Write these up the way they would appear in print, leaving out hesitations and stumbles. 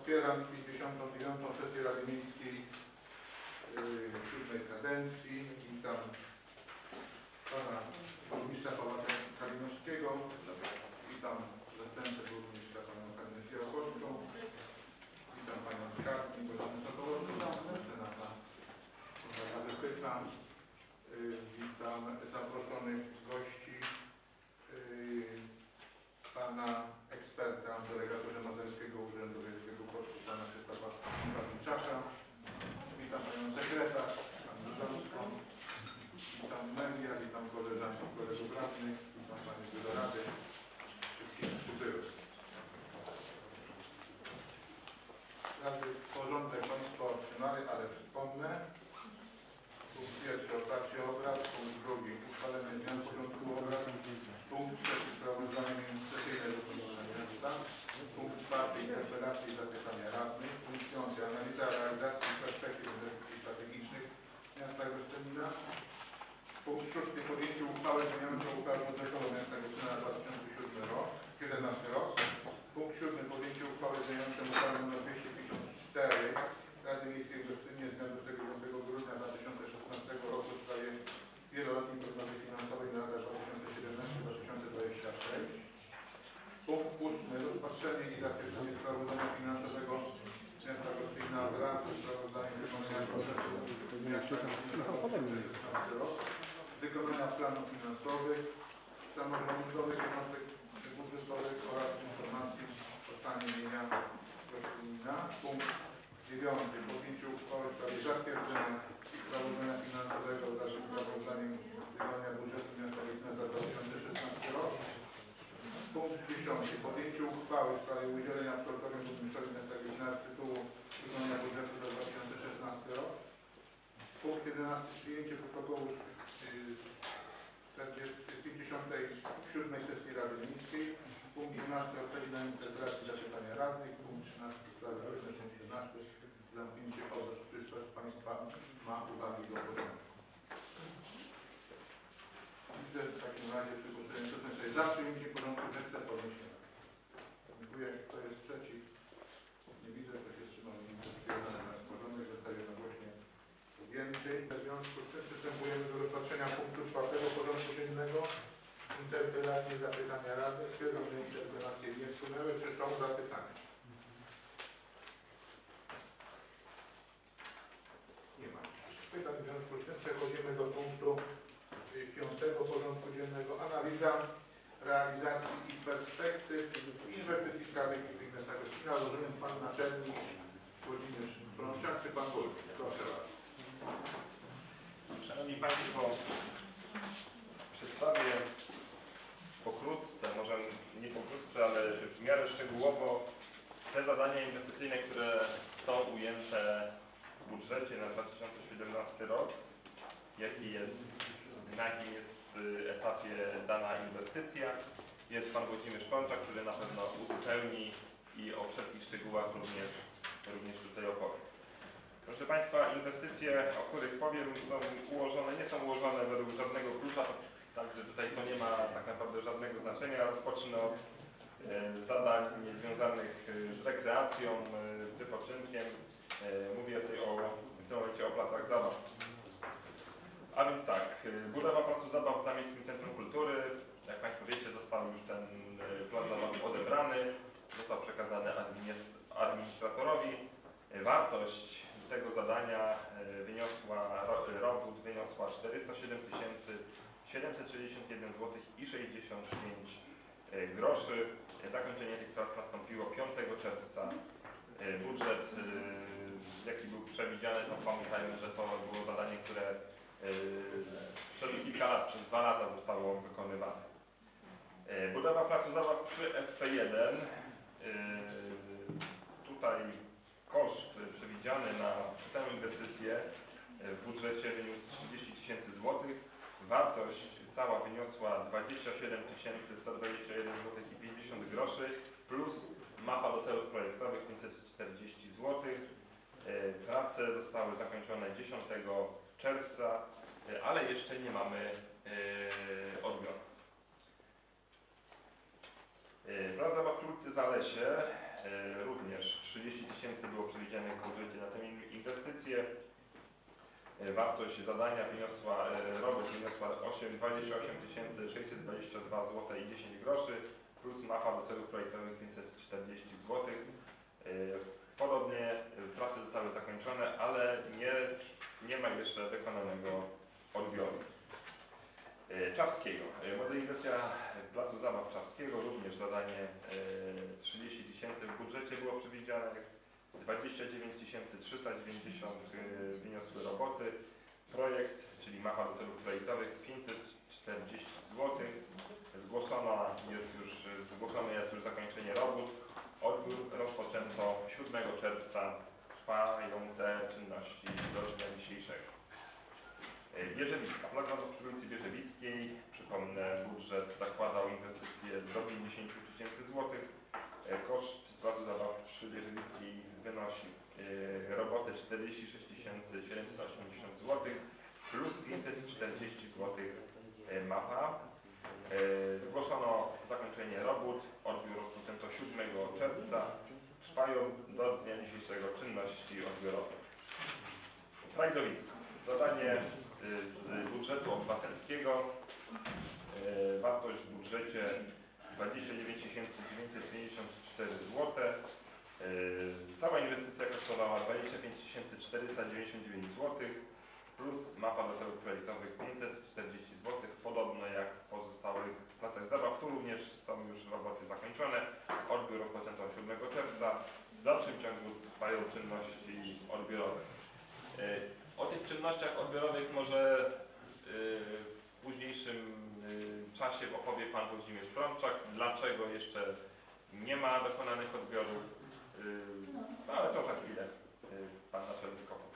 Otwieram 59. sesję Rady Miejskiej 7. kadencji. Witam pana burmistrza Pawła Kalinowskiego. Witam zastępcę burmistrza panią Karinę Fiołkowską. Witam panią skarbnik Bożenę Sokołowską, mecenasa Konrada Pycha. Witam zaproszonych gości, pana eksperta w delegatorze Mazowskiego Urzędu Wiejskiego Pocztu, pana Krzysztofa Pawliczaka. Witam panią sekretarz, panią Żonską. Witam media, witam koleżanki i kolegów radnych, witam panie do rady, wszystkich przybyłych. Rady porządek państwo otrzymali, ale przypomnę. Punkt pierwszy, otwarcie obrad. Punkt drugi, uchwalenie zmian w porządku obrad. Punkt trzeci, sprawozdanie międzysesyjne dotyczące miasta. Punkt czwarty, interpelacje i zapytania radnych. Punkt piąty, analiza realizacji perspektyw inwestycji strategicznych miasta Gostynia. Punkt szósty, podjęcie uchwały zmieniającej uchwałę budżetową miasta Gostynia na 2011 rok. Punkt siódmy, podjęcie uchwały zmieniającej uchwałę nr 254 Rady Miejskiej w Gostynie z dnia 29 grudnia 2016 roku w sprawie wieloletniej prognozy finansowej na lata 2017-2026. Punkt ósmy, rozpatrzenie i zatwierdzenie sprawozdania finansowego miasta Gostynia wraz ze sprawozdaniem wykonania budżetu miasta Gostynia na 2016 rok, wykonania planów finansowych, samorządowych jednostek budżetowych oraz informacji o stanie mienia Gostynia. Punkt dziewiąty, podjęcie uchwały w sprawie zatwierdzenia sprawozdania finansowego wraz ze sprawozdaniem wykonania budżetu miasta Gostynia za 2016 rok. Punkt 10. Podjęcie uchwały w sprawie udzielenia absolutorium burmistrzowi miasta Gostynia z tytułu wykonania budżetu za 2016 rok. Punkt 11. Przyjęcie protokołu z 57. sesji Rady Miejskiej. Punkt 12. Odpowiedź na interpelację i zapytania radnych. Punkt 13. Sprawy różne. Punkt 14. Zamknięcie obrad. Czy ktoś z państwa ma uwagi do porządku? Widzę w takim razie przy głosowaniu sobie za przyjęciem porządku, że chcę podnieść. Dziękuję. Kto jest przeciw? Nie widzę. Kto się wstrzymał? Porządek zostaje jednogłośnie podjęty. W związku z tym przystępujemy do rozpatrzenia punktu 4. porządku dziennego. Interpelacje i zapytania rady. Stwierdzam, że interpelacje nie wpłynęły. Czy są zapytania? Nie ma pytań. W związku z tym przechodzimy do punktu 5. porządku dziennego. Analiza realizacji i perspektyw inwestycji strategicznych miasta Gostynia. Rozumiem pan naczelnik Włodzimierz Brączak czy pan burmistrz? Proszę bardzo. Szanowni Państwo, przedstawię pokrótce, może nie pokrótce, ale w miarę szczegółowo te zadania inwestycyjne, które są ujęte w budżecie na 2017 rok, na jakim jest etapie dana inwestycja. Jest pan Włodzimierz Brączak, który na pewno uzupełni i o wszelkich szczegółach również tutaj opowie. Proszę Państwa, inwestycje, o których powiem, nie są ułożone według żadnego klucza, także tutaj to nie ma tak naprawdę żadnego znaczenia. Rozpocznę od zadań związanych z rekreacją, z wypoczynkiem. Mówię tutaj w tym momencie o placach zabaw. A więc tak, budowa placu zabaw w Znamieckim Centrum Kultury. Jak Państwo wiecie, został już ten plac zabaw odebrany, został przekazany administratorowi. Wartość tego zadania robót wyniosła 407 761 zł i 65 groszy. Zakończenie tych prac nastąpiło 5 czerwca. Budżet, jaki był przewidziany, to pamiętajmy, że to było zadanie, które przez kilka lat, przez 2 lata zostało wykonywane. Budowa placu zabaw przy SP1. Tutaj koszt przewidziany na tę inwestycję w budżecie wyniósł 30 000 zł. Wartość cała wyniosła 27 121 zł i 50 groszy plus mapa do celów projektowych 540 zł. Prace zostały zakończone 10 czerwca, ale jeszcze nie mamy odbioru. Plac zabaw przy ulicy Zalesie również 30 000 było przewidzianych w budżecie na tę inwestycję. Wartość zadania robót wyniosła 28 622 zł i 10 groszy plus mapa do celów projektowych 540 zł. Podobnie prace zostały zakończone, ale nie ma jeszcze wykonanego odbioru. Czapskiego. Modernizacja placu zabaw Czapskiego, również zadanie 30 000 w budżecie było przewidziane. 29 390 wyniosły roboty. Projekt, czyli mapa do celów projektowych 540 zł. Zgłoszone jest już zakończenie robót. Odbiór rozpoczęto 7 czerwca. Trwają te czynności do dnia dzisiejszego. Bierzewicka. Plac zabaw przy ulicy Bierzewickiej. Przypomnę, budżet zakładał inwestycje do 50 000 zł. Koszt placu zabaw przy Bierzewickiej wynosi roboty 46 780 zł plus 540 zł mapa. Zgłoszono zakończenie robót. Odbiór rozpoczęto 7 czerwca. Trwają do dnia dzisiejszego czynności odbiorowe. Frajdowisko. Zadanie z budżetu obywatelskiego. Wartość w budżecie 29 954 zł. Cała inwestycja kosztowała 25 499 zł plus mapa do celów projektowych 540 zł. Podobno jak w pozostałych placach zabaw, tu również są już roboty zakończone. Odbiór rozpoczęto 7 czerwca. W dalszym ciągu trwają czynności odbiorowe. O tych czynnościach odbiorowych może w późniejszym czasie opowie Pan Włodzimierz Prączak, dlaczego jeszcze nie ma dokonanych odbiorów, ale to za chwilę Pan Naczelnik opowie.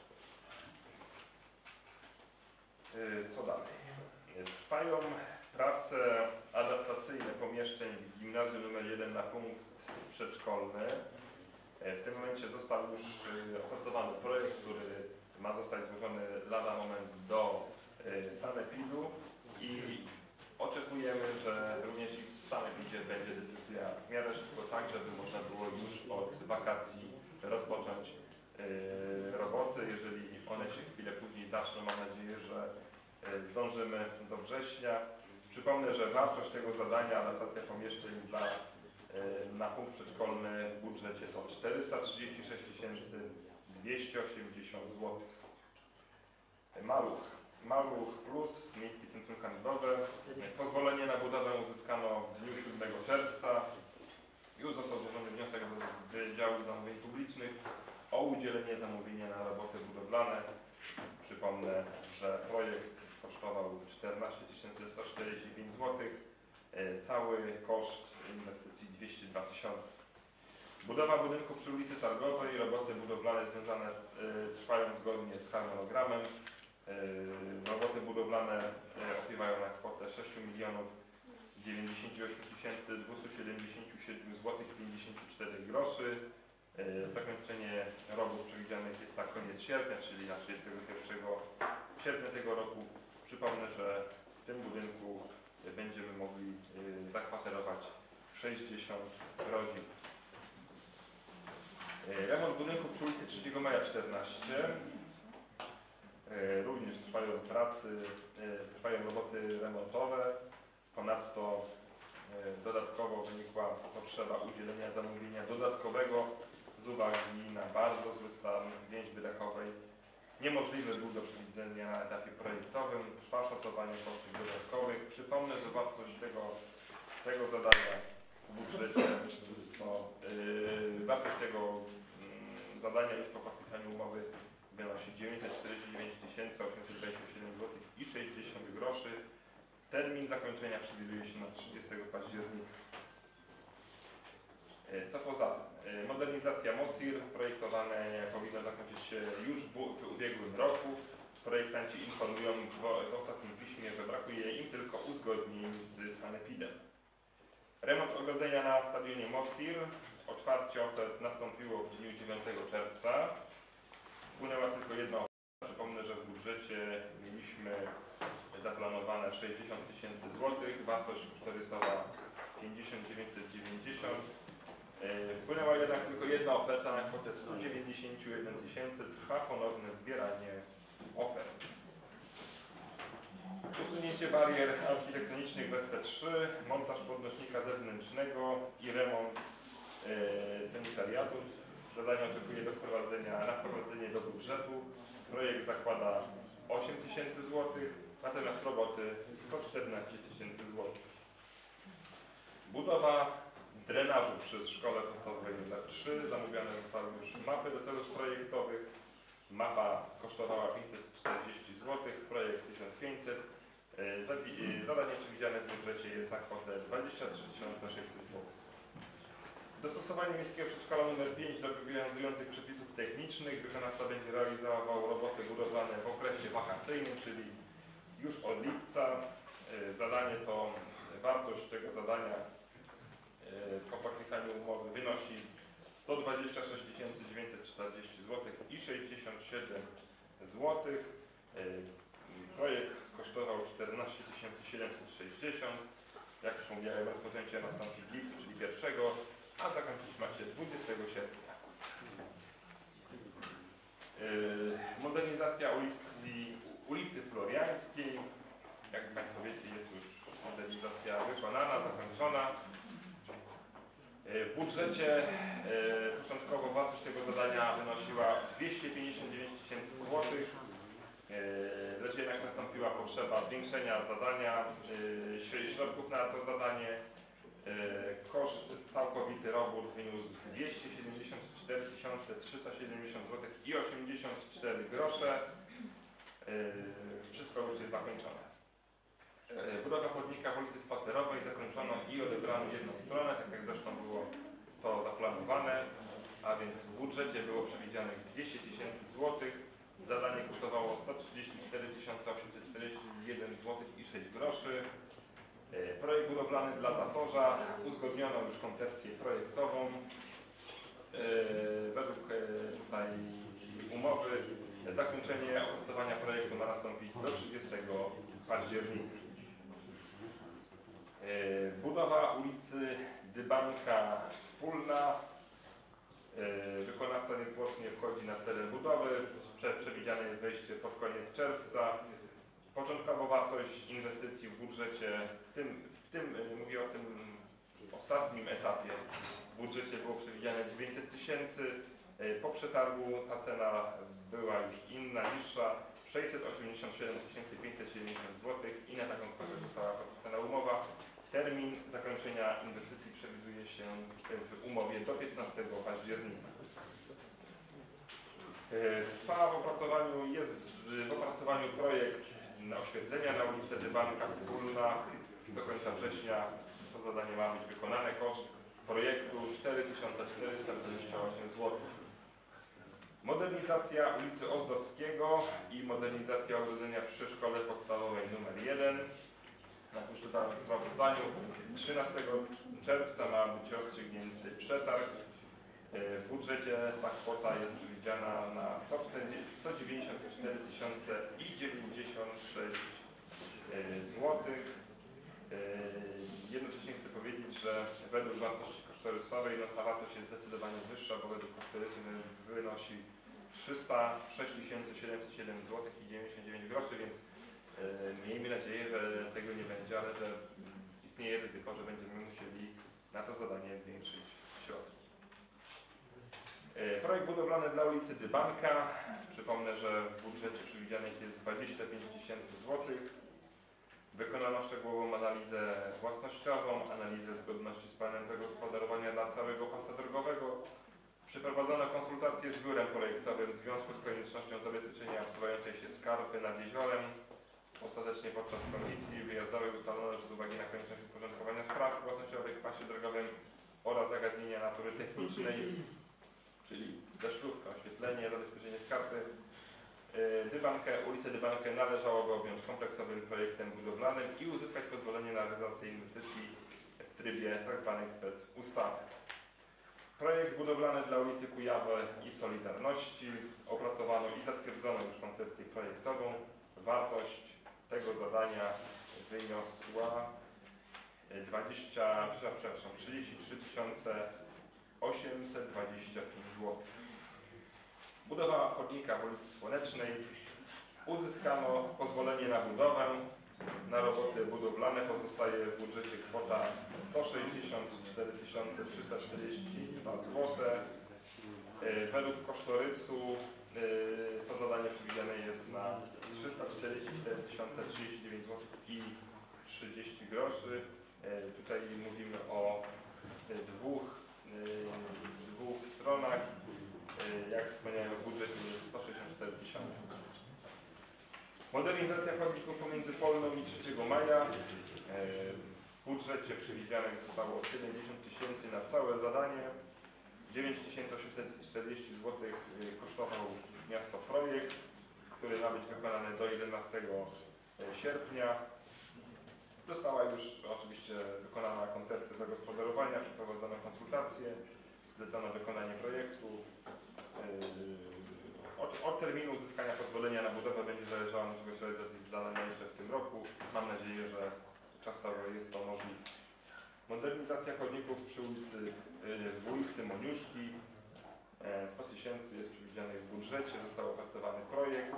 Co dalej? Trwają prace adaptacyjne pomieszczeń w gimnazjum nr 1 na punkt przedszkolny. W tym momencie został już opracowany projekt, który ma zostać złożony lada moment do sanepidu i oczekujemy, że również w sanepidzie będzie decyzja w miarę szybko, tak żeby można było już od wakacji rozpocząć roboty. Jeżeli one się chwilę później zaczną, mam nadzieję, że zdążymy do września. Przypomnę, że wartość tego zadania, adaptacja pomieszczeń na punkt przedszkolny w budżecie to 436 280 zł. Maluch Plus, Miejskie Centrum Handlowe. Pozwolenie na budowę uzyskano w dniu 7 czerwca. Już został złożony wniosek do Wydziału Zamówień Publicznych o udzielenie zamówienia na roboty budowlane. Przypomnę, że projekt kosztował 14 145 zł. Cały koszt inwestycji 202 000. Budowa budynku przy ulicy Targowej. Roboty budowlane związane trwają zgodnie z harmonogramem. Roboty budowlane opiewają na kwotę 6 98 277 zł 54 groszy. Zakończenie robót przewidzianych jest na koniec sierpnia, czyli na 31 sierpnia tego roku. Przypomnę, że w tym budynku będziemy mogli zakwaterować 60 rodzin. Remont budynków przy ulicy 3 Maja 14. Również trwają prace, trwają roboty remontowe. Ponadto dodatkowo wynikła potrzeba udzielenia zamówienia dodatkowego z uwagi na bardzo zły stan więźby dachowej. Niemożliwy był do przewidzenia na etapie projektowym. Trwa szacowanie kosztów dodatkowych. Przypomnę, że wartość tego zadania w budżecie, wartość tego zadania już po podpisaniu umowy wynosi 949 827 zł i 60 groszy. Termin zakończenia przewiduje się na 30 października. Co poza tym? Modernizacja MOSIR. Projektowane powinno zakończyć się już w ubiegłym roku. Projektanci informują w ostatnim piśmie, że brakuje im tylko uzgodnień z sanepidem. Remont ogrodzenia na stadionie MOSIR. Otwarcie ofert nastąpiło w dniu 9 czerwca. Wpłynęła tylko jedna oferta. Przypomnę, że w budżecie mieliśmy zaplanowane 60 000 zł, wartość kosztorysowa 50 990. Wpłynęła jedna oferta na kwotę 191 000. Trwa ponowne zbieranie ofert. Usunięcie barier architektonicznych w SP3, montaż podnośnika zewnętrznego i remont sanitariatów. Zadanie oczekuje na wprowadzenie do budżetu. Projekt zakłada 8 000 zł, natomiast roboty 114 000 zł. Budowa drenażu przy szkole podstawowej nr 3. Zamówione zostały już mapy do celów projektowych. Mapa kosztowała 540 zł, projekt 1500. Zadanie przewidziane w budżecie jest na kwotę 23 600 zł. Dostosowanie miejskiego przedszkola nr 5 do obowiązujących przepisów technicznych. Wykonawca będzie realizował roboty budowlane w okresie wakacyjnym, czyli już od lipca. Zadanie to, wartość tego zadania po podpisaniu umowy wynosi 126 940 zł i 67 zł. Projekt kosztował 14 760. Jak wspomniałem, rozpoczęcie nastąpi w lipcu, czyli 1, a zakończyć ma się 20 sierpnia. Modernizacja ulicy Floriańskiej. Jak Państwo wiecie, jest już modernizacja wykonana, zakończona. W budżecie początkowo wartość tego zadania wynosiła 259 000 zł. Lecz jednak nastąpiła potrzeba zwiększenia zadania, środków na to zadanie. Koszt całkowity robót wyniósł 274 370 zł i 84 grosze. Wszystko już jest zakończone. Budowa chodnika w ulicy Spacerowej zakończono i odebrano jedną stronę, tak jak zresztą było to zaplanowane, a więc w budżecie było przewidzianych 200 000 zł. Zadanie kosztowało 134 841 zł i 6 groszy. Projekt budowlany dla Zatorza. Uzgodniono już koncepcję projektową. Według tutaj umowy zakończenie opracowania projektu ma nastąpić do 30 października. Budowa ulicy Dybanka wspólna. Wykonawca niezwłocznie wchodzi na teren budowy. Przewidziane jest wejście pod koniec czerwca. Początkowa wartość inwestycji w budżecie, mówię o tym ostatnim etapie, w budżecie było przewidziane 900 000. Po przetargu ta cena była już inna, niższa, 687 570 zł i na taką kwotę została podpisana umowa. Termin zakończenia inwestycji przewiduje się w umowie do 15 października. Jest w opracowaniu projekt oświetlenia na ulicę Dybanka wspólna. Do końca września to zadanie ma być wykonane. Koszt projektu 4428 zł. Modernizacja ulicy Ozdowskiego i modernizacja ogrodzenia przy szkole podstawowej nr 1. Jak już czytałem w sprawozdaniu, 13 czerwca ma być rozstrzygnięty przetarg. W budżecie ta kwota jest przewidziana na 194 096 zł. Jednocześnie chcę powiedzieć, że według wartości kosztorysowej ta wartość jest zdecydowanie wyższa, bo według kosztorysu wynosi 306 707 zł i 99 groszy, więc miejmy nadzieję, że tego nie będzie, ale że istnieje ryzyko, że będziemy musieli na to zadanie zwiększyć środki. Projekt budowlany dla ulicy Dybanka. Przypomnę, że w budżecie przewidzianych jest 25 000 zł. Wykonano szczegółową analizę własnościową, analizę zgodności z planem zagospodarowania dla całego pasa drogowego. Przeprowadzono konsultacje z biurem projektowym w związku z koniecznością zabezpieczenia wsuwającej się skarpy nad jeziorem. Ostatecznie podczas komisji wyjazdowej ustalono, że z uwagi na konieczność uporządkowania spraw własnościowych w pasie drogowym oraz zagadnienia natury technicznej, czyli deszczówka, oświetlenie, zabezpieczenie skarpy, ulicę Dybankę należałoby objąć kompleksowym projektem budowlanym i uzyskać pozwolenie na realizację inwestycji w trybie tzw. specustawy. Projekt budowlany dla ulicy Kujawy i Solidarności. Opracowano i zatwierdzono już koncepcję projektową. Wartość tego zadania wyniosła 33 825 zł. Budowa chodnika w ulicy Słonecznej. Uzyskano pozwolenie na budowę. Na roboty budowlane pozostaje w budżecie kwota 164 342 zł. Według kosztorysu to zadanie przewidziane jest na 344 039 zł i 30 groszy. Tutaj mówimy o dwóch stronach. Jak wspomniałem, w budżecie jest 164 000. Modernizacja chodników pomiędzy Polną i 3 Maja. W budżecie przewidzianych zostało 70 000 na całe zadanie. 9840 zł kosztował miasto projekt, który ma być wykonany do 11 sierpnia. Została już oczywiście wykonana koncepcja zagospodarowania, przeprowadzono konsultacje, zlecono wykonanie projektu. Od terminu uzyskania pozwolenia na budowę będzie zależała możliwość realizacji zadania jeszcze w tym roku. Mam nadzieję, że czasowo jest to możliwe. Modernizacja chodników w ulicy Moniuszki. 100 000 jest przewidzianych w budżecie, został opracowany projekt.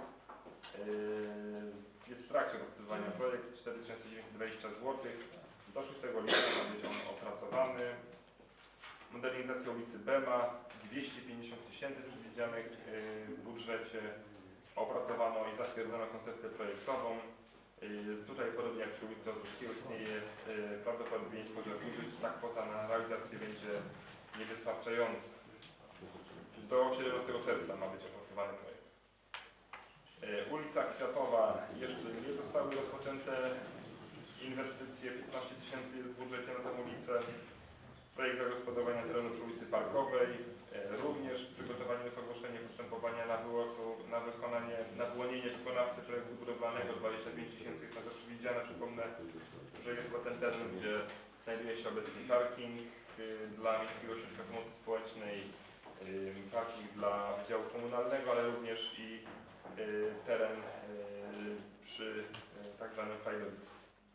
Jest w trakcie opracowania projekt, 4920 zł. Do 6 lipca ma być on opracowany. Modernizacja ulicy Bema, 250 000 przewidzianych w budżecie. Opracowano i zatwierdzono koncepcję projektową. Tutaj, podobnie jak przy ulicy Ozdowskiego, istnieje prawdopodobieństwo, że w budżecie ta kwota na realizację będzie niewystarczająca. Do 17 czerwca ma być opracowany projekt. Ulica Kwiatowa, jeszcze nie zostały rozpoczęte inwestycje, 15 000 jest w budżecie na tę ulicę. Projekt zagospodarowania terenu przy ulicy Parkowej. Również w przygotowaniu jest ogłoszenie postępowania na wyłonienie wykonawcy projektu budowlanego. 25 000 jest na to przewidziane. Przypomnę, że jest to ten teren, gdzie znajduje się obecnie parking dla Miejskiego Ośrodka Pomocy Społecznej, parking dla Wydziału Komunalnego, ale również i teren przy tak zwanym fajlowisku.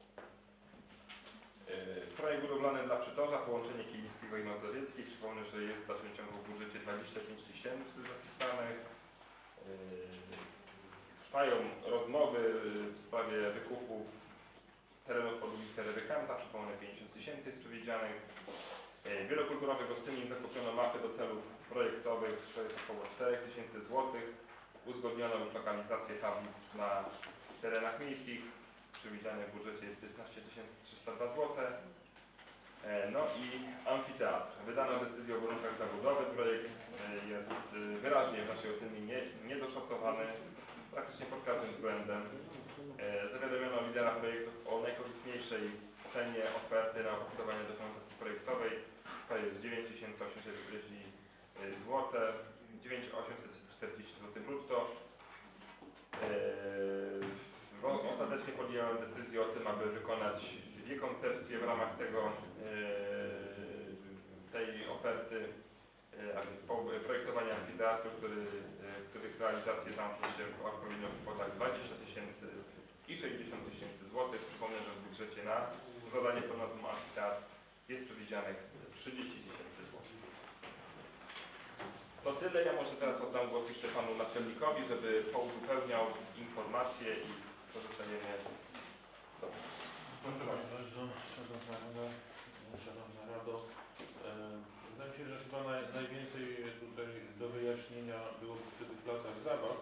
Projekt budowlany dla Przytorza, połączenie Kilińskiego i Mazowieckiej. Przypomnę, że jest w dalszym ciągu w budżecie 25 000 zapisanych. Trwają rozmowy w sprawie wykupów terenów pod ulicę Rybykanta. Przypomnę, 50 000 jest przewidzianych. Wielokulturowy Gostynin zakupiono mapy do celów projektowych, to jest około 4 000 zł. Uzgodniono już lokalizację tablic na terenach miejskich. Przewidziane w budżecie jest 15 302 zł. No i amfiteatr. Wydano decyzję o warunkach zabudowy. Projekt jest wyraźnie w naszej ocenie niedoszacowany, praktycznie pod każdym względem. Zawiadomiono lidera projektów o najkorzystniejszej cenie oferty na opracowanie dokumentacji projektowej. To jest 9840 zł, 9840 zł brutto. Ostatecznie podjąłem decyzję o tym, aby wykonać dwie koncepcje w ramach tej oferty, a więc projektowania amfiteatru, których realizację zamknie się w odpowiednich kwotach 20 000 i 60 000 zł. Przypomnę, że w budżecie na zadanie pod nazwą amfiteatr jest przewidzianych 30 000 zł. To tyle. Ja może teraz oddam głos jeszcze panu naczelnikowi, żeby pouzupełniał informacje i pozostaniemy. Proszę bardzo, Szanowna Rado. Wydaje mi się, że chyba najwięcej tutaj do wyjaśnienia było przy tych placach zabaw.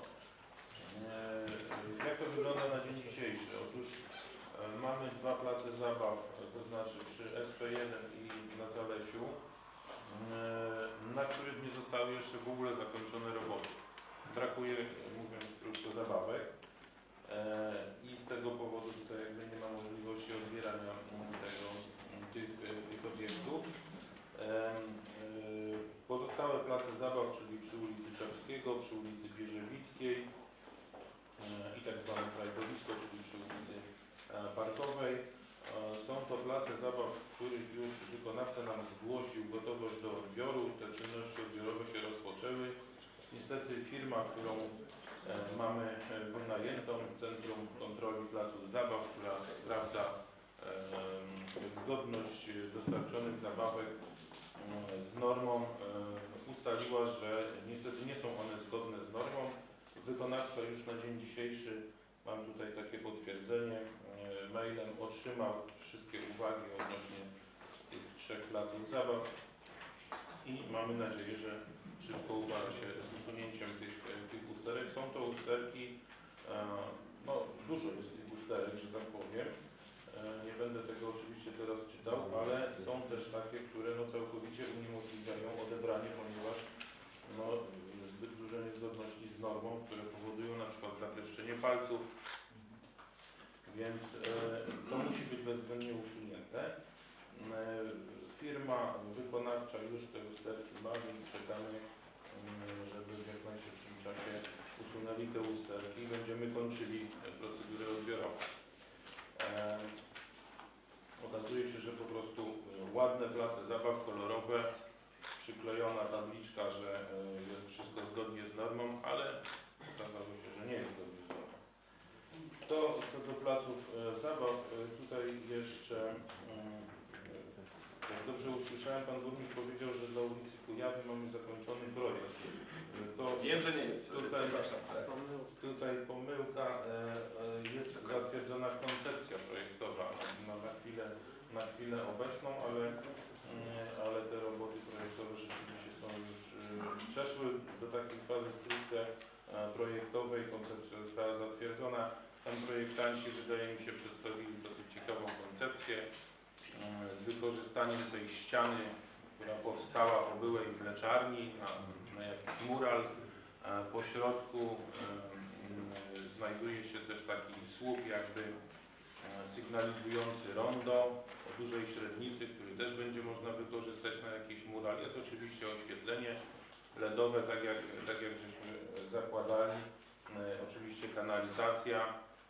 Jak to wygląda na dzień dzisiejszy? Otóż mamy dwa place zabaw, to znaczy przy SP1 i na Zalesiu, na których nie zostały jeszcze w ogóle zakończone roboty. Brakuje, mówiąc krótko, zabawek. I z tego powodu tutaj jakby nie ma możliwości odbierania tych obiektów. Pozostałe place zabaw, czyli przy ulicy Czapskiego, przy ulicy Bierzewickiej i tak zwane fajdowisko, czyli przy ulicy Parkowej. Są to place zabaw, w których już wykonawca nam zgłosił gotowość do odbioru. Te czynności odbiorowe się rozpoczęły. Niestety firma, którą mamy wynajętą, Centrum Kontroli Placów Zabaw, która sprawdza zgodność dostarczonych zabawek z normą ustaliła, że niestety nie są one zgodne z normą. Wykonawca już na dzień dzisiejszy, mam tutaj takie potwierdzenie, mailem otrzymał wszystkie uwagi odnośnie tych 3 placów zabaw i mamy nadzieję, że szybko uda się z usunięciem tych usterek. Są to usterki, no dużo jest tych usterek, że tak powiem. Nie będę tego oczywiście teraz czytał, ale są też takie, które no całkowicie uniemożliwiają odebranie, ponieważ no, zbyt duże niezgodności z normą, które powodują na przykład zakleszczenie palców, więc to musi być bezwzględnie usunięte. Firma wykonawcza już te usterki ma, więc czekamy, żeby w jak najszybszym czasie usunęli te usterki i będziemy kończyli procedurę odbiorową. Okazuje się, że po prostu ładne place zabaw, kolorowe, przyklejona tabliczka, że jest wszystko zgodnie z normą, ale okazało się, że nie jest zgodnie z normą. To co do placów zabaw, tutaj jeszcze, jak dobrze usłyszałem, pan burmistrz powiedział, że dla ulicy Kujawy mamy zakończony projekt. To Wiem, że nie jest. Tutaj pomyłka, jest zatwierdzona koncepcja projektowa na chwilę obecną, ale te roboty projektowe rzeczywiście są już przeszły do takiej fazy stricte projektowej, koncepcja została zatwierdzona. Tam projektanci, wydaje mi się, przedstawili dosyć ciekawą koncepcję z wykorzystaniem tej ściany, która powstała po byłej mleczarni na jakiś mural. Po środku znajduje się też taki słup jakby sygnalizujący rondo o dużej średnicy, który też będzie można wykorzystać na jakiś mural. Jest oczywiście oświetlenie LEDowe, tak jak żeśmy zakładali. Oczywiście kanalizacja.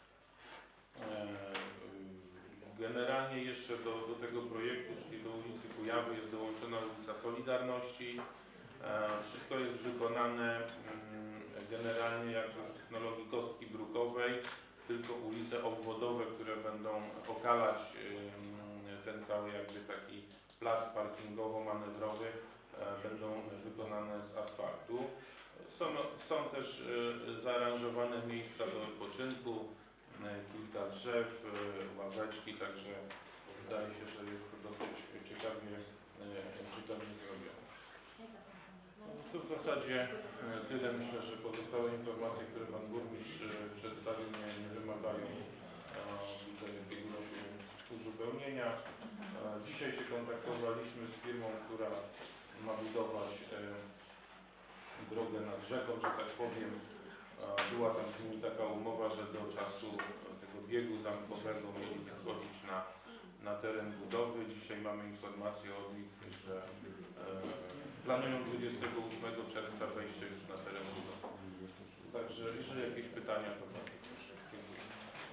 Generalnie jeszcze do tego projektu, czyli do ulicy Kujawy, jest dołączona ulica Solidarności. Wszystko jest wykonane generalnie jak w technologii kostki brukowej, tylko ulice obwodowe, które będą okalać ten cały jakby taki plac parkingowo-manewrowy, będą wykonane z asfaltu. Są też zaaranżowane miejsca do odpoczynku, kilka drzew, ławeczki, także wydaje się, że jest to dosyć ciekawie zrobione. Tu w zasadzie tyle. Myślę, że pozostałe informacje, które pan burmistrz przedstawił, nie wymagają tutaj jakiegoś uzupełnienia. Dzisiaj się kontaktowaliśmy z firmą, która ma budować drogę nad rzeką, że tak powiem. Była tam z nimi taka umowa, że do czasu tego biegu zamkowego mieliby wchodzić na teren budowy. Dzisiaj mamy informację od nich, że planują 28 czerwca wejście już na teren budowy. Także jeżeli jakieś pytania, to bardzo proszę. Dziękuję.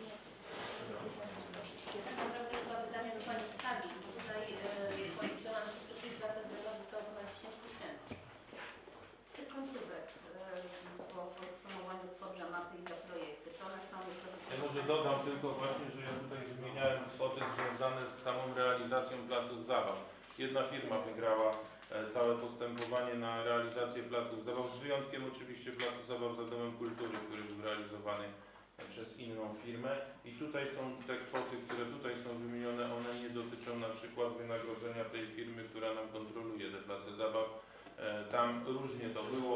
Tak naprawdę chyba pytanie do Pani Skali, bo tutaj policzyłam, że przy tych pracach zostało ponad 10 000. Z tych końcówek po podsumowaniu kwot za mapy i za projekty, czy one są już do Ja może dodam tylko właśnie, że ja tutaj wymieniałem kwoty związane z samą realizacją placów zabaw. Jedna firma wygrała całe postępowanie na realizację placów zabaw, z wyjątkiem oczywiście placu zabaw za Domem Kultury, który był realizowany przez inną firmę. I tutaj są te kwoty, które tutaj są wymienione, one nie dotyczą na przykład wynagrodzenia tej firmy, która nam kontroluje te place zabaw. Tam różnie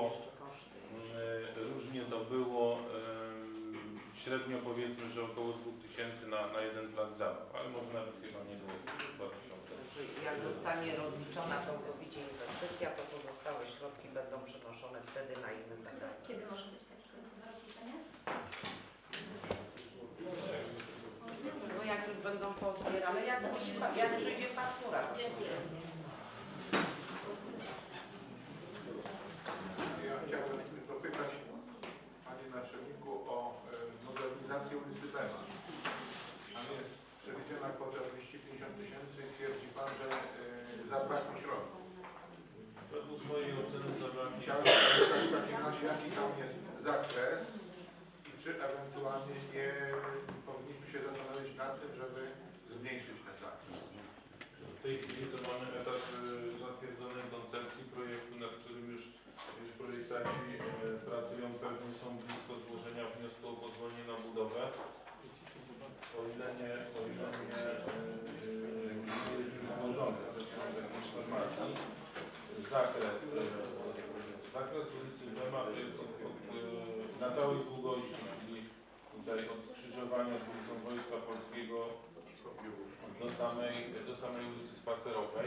to było, średnio powiedzmy, że około 2000 na jeden plac zabaw, ale może nawet chyba nie było 2000. Jak zostanie rozliczona całkowicie inwestycja, to pozostałe środki będą przenoszone wtedy na inne zadania. Kiedy może być takie końcowe rozliczenie? No jak już będą poodbierane, jak przyjdzie faktura. Dziękuję. Ja chciałbym zapytać Panie Naczelniku o modernizację ulicy Bema. Tam jest przewidziana kwota 250 000. Twierdzi Pan, że zabrakło środków. Według mojej oceny zabraknie. Chciałbym zapytać w takim razie, jaki tam jest zakres i czy ewentualnie nie powinniśmy się zastanowić nad tym, żeby zmniejszyć ten zakres. W tej chwili to mamy etap zatwierdzonej koncepcji projektu, nad którym już projektanci pracują, pewnie są blisko złożenia wniosku o pozwolenie na budowę. O ile nie jest już złożony, też mam takiej informacji. Zakres ulicy Bema jest na całej długości, czyli tutaj od skrzyżowania z ulicą Wojska Polskiego do samej ulicy Spacerowej.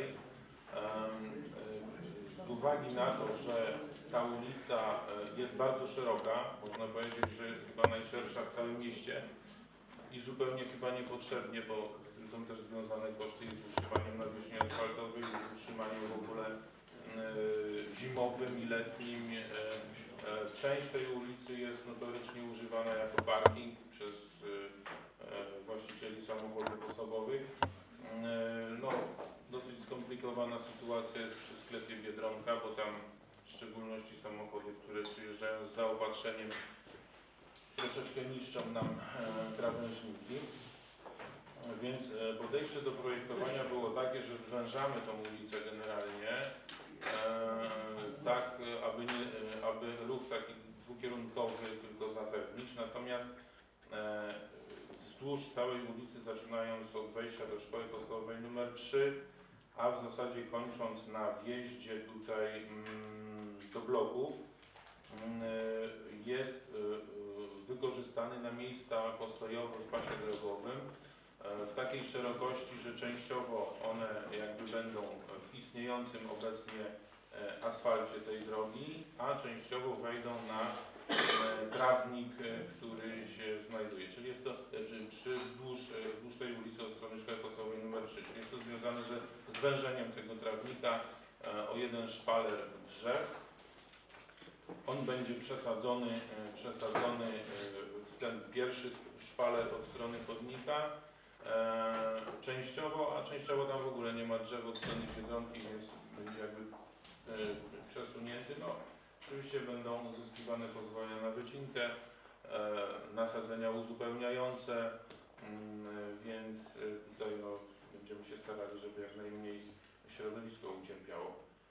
Z uwagi na to, że ta ulica jest bardzo szeroka, można powiedzieć, że jest chyba najszersza w całym mieście i zupełnie chyba niepotrzebnie, bo z tym są też związane koszty z utrzymaniem nawierzchni asfaltowej, z utrzymaniem w ogóle zimowym i letnim. Część tej ulicy jest notorycznie używana jako parking przez właścicieli samochodów osobowych. No, dosyć skomplikowana sytuacja jest przy sklepie Biedronka, bo tam w szczególności samochody, które przyjeżdżają z zaopatrzeniem, troszeczkę niszczą nam krawężniki. Więc podejście do projektowania było takie, że zwężamy tą ulicę generalnie, tak aby ruch taki dwukierunkowy tylko zapewnić. Natomiast wzdłuż całej ulicy, zaczynając od wejścia do szkoły podstawowej nr 3, a w zasadzie kończąc na wjeździe tutaj do bloków, jest wykorzystany na miejsca postojowe w pasie drogowym w takiej szerokości, że częściowo one jakby będą w istniejącym obecnie asfalcie tej drogi, a częściowo wejdą na trawnik, który się znajduje. Czyli jest to wzdłuż tej ulicy od strony szkoły podstawowej nr 3. Czyli jest to związane ze zwężeniem tego trawnika o jeden szpaler drzew. On będzie przesadzony w ten pierwszy szpaler od strony chodnika częściowo, a częściowo tam w ogóle nie ma drzew od strony Biedronki, więc będzie jakby przesunięty. No, oczywiście będą uzyskiwane pozwolenia na wycinkę, nasadzenia uzupełniające, więc tutaj no, będziemy się starali, żeby jak najmniej środowisko ucierpiało.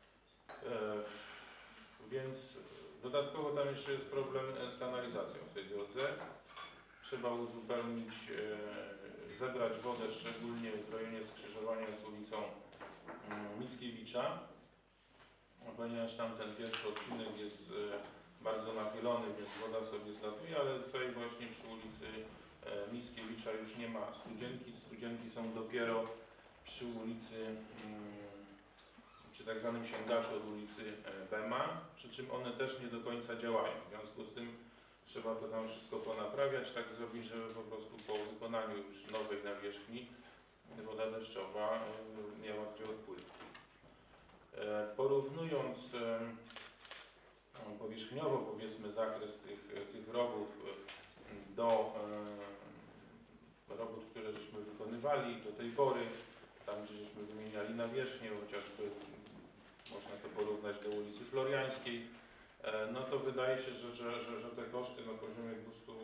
Więc dodatkowo tam jeszcze jest problem z kanalizacją w tej drodze. Trzeba uzupełnić, zebrać wodę, szczególnie w rejonie skrzyżowania z ulicą Mickiewicza, ponieważ tam ten pierwszy odcinek jest bardzo nachylony, więc woda sobie zlatuje, ale tutaj właśnie przy ulicy Mickiewicza już nie ma studzienki. Studzienki są dopiero przy ulicy, przy tak zwanym sięgaczu od ulicy Bema, przy czym one też nie do końca działają. W związku z tym trzeba to tam wszystko ponaprawiać, tak zrobić, żeby po prostu po wykonaniu już nowej nawierzchni woda deszczowa miała gdzie odpłynąć. Porównując powierzchniowo, powiedzmy, zakres tych robót do robót, które żeśmy wykonywali do tej pory, tam gdzie żeśmy wymieniali nawierzchnię, chociażby można to porównać do ulicy Floriańskiej, no to wydaje się, że te koszty na poziomie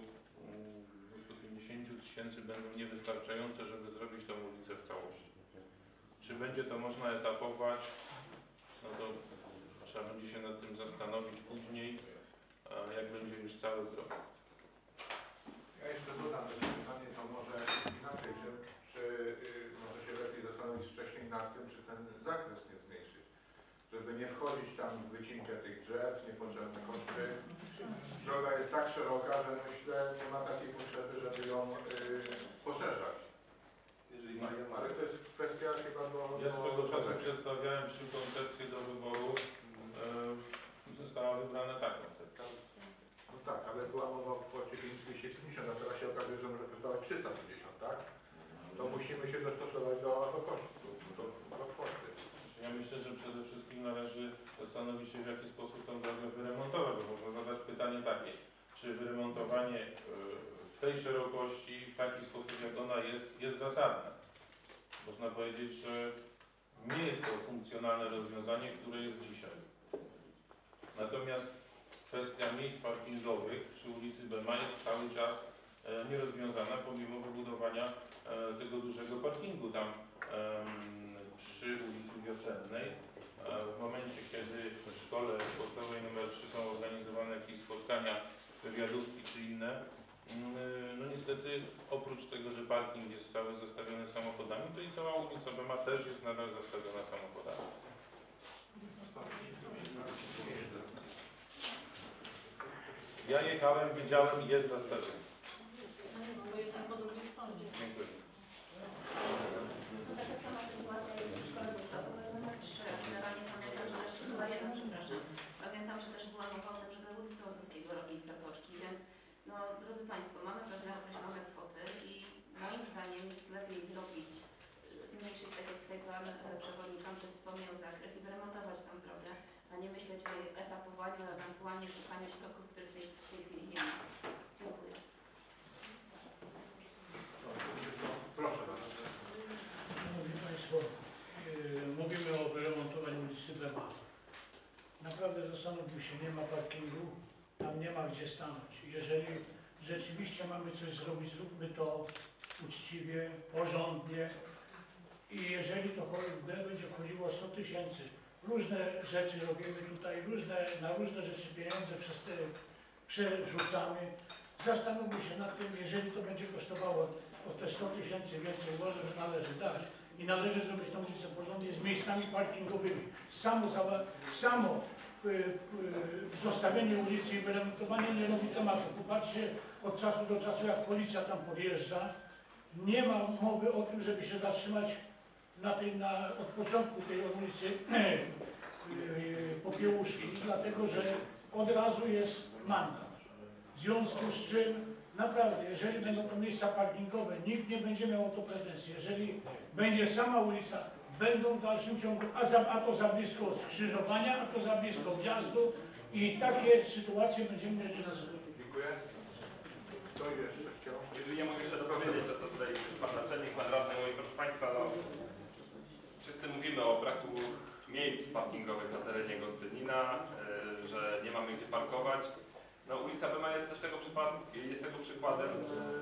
250 tysięcy będą niewystarczające, żeby zrobić tę ulicę w całości. Czy będzie to można etapować? No to trzeba będzie się nad tym zastanowić później, jak będzie już cały projekt. Ja jeszcze dodam takie pytanie, to może inaczej, czy może się lepiej zastanowić wcześniej nad tym, czy ten zakres nie zmniejszyć, żeby nie wchodzić tam w wycinkę tych drzew, niepotrzebne koszty. Droga jest tak szeroka, że myślę, nie ma takiej potrzeby, żeby ją poszerzać. Ale to jest kwestia chyba do... Ja swego czasu przedstawiałem 3 koncepcje do wyboru, została wybrana ta koncepcja. No tak, ale była mowa o kwocie 570, a teraz się okazuje, że może kosztować 350, tak? To musimy się dostosować do kosztu, do kwoty. Ja myślę, że przede wszystkim należy zastanowić się, w jaki sposób tę drogę wyremontować, bo można zadać pytanie takie, czy wyremontowanie w tej szerokości, w taki sposób jak ona jest zasadne. Można powiedzieć, że nie jest to funkcjonalne rozwiązanie, które jest dzisiaj. Natomiast kwestia miejsc parkingowych przy ulicy Bema jest cały czas nierozwiązana, pomimo wybudowania tego dużego parkingu tam przy ulicy Wiosennej. W momencie, kiedy w szkole podstawowej nr 3 są organizowane jakieś spotkania, wywiadówki czy inne, no niestety oprócz tego, że parking jest cały zastawiony samochodami, to i cała ulica Bema też jest nadal zastawiona samochodami. Ja jechałem, widziałem i jest zastawiony. Bo jestem po drugiej stronie. Dziękuję. No taka sama sytuacja jest w szkole podstawowej nr 3. Generalnie pamiętam, że też chyba 1, przepraszam. Pamiętam, że też była mowa o tym, żeby ulicę Łotowskiego robić zatoczki, więc no drodzy Państwo, mamy pewne określone kwoty i moim zdaniem jest lepiej zrobić, zmniejszyć, tak jak tutaj Pan Przewodniczący wspomniał, zakres i wyremontować tą drogę, a nie myśleć o etapowaniu, ewentualnie szukaniu środków, których w tej chwili nie ma. Dziękuję. Proszę bardzo. Szanowni Państwo, mówimy o wyremontowaniu ulicy Bema. Naprawdę zastanówmy się, nie ma parkingu, tam nie ma gdzie stanąć. Jeżeli rzeczywiście mamy coś zrobić, zróbmy to uczciwie, porządnie i jeżeli to w grę będzie wchodziło 100 000, różne rzeczy robimy tutaj, na różne rzeczy pieniądze przerzucamy. Zastanówmy się nad tym, jeżeli to będzie kosztowało o te 100 000 więcej, uważam, że należy dać i należy zrobić tą ulicę porządnie z miejscami parkingowymi. Samo zostawienie ulicy i wyremontowanie nie robi tematu. Popatrzcie od czasu do czasu, jak policja tam podjeżdża, nie ma mowy o tym, żeby się zatrzymać od początku tej ulicy Popiełuszki, dlatego że od razu jest mandat. W związku z czym naprawdę, jeżeli będą to miejsca parkingowe, nikt nie będzie miał o to pretensji. Jeżeli będzie sama ulica, będą w dalszym ciągu, a to za blisko skrzyżowania, a to za blisko wjazdu i takie sytuacje będziemy mieli na sobie. Dziękuję. Kto jeszcze chciał? Jeżeli ja mogę jeszcze dopowiedzieć to, co tutaj Pan Naczelnik, Pan Radny mówi, proszę Państwa, no, wszyscy mówimy o braku miejsc parkingowych na terenie Gostynina, że nie mamy gdzie parkować. No, ulica Bema jest też tego przykładem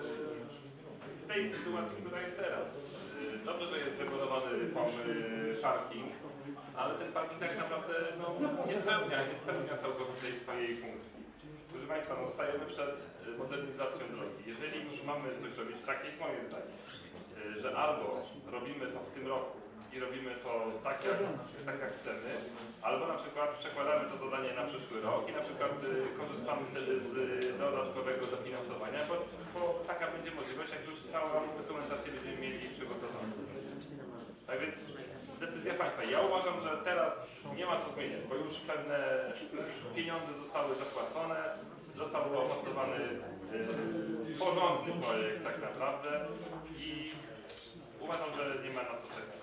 w tej sytuacji, która jest teraz. Dobrze, że jest wybudowany parking, ale ten parking tak naprawdę nie spełnia całkowitej swojej funkcji. Proszę Państwa, stajemy przed modernizacją drogi. Jeżeli już mamy coś robić, takie jest moje zdanie, że albo robimy to w tym roku i robimy to tak jak chcemy, albo na przykład przekładamy to zadanie na przyszły rok i na przykład korzystamy wtedy z dodatkowego dofinansowania, bo taka będzie możliwość, jak już całą dokumentację będziemy mieli przygotowaną. Tak więc decyzja Państwa. Ja uważam, że teraz nie ma co zmieniać, bo już pewne pieniądze zostały zapłacone, został opracowany porządny projekt tak naprawdę i uważam, że nie ma na co czekać.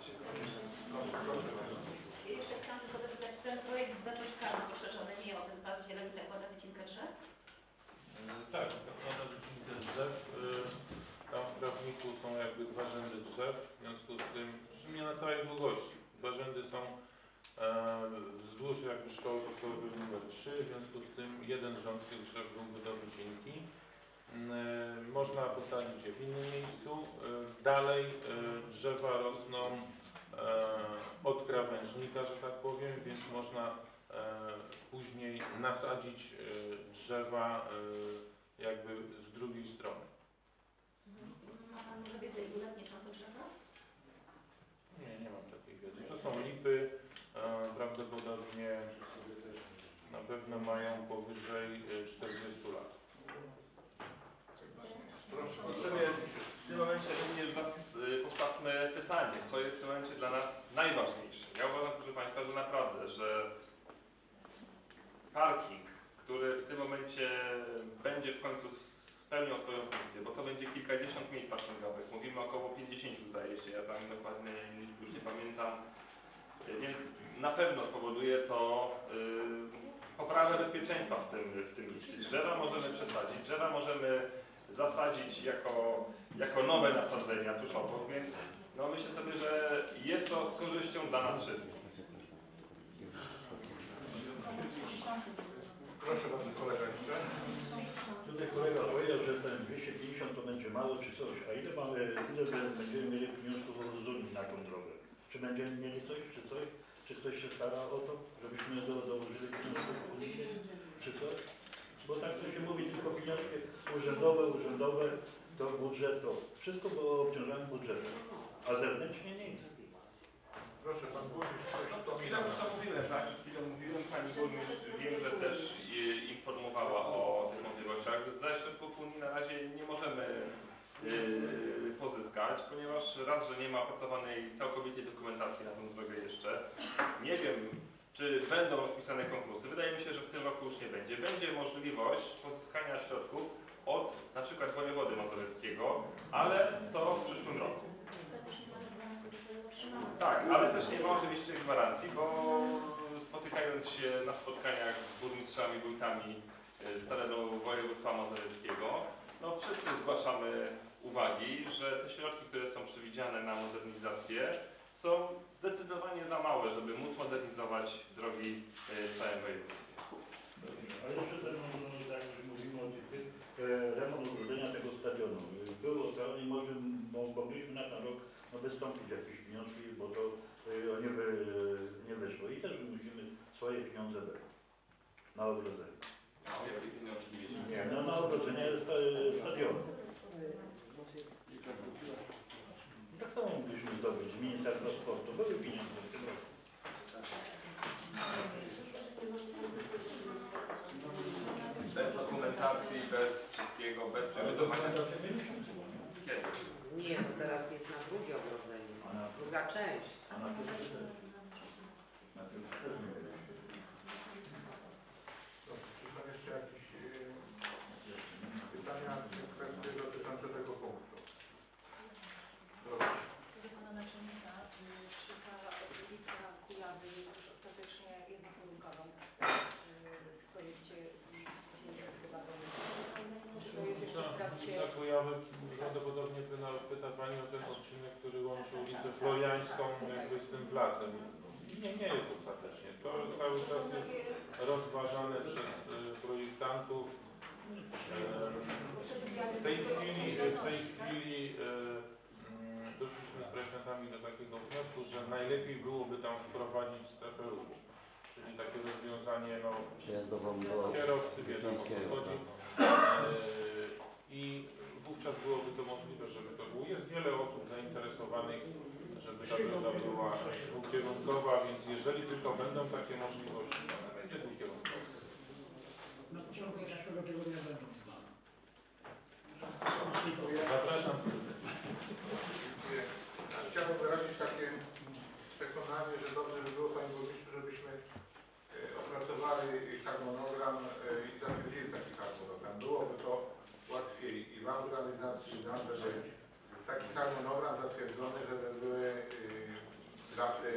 Jeszcze chciałam tylko dopytać, ten projekt z zatoczkami poszerzonymi o ten pas zieleni zakłada wycinkę drzew? Tak, zakłada wycinkę drzew. Tam w trawniku są jakby 2 rzędy drzew, w związku z tym, że nie na całej długości. 2 rzędy są wzdłuż jakby szkoły podstawowej nr 3, w związku z tym jeden rząd tych drzew byłby do wycinki. Można posadzić je w innym miejscu. Dalej drzewa rosną od krawężnika, że tak powiem, więc można później nasadzić drzewa jakby z drugiej strony. Ma Pan może wiedzę, iluletnie są to drzewa? Nie mam takiej wiedzy. To są lipy, prawdopodobnie na pewno mają powyżej 40 lat. I sobie w tym momencie również postawmy pytanie, co jest w tym momencie dla nas najważniejsze. Ja uważam, proszę Państwa, że naprawdę, że parking, który w tym momencie będzie w końcu spełniał swoją funkcję, bo to będzie kilkadziesiąt miejsc parkingowych, mówimy około 50 zdaje się, ja tam dokładnie już nie pamiętam, więc na pewno spowoduje to poprawę bezpieczeństwa w tym mieście. Drzewa możemy przesadzić, drzewa możemy zasadzić jako nowe nasadzenia tuż obok, więc myślę sobie, że jest to z korzyścią dla nas wszystkich. Proszę bardzo, kolega jeszcze. Tutaj kolega powiedział, że ten 250 to będzie mało czy coś, a ile będziemy mieli wniosków o rozróżnić na tą drogę? Czy będziemy mieli coś, czy ktoś się stara o to, żebyśmy dołożyli pieniądze unijne, czy coś? Bo tak to się mówi, tylko pieniądze urzędowe, to budżet, to wszystko było obciążane budżetem, a zewnętrznie nic. Proszę, pan burmistrz coś Chwilę wspomina. już to mówiłem, tak? Chwilę mówiłem, pani burmistrz wiem, że też informowała o tych możliwościach. Ze środków Unii na razie nie możemy pozyskać, ponieważ raz, że nie ma opracowanej całkowitej dokumentacji na tę drogę jeszcze. Nie wiem, czy będą rozpisane konkursy. Wydaje mi się, że w tym roku już nie będzie. Będzie możliwość pozyskania środków od na przykład wojewody mazowieckiego, ale to w przyszłym roku. Tak, ale też nie ma oczywiście gwarancji, bo spotykając się na spotkaniach z burmistrzami, wójtami z terenu województwa mazowieckiego, no wszyscy zgłaszamy uwagi, że te środki, które są przewidziane na modernizację, są zdecydowanie za małe, żeby móc modernizować drogi w całym województwie. Ale jeszcze ten, tak że mówimy o tych remont ogrodzenia tego stadionu. Było to i mogliśmy na ten rok wystąpić jakieś pieniądze, bo to nie wyszło. I też musimy swoje pieniądze brać na ogrodzenie. A jakie pieniążki mieliśmy? Nie, no na ogrodzenie stadionu. Tak samo mogliśmy zdobyć z Ministerstwa Sportu. Były pieniądze w tym roku. Bez dokumentacji, bez wszystkiego, bez przygotowania. Kiedy? Nie, bo teraz jest na drugie ogrodzenie, druga część. A na tym też. Na tym też nie wiem. Dobrze, czy są jeszcze jakieś pytania czy kwestie dotyczące tego punktu? Proszę. Proszę pana naczelnika, czy ta obwodnica Kujawy jest już ostatecznie jednokierunkową w projekcie chyba czy to jest jeszcze w trakcie? Ulica Kujawy, prawdopodobnie pyta Pani o ten odcinek, który łączy ulicę Floriańską jakby z tym placem. Nie jest ostatecznie. To cały czas jest rozważane przez projektantów. W tej chwili doszliśmy z projektantami do takiego wniosku, że najlepiej byłoby tam wprowadzić strefę ruchu. Czyli takie rozwiązanie, no, kierowcy wiedzą o co chodzi. I wówczas byłoby to możliwe, żeby to było. Jest wiele osób zainteresowanych, żeby ta droga była dwukierunkowa, więc jeżeli tylko będą takie możliwości, to ona będzie dwukierunkowa. Na początku przyszłego tygodnia będą dwa. Zapraszam. Dziękuję. Chciałbym wyrazić takie przekonanie, że dobrze by było, panie burmistrzu, żebyśmy opracowali harmonogram i zatwierdzili taki harmonogram. Byłoby to łatwiej i w organizacji, i nam, żeby taki harmonogram zatwierdzony, żeby były daty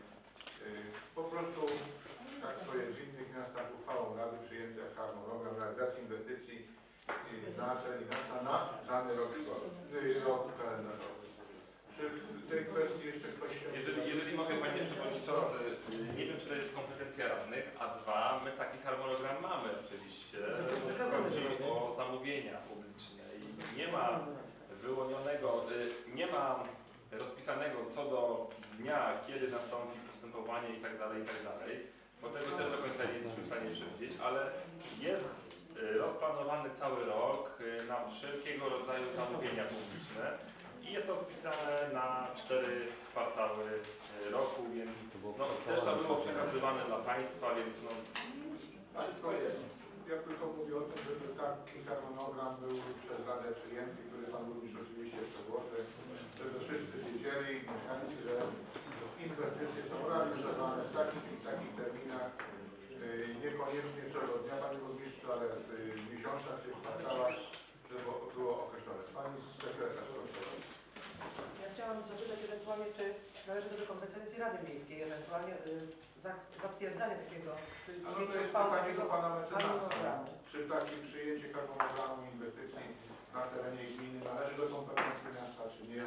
po prostu, tak to jest w innych miastach, uchwałą Rady przyjęty harmonogram realizacji inwestycji na terenie miasta na dany rok kalendarzowy. Czy w tej kwestii jeszcze ktoś się... Jeżeli mogę, Panie Przewodniczący, nie wiem, czy to jest kompetencja radnych, a dwa, my taki harmonogram mamy oczywiście, chodzi o zamówienia publiczne i nie ma wyłonionego, nie ma rozpisanego co do dnia, kiedy nastąpi postępowanie itd., bo tego też do końca nie jesteśmy w stanie przewidzieć, ale jest rozplanowany cały rok na wszelkiego rodzaju zamówienia publiczne. I jest to rozpisane na 4 kwartały roku, więc no, też to było przekazywane dla Państwa, więc no, wszystko jest. Ja tylko mówię o tym, żeby taki harmonogram był przez Radę przyjęty, który Pan Burmistrz oczywiście przedłoży, żeby wszyscy wiedzieli, mieszkańcy, że inwestycje są realizowane w takich i takich terminach, niekoniecznie co do dnia, Panie Burmistrzu, ale w miesiącach czy w kwartałach, żeby było określone. Pani sekretarz, proszę. Ja chciałam zapytać ewentualnie, czy należy to do kompetencji Rady Miejskiej, ewentualnie zatwierdzanie takiego, A no to jest pytanie do Pana mecenasa. Czy takie przyjęcie harmonogramu inwestycji na terenie gminy należy do kompetencji miasta, czy nie?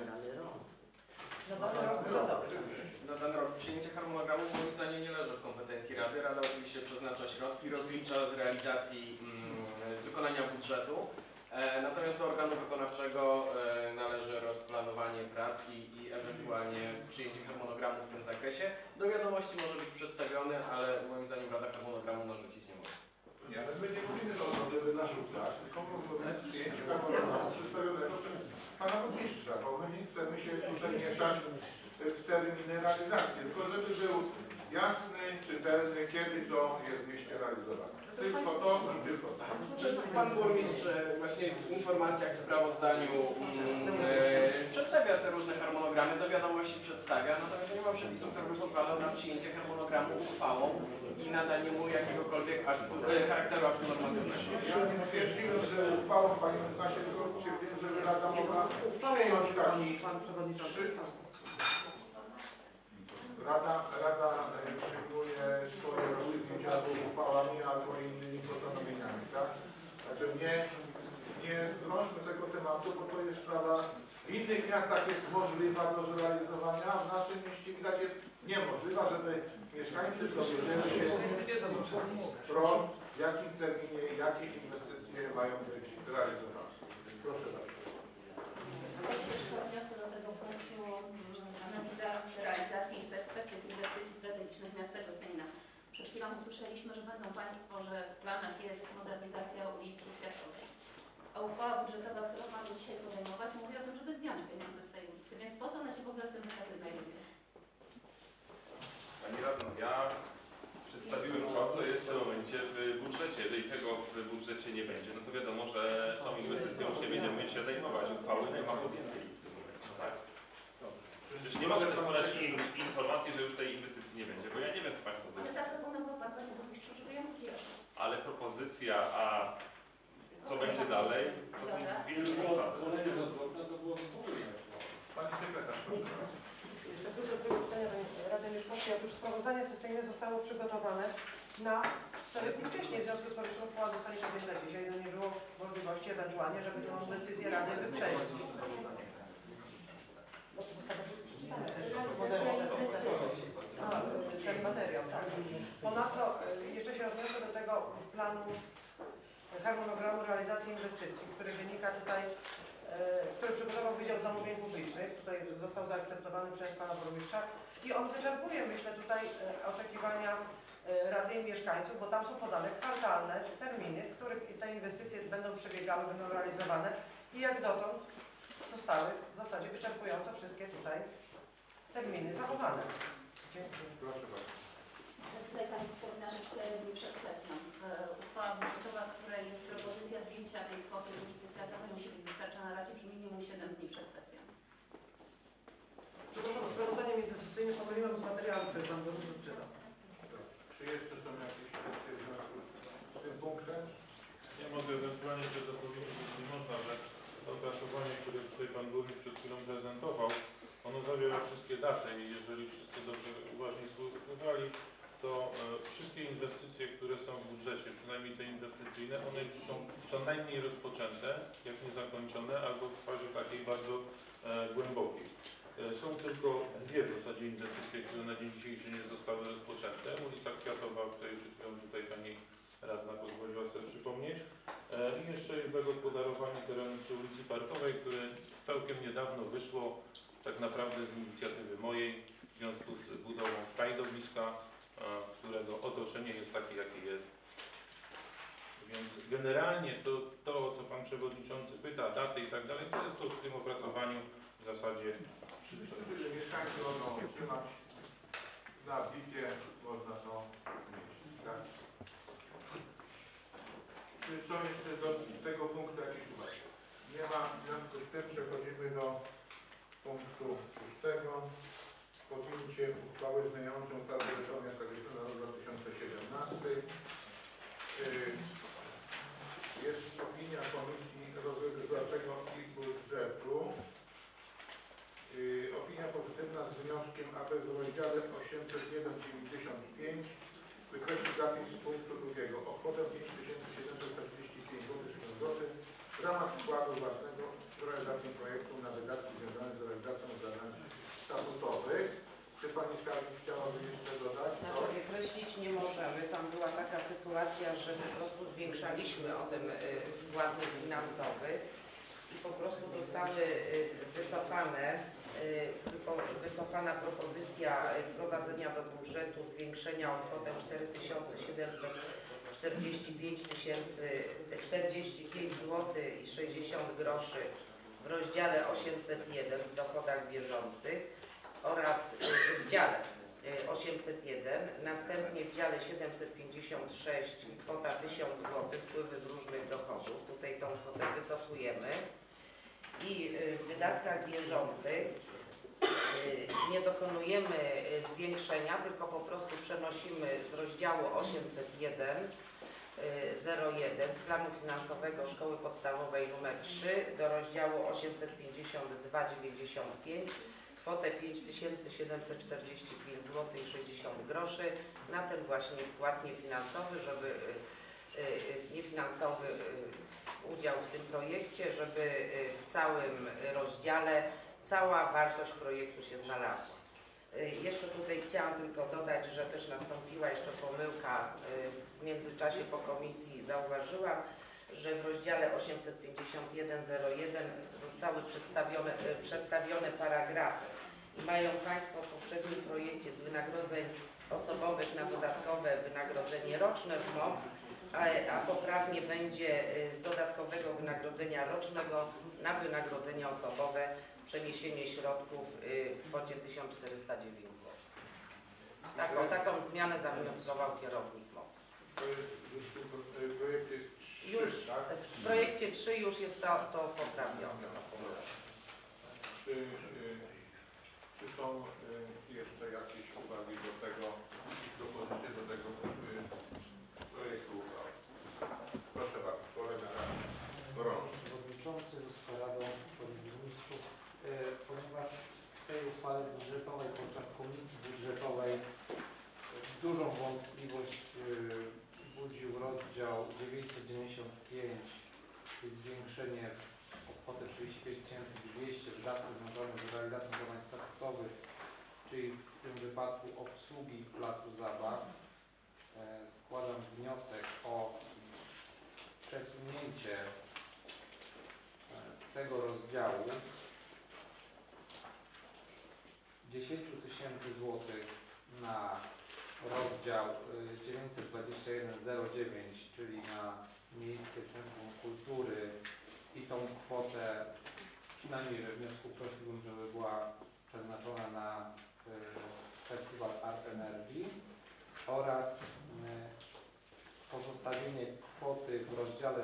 Na dany rok budżetowy. Na ten rok przyjęcie harmonogramu moim zdaniem nie leży w kompetencji Rady. Rada oczywiście przeznacza środki, rozlicza z realizacji wykonania budżetu Natomiast do organu wykonawczego należy rozplanowanie prac i ewentualnie przyjęcie harmonogramu w tym zakresie. Do wiadomości może być przedstawiony, ale moim zdaniem Rada harmonogramu narzucić nie może. Nie, ale my nie mówimy o to, żeby narzucać, tylko mówimy o przyjęciu harmonogramu przedstawionego przez pana burmistrza, bo my nie chcemy się tutaj mieszać w terminy realizacji, tylko żeby był jasny, czytelny, kiedy co jest w mieście realizowane. Tylko to i tylko to. Pan burmistrz właśnie w informacjach, w sprawozdaniu przedstawia te różne harmonogramy, do wiadomości przedstawia, natomiast nie ma przepisów, które by pozwalały na przyjęcie harmonogramu uchwałą i nadanie mu jakiegokolwiek charakteru aktu normatywnego. Ja nie twierdziłem, że uchwałą pani Nasie, tylko twierdziłem, że Rada mogła przyjąć taki Pan przewodniczący. Rada przyjmuje swoje rozstrzygnięcia albo uchwałami, albo innymi postanowieniami, tak? Także nie wnośmy tego tematu, bo to jest sprawa, w innych miastach jest możliwa do zrealizowania, a w naszym mieście widać jest niemożliwa, żeby mieszkańcy dowiedzieli się wprost, w jakim terminie, jakie inwestycje mają być realizowane. Proszę bardzo. Ja się jeszcze odniosę do tego punktu analiza realizacji i perspektyw inwestycji strategicznych miasta Gostynina. Przed chwilą usłyszeliśmy, że będą Państwo, że w planach jest modernizacja ulicy Kwiatowej. A uchwała budżetowa, którą mamy dzisiaj podejmować, mówi o tym, żeby zdjąć pieniądze z tej ulicy. Więc po co one się w ogóle w tym wykazie znajdują? Pani radna, ja przedstawiłem to, co jest w tym momencie w budżecie. Jeżeli tego w budżecie nie będzie, no to wiadomo, że tą inwestycją już nie będziemy się zajmować. Uchwały nie ma podjętej w tym momencie, tak? Przecież nie mogę też podać informacji, że już tej inwestycji nie będzie, bo ja nie wiem, co Państwo Ale zrobią. zaproponował Pan, Panie Burmistrzu, żeby ją zdjąć. Ale propozycja, a co będzie dalej, to są dwie różne sprawy. Pani sekretarz, proszę bardzo. Jeszcze dużo było pytania Rady Mieszkańskiej. Otóż sprawozdanie sesyjne zostało przygotowane na 4 dni wcześniej, w związku z powyższą uchwała zostanie podjęta dzisiaj. No nie było możliwości ewentualnie, żeby tę decyzję Rady wyprzedzić. No to zostało ten materiał, tak. Ponadto jeszcze się odniosę do tego planu harmonogramu realizacji inwestycji, który wynika tutaj, który przygotował Wydział Zamówień Publicznych, tutaj został zaakceptowany przez pana burmistrza i on wyczerpuje, myślę, tutaj oczekiwania Rady i mieszkańców, bo tam są podane kwartalne terminy, z których te inwestycje będą przebiegały, będą realizowane i jak dotąd zostały w zasadzie wyczerpująco wszystkie tutaj terminy zachowane. Dziękuję. Proszę bardzo. Tutaj Pani wspomina, że 4 dni przed sesją. Uchwała budżetowa, w której jest propozycja zdjęcia tej kwoty z ulicy Kwiatowej, musi być dostarczona Radzie przy minimum 7 dni przed sesją. Przepraszam, sprawozdanie międzysesyjne pomyliłam z materiału, który pan burmistrz odczytał. Czy jeszcze są jakieś kwestie w związku z tym punktem? Ja mogę ewentualnie jeszcze dopowiedzieć, jeśli można, że to opracowanie, które tutaj pan burmistrz przed chwilą prezentował, ono zawiera wszystkie daty i jeżeli wszyscy dobrze uważnie słuchali, to wszystkie inwestycje, które są w budżecie, przynajmniej te inwestycyjne, one już są co najmniej rozpoczęte, jak nie zakończone, albo w fazie takiej bardzo głębokiej. Są tylko dwie w zasadzie inwestycje, które na dzień dzisiejszy nie zostały rozpoczęte. Ulica Kwiatowa, o której przed chwilą tutaj pani radna pozwoliła sobie przypomnieć. I jeszcze jest zagospodarowanie terenu przy ulicy Parkowej, które całkiem niedawno wyszło tak naprawdę z inicjatywy mojej w związku z budową sztajdowiska, którego otoczenie jest takie, jakie jest. Więc generalnie to, o co pan przewodniczący pyta, daty i tak dalej, to jest to w tym opracowaniu w zasadzie wszystko. Czyli mieszkańcy mogą otrzymać na BIP-ie, można to mieć, tak? Czy są jeszcze do tego punktu jakieś uwagi? Nie ma, w związku z tym przechodzimy do punktu 6. Podjęcie uchwały zmieniającej uchwałę budżetową miasta Gostynina na rok 2017. Jest opinia Komisji Rozwoju Gospodarczego i Budżetu. Opinia pozytywna z wnioskiem, aby w rozdziale 801.95 wykreślić zapis z punktu 2 o kwotę 5745 zł w ramach wkładu własnego w realizację projektu na wydatki związane z realizacją zadań statutowych. Czy Pani Skarbnik chciałaby jeszcze dodać? Znaczy wykreślić nie możemy. Tam była taka sytuacja, że po prostu zwiększaliśmy o ten wkład finansowy i po prostu zostały wycofana propozycja wprowadzenia do budżetu zwiększenia o kwotę 45 zł i 60 groszy w rozdziale 801 w dochodach bieżących oraz w dziale 801, następnie w dziale 756 kwota 1000 zł, wpływy z różnych dochodów, tutaj tą kwotę wycofujemy i w wydatkach bieżących nie dokonujemy zwiększenia, tylko po prostu przenosimy z rozdziału 801 01 z planu finansowego Szkoły Podstawowej nr 3 do rozdziału 852,95 kwotę 5745 zł i 60 groszy na ten właśnie wkład niefinansowy, żeby niefinansowy udział w tym projekcie, żeby w całym rozdziale cała wartość projektu się znalazła. Jeszcze tutaj chciałam tylko dodać, że też nastąpiła jeszcze pomyłka. W międzyczasie po komisji zauważyłam, że w rozdziale 851.01 zostały przestawione paragrafy i mają Państwo w poprzednim projekcie z wynagrodzeń osobowych na dodatkowe wynagrodzenie roczne w MOPS, a poprawnie będzie z dodatkowego wynagrodzenia rocznego na wynagrodzenie osobowe przeniesienie środków w kwocie 1409 zł. Taką zmianę zawnioskował kierownik MOPS. To jest już w projekcie 3, Już tak? w projekcie 3 już jest to poprawione. Czy są jeszcze jakieś uwagi do tego, propozycje do tego projektu uchwały? Proszę bardzo, kolega Gorączka. Przewodniczący, Wysoka Rado, Panie Burmistrzu, ponieważ w tej uchwale budżetowej podczas komisji budżetowej dużą wątpliwość budził rozdział 995, czyli zwiększenie o kwotę 35 200 wydatków związanych z realizacją zadań statutowych, czyli w tym wypadku obsługi placu zabaw. Składam wniosek o przesunięcie z tego rozdziału 10 000 złotych na rozdział 92109, czyli na Miejskie Centrum Kultury i tą kwotę, przynajmniej we wniosku prosiłbym, żeby była przeznaczona na Festiwal Art Energy oraz pozostawienie kwoty w rozdziale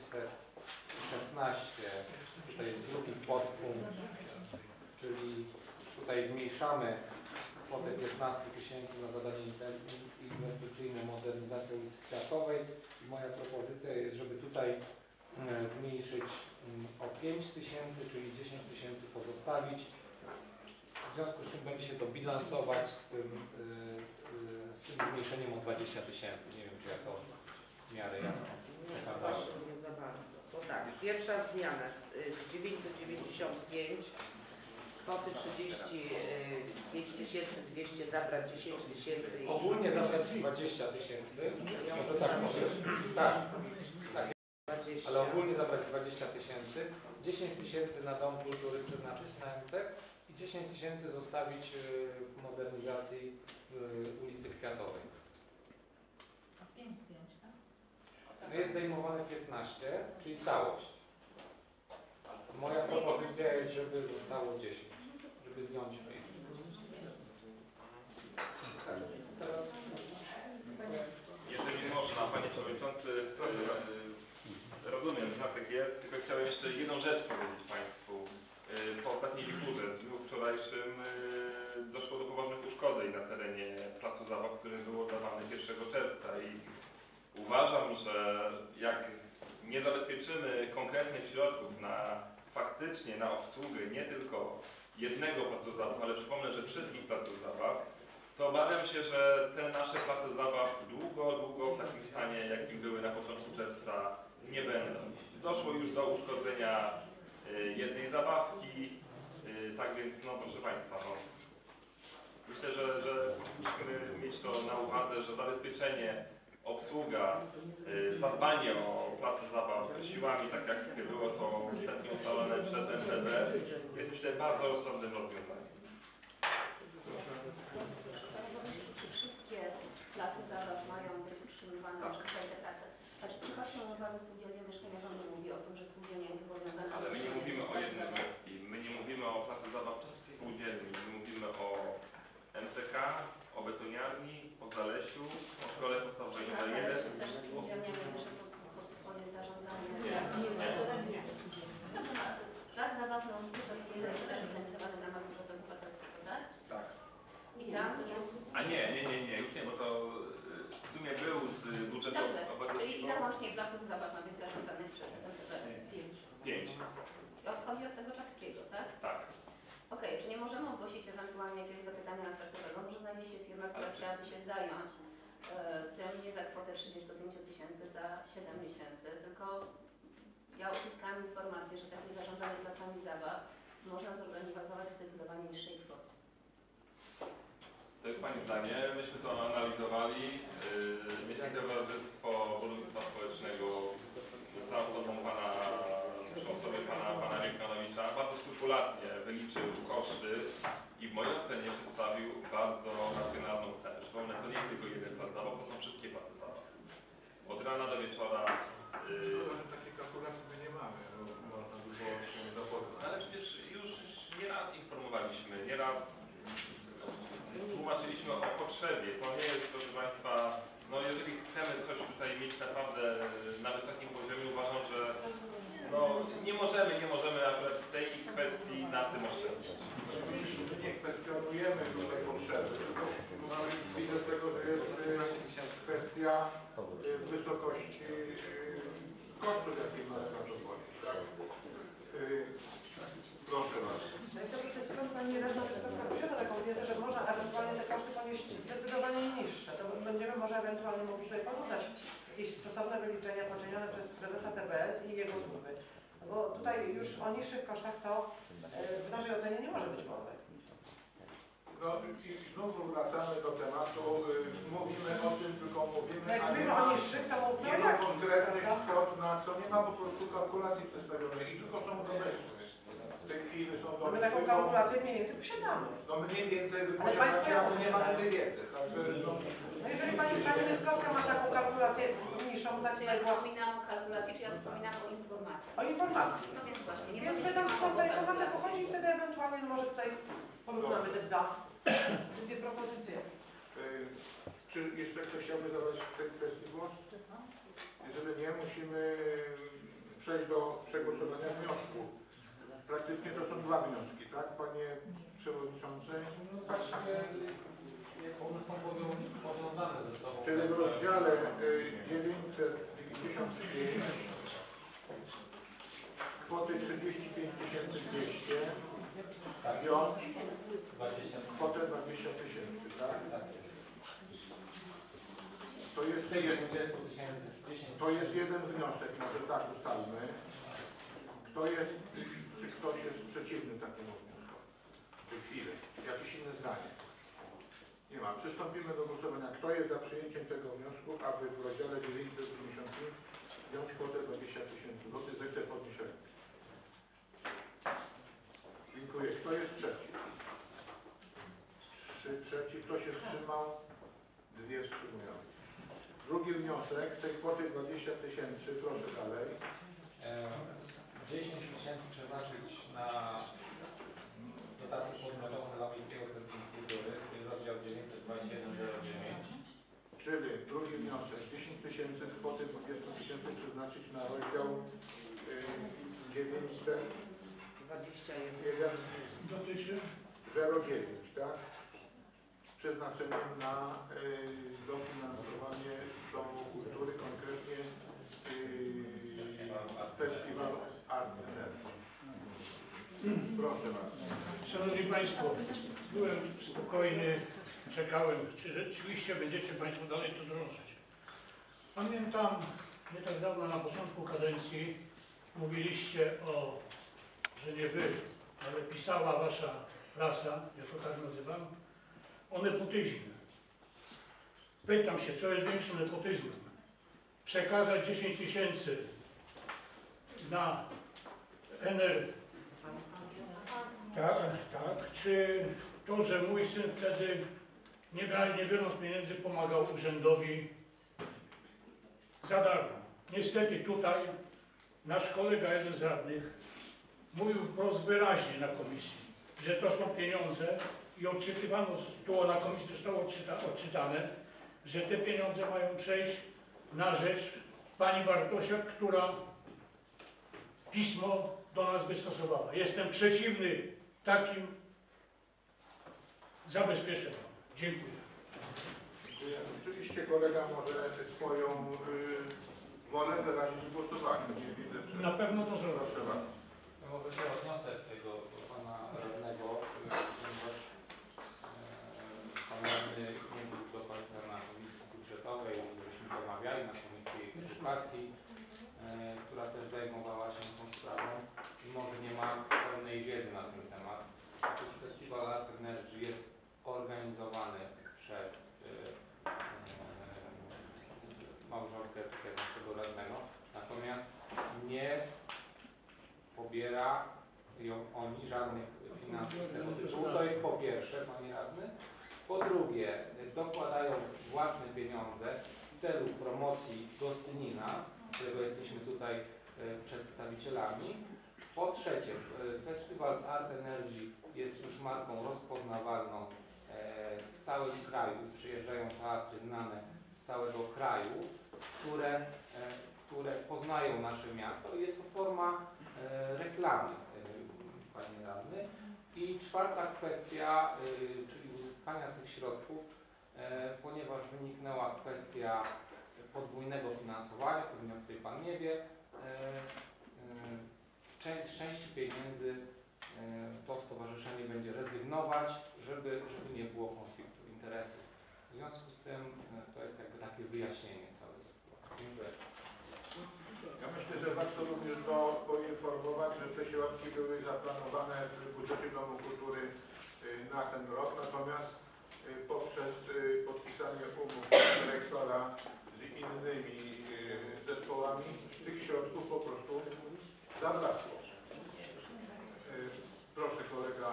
616, tutaj jest drugi podpunkt, czyli tutaj zmniejszamy kwotę 15 000 na zadanie inwestycyjne modernizacji ulicy Kwiatowej i moja propozycja jest, żeby tutaj zmniejszyć o 5 000, czyli 10 000 pozostawić. W związku z czym będzie się to bilansować z tym zmniejszeniem o 20 000. Nie wiem, czy ja to w miarę jasno przekazałem. Nie za bardzo. To tak, pierwsza zmiana z 995 z kwoty 35 200 zabrać 10 000 i Ogólnie zabrać 20 000. Może tak powiem. Tak. 20. Ale ogólnie zabrać 20 000, 10 000 na Dom Kultury przeznaczyć na MCEK i 10 000 zostawić w modernizacji ulicy Kwiatowej. A 5 zdjąć, tak? No jest zdejmowane 15, czyli całość. Moja propozycja jest, żeby zostało 10, żeby zdjąć 5. Jeżeli można, Panie Przewodniczący, rozumiem, wniosek jest, tylko chciałem jeszcze jedną rzecz powiedzieć Państwu. Po ostatniej wichurze, w dniu wczorajszym, doszło do poważnych uszkodzeń na terenie placu zabaw, który był oddawany 1 czerwca i uważam, że jak nie zabezpieczymy konkretnych środków faktycznie na obsługę nie tylko jednego placu zabaw, ale przypomnę, że wszystkich placów zabaw, to obawiam się, że te nasze place zabaw długo w takim stanie, jakim były na początku czerwca, nie będą. Doszło już do uszkodzenia jednej zabawki, tak więc, no proszę Państwa, no, Myślę, że powinniśmy mieć to na uwadze, że zabezpieczenie, obsługa, zadbanie o place zabaw siłami, tak jak było to wstępnie ustalone przez NTBS, jest myślę bardzo rozsądnym rozwiązaniem. Czy wszystkie place zabaw mają być utrzymywane przez te prace? Znaczy, prywatna umowa ze spółdzielnią mieszkaniową nie mówi o tym, że spółdzielnia jest zobowiązana Ale do my nie utrzymania mówimy tych o plac jednym zabaw. i my nie mówimy o placu zabaw spółdzielni, my mówimy o MCK, o betoniarni, o Zalesiu, o szkole podstawowej Na nr 1. Zalesiu też spółdzielnia nie bierze pod swoje zarządzanie. Dobrze, plac zabaw na ulicy Czerskiej jest też finansowany w ramach budżetu obywatelskiego, tak? Tak. I tam jest... A nie, już nie, bo to w sumie był z budżetu Dobrze, czyli obywatelskiego ile łącznie placów zabaw ma być zarządzanych przez NTBS? 5. I odchodzi od tego Czapskiego, tak? Tak. Okej, czy nie możemy ogłosić ewentualnie jakiegoś zapytania ofertowego? Może znajdzie się firma, która chciałaby się zająć tym nie za kwotę 35 000 za 7 miesięcy, tylko ja uzyskałam informację, że takie zarządzanie placami zabaw można zorganizować w zdecydowanie niższej kwocie. To jest Pani zdanie, myśmy to analizowali. Miejskie Towarzystwo Budownictwa Społecznego za osobą przy osobie pana Wielkanowicza bardzo skrupulatnie wyliczył koszty i w mojej ocenie przedstawił bardzo racjonalną cenę. Przypomnę, to nie jest tylko jeden plac zabaw, to są wszystkie place zabaw. Od rana do wieczora. Szkoda, że takiej kalkulacji my nie mamy, bo można by było się zapoznać. Ale przecież już nieraz informowaliśmy, nieraz tłumaczyliśmy o potrzebie. To nie jest, proszę Państwa, no jeżeli chcemy coś tutaj mieć naprawdę na wysokim poziomie, uważam, że no, nie możemy akurat w tej kwestii na tym oszczędzić. My nie kwestionujemy tutaj potrzeby, tylko widzę z tego, że jest kwestia wysokości kosztów, jakie mamy na to płacić. Tak? Proszę bardzo. No i to skąd Pani Radna Wyskowska posiada taką wiedzę, że można ewentualnie te koszty ponieść zdecydowanie niższe. To będziemy może ewentualnie mogli tutaj porównać jakieś stosowne wyliczenia poczynione przez prezesa TBS i jego służby. Bo tutaj już o niższych kosztach to w naszej ocenie nie może być mowy. No i znowu wracamy do tematu. Mówimy o tym, tylko mówimy, Jak a nie mówimy ma, o niższych, to mówmy nie o ma jakich, konkretnych prawda? kwot na co, nie ma po prostu kalkulacji przedstawionej i tylko są domysły. W tej chwili są My domysły. taką kalkulację mniej więcej posiadamy. No mniej więcej Ale wypowiadamy, Państwo ale nie jaką mamy posiadają? tej wiedzy. Także no, No jeżeli Pani Wyskowska ma taką kalkulację niższą, tak Czy ja wspominam o kalkulacji, czy ja wspominam o informacji? o informacji. No więc właśnie, nie Więc powinniśmy pytam, skąd ta mówić o informacja kalkulacji. pochodzi i wtedy ewentualnie może tutaj porównamy te dwie propozycje. czy jeszcze ktoś chciałby zabrać w tej kwestii głos? Jeżeli nie, musimy przejść do przegłosowania wniosku. Praktycznie to są dwa wnioski, tak, Panie Przewodniczący? No właściwie one są powiązane ze sobą. Czyli w rozdziale 995 kwoty 35 200 wziąć kwotę 20 000, tak? To jest jeden wniosek, może tak ustalmy. Czy ktoś jest przeciwny takiemu wnioskowi? W tej chwili. Jakieś inne zdanie? Nie ma. Przystąpimy do głosowania. Kto jest za przyjęciem tego wniosku, aby w rozdziale 995 wziąć kwotę 20 000 złotych, zechce podnieść rękę. Dziękuję. Kto jest przeciw? 3 przeciw. Kto się wstrzymał? 2 wstrzymujące. Drugi wniosek, tej kwoty 20 000, proszę dalej. 10 000 przeznaczyć na dotację podmiotową dla Miejskiego Centrum Kultury, rozdział 92109. Czyli drugi wniosek, 10 000 z kwoty 20 000 przeznaczyć na rozdział 921 Dotyczy 09, tak? Przeznaczeniem na dofinansowanie Domu Kultury, konkretnie Festiwal Art. Proszę bardzo. Szanowni Państwo, byłem spokojny, czekałem, czy rzeczywiście będziecie Państwo dalej to drążyć. Pamiętam, nie tak dawno na początku kadencji mówiliście że nie wy, ale pisała Wasza prasa, ja to tak nazywam, o nepotyzmie. Pytam się, co jest większym nepotyzmem? Przekazać 10 tysięcy na NR, tak, czy to, że mój syn wtedy, nie biorąc pieniędzy, pomagał urzędowi za darmo. Niestety tutaj nasz kolega, jeden z radnych, mówił wprost wyraźnie na komisji, że to są pieniądze i odczytywano, tu na komisji zostało odczytane, że te pieniądze mają przejść na rzecz pani Bartosiak, która pismo do nas wystosowała. Jestem przeciwny takim zabezpieczeniom. Dziękuję. Dziękuję. Oczywiście kolega może swoją wolę wyrazić w głosowaniu. Nie widzę, czy... Na pewno to zrobię. Proszę bardzo. Ja może się odniosę do tego pana radnego, ponieważ pan radny nie był do końca na komisji budżetowej, żeśmy rozmawiali na komisji edukacji, która też zajmowała się tą sprawą i może nie ma pełnej wiedzy na ten temat. Otóż Festiwal Art Energy jest organizowany przez małżonkę naszego radnego, natomiast nie pobiera ją oni żadnych finansów z tego tytułu. To jest po pierwsze, panie radny. Po drugie, dokładają własne pieniądze w celu promocji Gostynina, którego jesteśmy tutaj przedstawicielami. Po trzecie, Festiwal Art Energy jest już marką rozpoznawalną w całym kraju. Przyjeżdżają teatry znane z całego kraju, które poznają nasze miasto. Jest to forma reklamy, panie radny. I czwarta kwestia, czyli uzyskania tych środków, ponieważ wyniknęła kwestia podwójnego finansowania, pewnie o której pan nie wie, z części pieniędzy to stowarzyszenie będzie rezygnować, żeby nie było konfliktu interesów. W związku z tym to jest jakby takie wyjaśnienie całej sytuacji. Dziękuję. Ja myślę, że warto również poinformować, że te środki były zaplanowane w budżecie Domu Kultury na ten rok, natomiast poprzez podpisanie umów dyrektora z innymi zespołami tych środków po prostu zabrakło. Proszę kolega.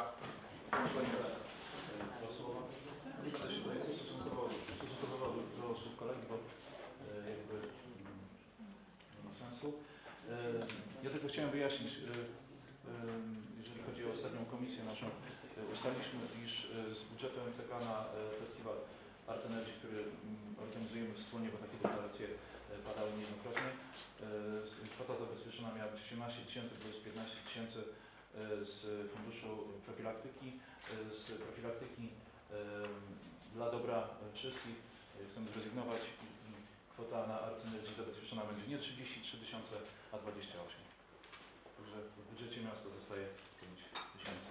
Nie będę się tutaj ustosunkował do słów kolegi, bo jakby nie ma sensu. Ja tylko chciałem wyjaśnić, jeżeli chodzi o ostatnią komisję naszą, ustaliliśmy, iż z budżetu MCK na festiwal Art Energy, który organizujemy wspólnie, bo takie deklaracje padały niejednokrotnie, kwota zabezpieczona miała być 18 tysięcy plus 15 tysięcy z funduszu profilaktyki. Z profilaktyki dla dobra wszystkich chcemy zrezygnować i kwota na Art Energy zabezpieczona będzie nie 33 tysiące, a 28. Także w budżecie miasta zostaje 5 tysięcy.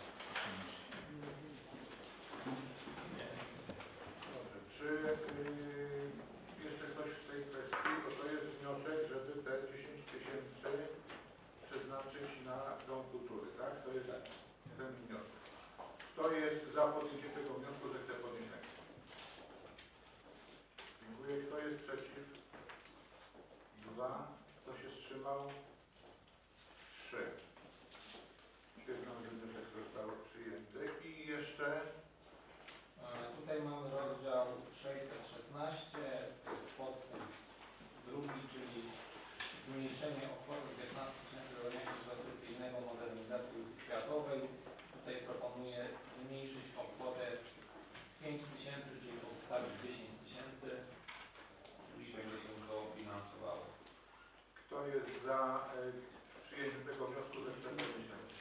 Dobrze. Czy jeszcze ktoś w tej kwestii, bo to jest wniosek, żeby te 10 tysięcy przeznaczyć na Dom Kultury, tak? To jest ten wniosek. Kto jest za podjęciem tego wniosku, że chce podnieść rękę? Dziękuję. Kto jest przeciw? 2. Kto się wstrzymał? 3. Stwierdzam, że wniosek został przyjęty. I jeszcze Tutaj mamy rozdział 616, podpunkt drugi, czyli zmniejszenie o kwotę 15 tysięcy zadania inwestycyjnego modernizacji ulicy Kwiatowej. Tutaj proponuję zmniejszyć o kwotę 5 tysięcy, czyli pozostawić 10 tysięcy, czyli będzie się to finansowało. kto jest za przyjęciem tego wniosku, że chce podnieść rękę?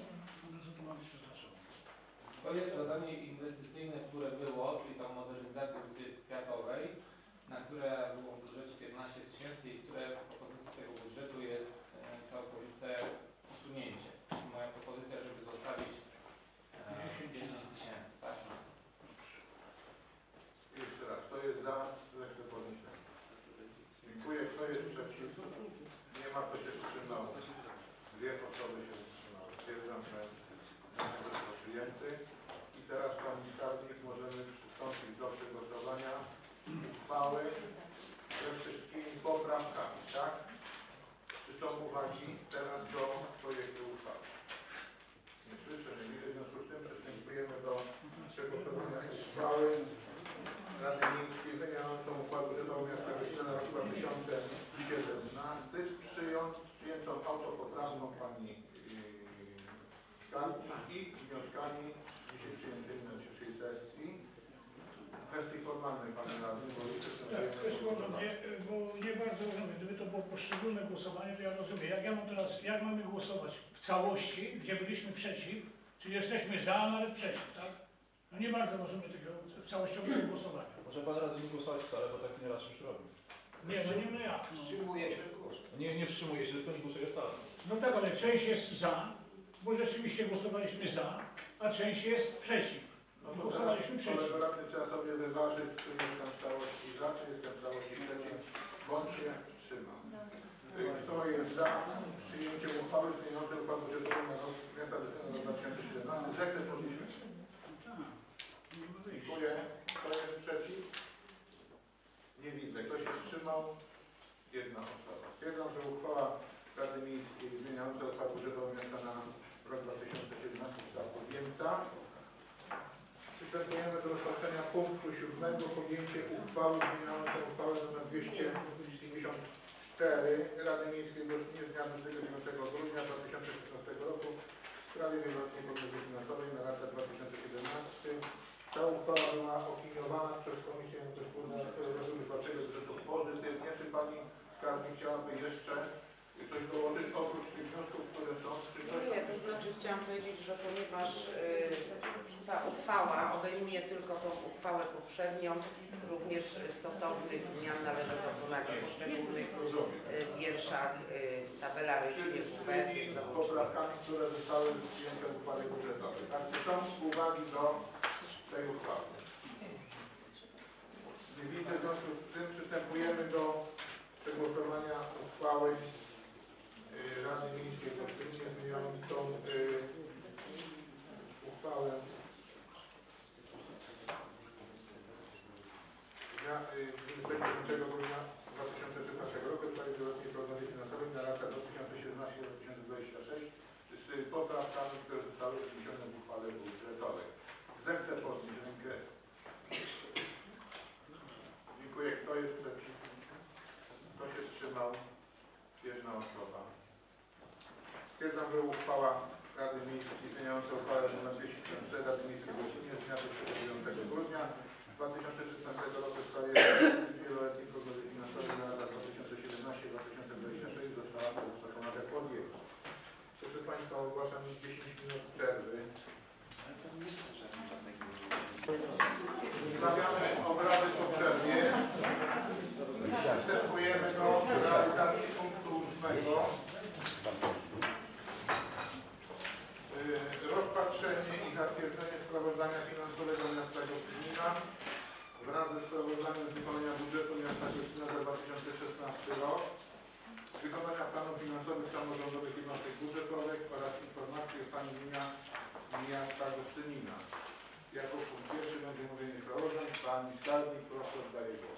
To jest zadanie inwestycyjne, które było, czyli ta modernizacja ulicy Kwiatowej, na które było w budżecie 15 tysięcy i które w propozycji tego budżetu jest całkowite usunięcie. Moja propozycja, żeby zostawić 10 tysięcy, tak? Jeszcze raz, kto jest za, że chce podnieść rękę? Dziękuję. Kto jest przeciw? Nie ma, kto się wstrzymał. 2 osoby się wstrzymały. Stwierdzam, że został przyjęty. I teraz Pani Skarbnik, możemy przystąpić do przegłosowania uchwały ze wszystkimi poprawkami, tak? Czy są uwagi teraz do projektu uchwały? Nie słyszę, nie widzę, w związku z tym przystępujemy do przegłosowania uchwały Rady Miejskiej zmieniającą układ budżetowy miasta Gościna na rok 2017 z przyjętą autopoprawną pani skarbnik i wnioskami dzisiaj przyjętymi na dzisiejszej sesji. Kwestii formalnej, panie radny, bo już Tak, kwestia bo nie bardzo rozumiem. Gdyby to było poszczególne głosowanie, to ja rozumiem. Jak ja mam teraz, jak mamy głosować w całości, gdzie byliśmy przeciw, czyli jesteśmy za, a nawet przeciw, tak? No nie bardzo rozumiem tego całościowego głosowania. Może pan radny nie głosować wcale, bo tak nieraz już robi. Nie, no nie, no ja. Wstrzymuje się w głosie. Nie wstrzymuje się, tylko nie głosuje wcale. No tak, ale część jest za, bo rzeczywiście głosowaliśmy za, a część jest przeciw. No to Głosowaliśmy teraz, przeciw. kolego radny, trzeba sobie wyważyć, czy jestem w całości za, czy jestem w całości przeciw, bądź się trzymam. Kto jest za przyjęciem uchwały zmieniającej układ budżetowy na rok miasta Gostynia na 2017? Zechce podnieść. Dziękuję. Kto jest przeciw? Nie widzę. Kto się wstrzymał? Jedna osoba. Stwierdzam, że uchwała Rady Miejskiej zmieniająca układ budżetowy miasta na rok 2017 została podjęta. Przystępujemy do rozpatrzenia punktu 7. Podjęcie uchwały zmieniającej uchwałę nr 254 Rady Miejskiej w Gostynie z dnia 29 grudnia 2016 roku w sprawie wieloletniej prognozy finansowej na lata 2017. Ta uchwała była opiniowana przez Komisję Rozwoju Wyborczego Budżetu pozytywnie. Czy pani skarbnik chciałaby jeszcze coś dołożyć oprócz tych wniosków, które są? Czy coś Nie, to znaczy chciałam powiedzieć, że ponieważ ta uchwała obejmuje tylko tą uchwałę poprzednią, również stosownych zmian należy dokonać w poszczególnych wierszach tabela rośnie WP. Poprawkami, które zostały przyjęte w uchwale budżetowej. Tak, czy są uwagi do tej uchwały? Nie widzę, w związku z tym przystępujemy do przegłosowania uchwały Rady Miejskiej w Gostynie zmieniającą uchwałę dnia 29 grudnia 2016 roku w sprawie wieloletniej prognozy finansowej na lata 2017-2026 z poprawkami, które zostały wniesione w uchwale budżetowej. Zechcę podnieść rękę. Dziękuję. Kto jest przeciw? Kto się wstrzymał? Jedna osoba. Stwierdzam, że uchwała Rady Miejskiej zmieniająca uchwałę nr 254 Rady Miejskiej w Gostynie z dnia 29 grudnia 2016 roku w sprawie wieloletniej prognozy finansowej na lata 2017-2026 została przedstawiona podjęta. Proszę Państwa, ogłaszam 10 minut przerwy. Wznawiamy obrady po przerwie. Przystępujemy do realizacji punktu 8. Rozpatrzenie i zatwierdzenie sprawozdania finansowego miasta Gostynia wraz ze sprawozdaniem z wykonania budżetu miasta Gostynia za 2016 rok, wykonania planów finansowych samorządowych jednostek budżetowych oraz informacji o stanie miasta Gostynina. Jako punkt pierwszy będzie mówienie sprawozdań. Pani skarbnik, proszę, oddaję głos.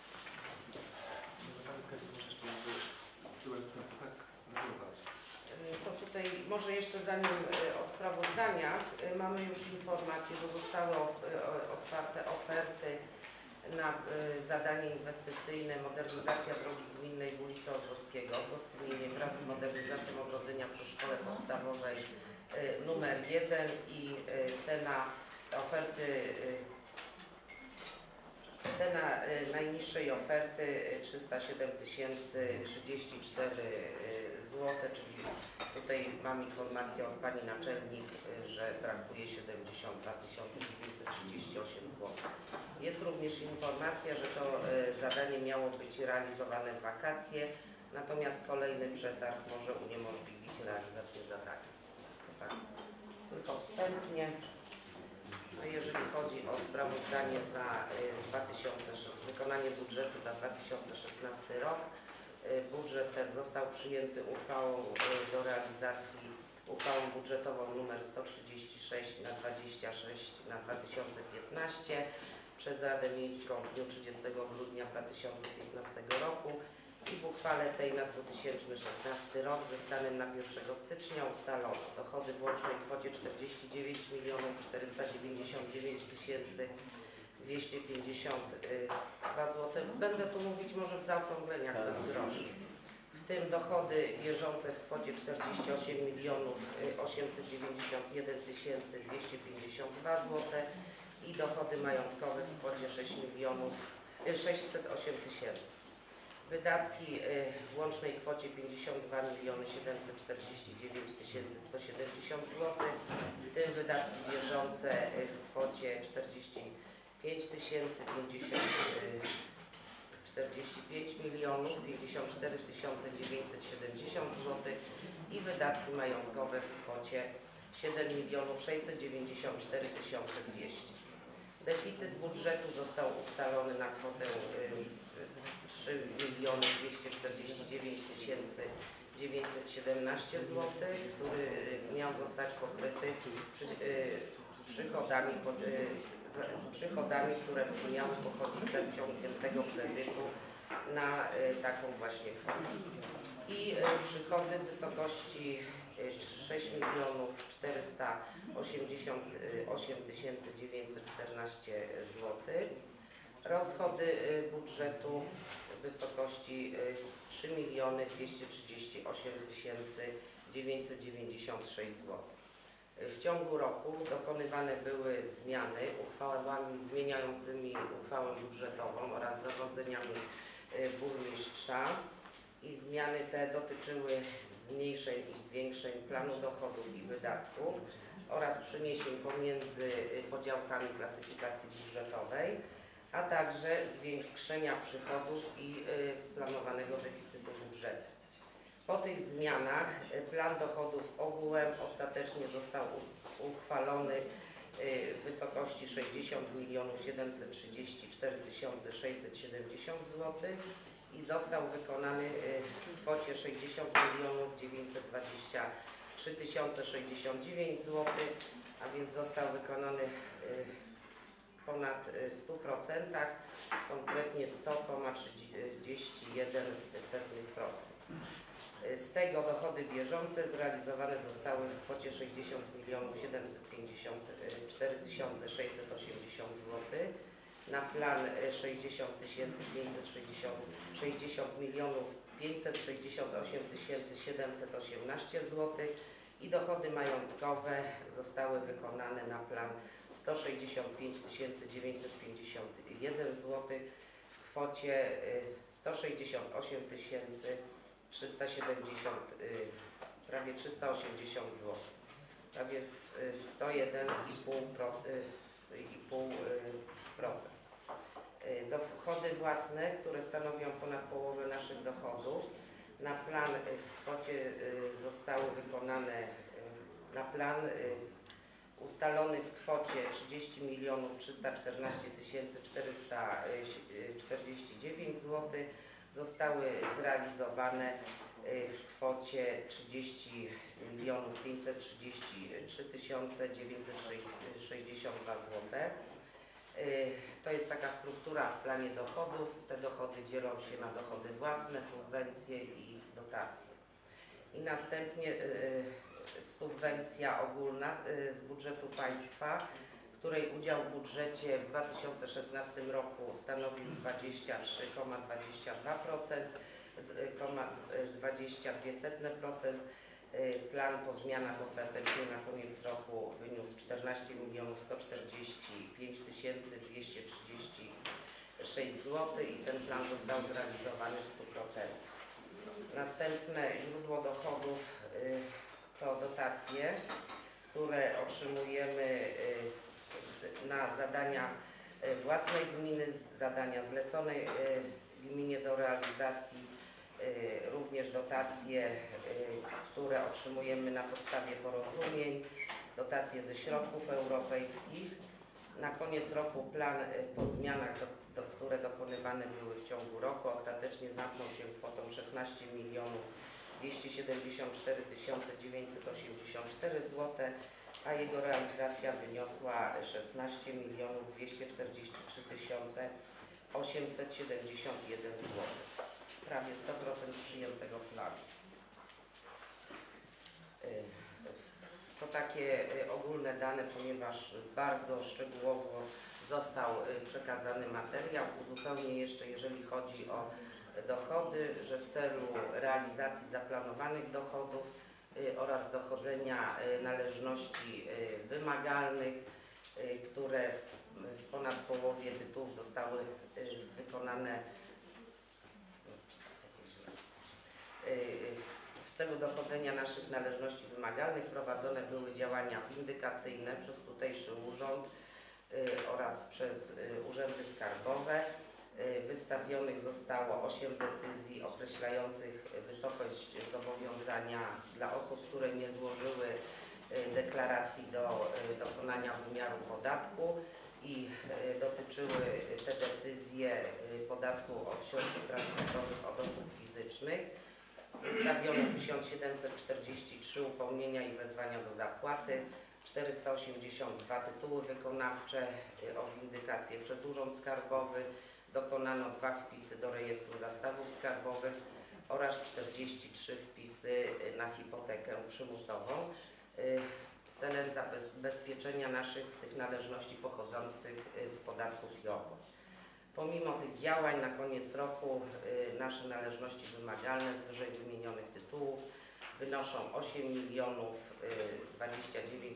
To tutaj może jeszcze zanim o sprawozdaniach, mamy już informacje, bo zostały otwarte oferty na zadanie inwestycyjne modernizacja drogi gminnej w ulicy Ostrowskiego w Gostyninie wraz z modernizacją ogrodzenia przy szkole podstawowej numer 1 i cena oferty, cena najniższej oferty 307 034 zł, czyli tutaj mam informację od Pani Naczelnik, że brakuje 72 938 zł. Jest również informacja, że to zadanie miało być realizowane w wakacje, natomiast kolejny przetarg może uniemożliwić realizację zadania. Tak, tylko wstępnie. No jeżeli chodzi o sprawozdanie za wykonanie budżetu za 2016 rok, budżet ten został przyjęty uchwałą do realizacji, uchwałą budżetową nr 136 na 26 na 2015. przez Radę Miejską w dniu 30 grudnia 2015 roku i w uchwale tej na 2016 rok ze stanem na 1 stycznia ustalono dochody w łącznej kwocie 49 499 252 zł. Będę tu mówić może w zaokrągleniach bez groszy. W tym dochody bieżące w kwocie 48 891 252 zł i dochody majątkowe w kwocie 608 tysięcy. Wydatki w łącznej kwocie 52 749 170 zł, w tym wydatki bieżące w kwocie 45 54 970 zł i wydatki majątkowe w kwocie 7 694 200. Deficyt budżetu został ustalony na kwotę 3 249 917 zł, który miał zostać pokryty przychodami, które miały pochodzić z zaciągniętego kredytu na taką właśnie kwotę. I przychody w wysokości 6 488 914 zł. Rozchody budżetu w wysokości 3 238 996 zł. W ciągu roku dokonywane były zmiany uchwałami zmieniającymi uchwałę budżetową oraz zarządzeniami burmistrza i zmiany te dotyczyły zmniejszeń i zwiększeń planu dochodów i wydatków oraz przeniesień pomiędzy podziałkami klasyfikacji budżetowej, a także zwiększenia przychodów i planowanego deficytu budżetu. Po tych zmianach plan dochodów ogółem ostatecznie został uchwalony w wysokości 60 734 670 zł i został wykonany w kwocie 60 923 069 zł, a więc został wykonany ponad 100%, konkretnie 100,31%. Z tego dochody bieżące zrealizowane zostały w kwocie 60 754 680 zł, na plan 60 568 718 zł i dochody majątkowe zostały wykonane na plan 165 951 zł w kwocie 168 370, prawie 380 zł, prawie w 101,5%. Dochody własne, które stanowią ponad połowę naszych dochodów, na plan w kwocie zostały wykonane, na plan ustalony w kwocie 30 314 449 zł zostały zrealizowane w kwocie 30 533 962 zł. To jest taka struktura w planie dochodów. Te dochody dzielą się na dochody własne, subwencje i dotacje. I następnie subwencja ogólna z budżetu państwa, której udział w budżecie w 2016 roku stanowił 23,22%. Plan po zmianach ostatecznie na koniec roku wyniósł 14 145 236 zł i ten plan został zrealizowany w 100%. Następne źródło dochodów to dotacje, które otrzymujemy na zadania własnej gminy, zadania zlecone gminie do realizacji, również dotacje, które otrzymujemy na podstawie porozumień, dotacje ze środków europejskich. Na koniec roku plan po zmianach, które dokonywane były w ciągu roku, ostatecznie zamknął się kwotą 16 274 984 zł a jego realizacja wyniosła 16 243 871 zł. Prawie 100% przyjętego planu. To takie ogólne dane, ponieważ bardzo szczegółowo został przekazany materiał. Uzupełnię jeszcze, jeżeli chodzi o dochody, że w celu realizacji zaplanowanych dochodów oraz dochodzenia należności wymagalnych, które w ponad połowie tytułów zostały wykonane w celu dochodzenia naszych należności wymagalnych prowadzone były działania windykacyjne przez tutejszy urząd oraz przez urzędy skarbowe. Wystawionych zostało 8 decyzji określających wysokość zobowiązania dla osób, które nie złożyły deklaracji do dokonania wymiaru podatku i dotyczyły te decyzje podatku od środków transportowych od osób fizycznych. Wystawiono 1743 upomnienia i wezwania do zapłaty, 482 tytuły wykonawcze o windykację przez Urząd Skarbowy, dokonano 2 wpisy do rejestru zastawów skarbowych oraz 43 wpisy na hipotekę przymusową celem zabezpieczenia naszych tych należności pochodzących z podatków i opłat. Pomimo tych działań na koniec roku nasze należności wymagalne z wyżej wymienionych tytułów wynoszą 8 029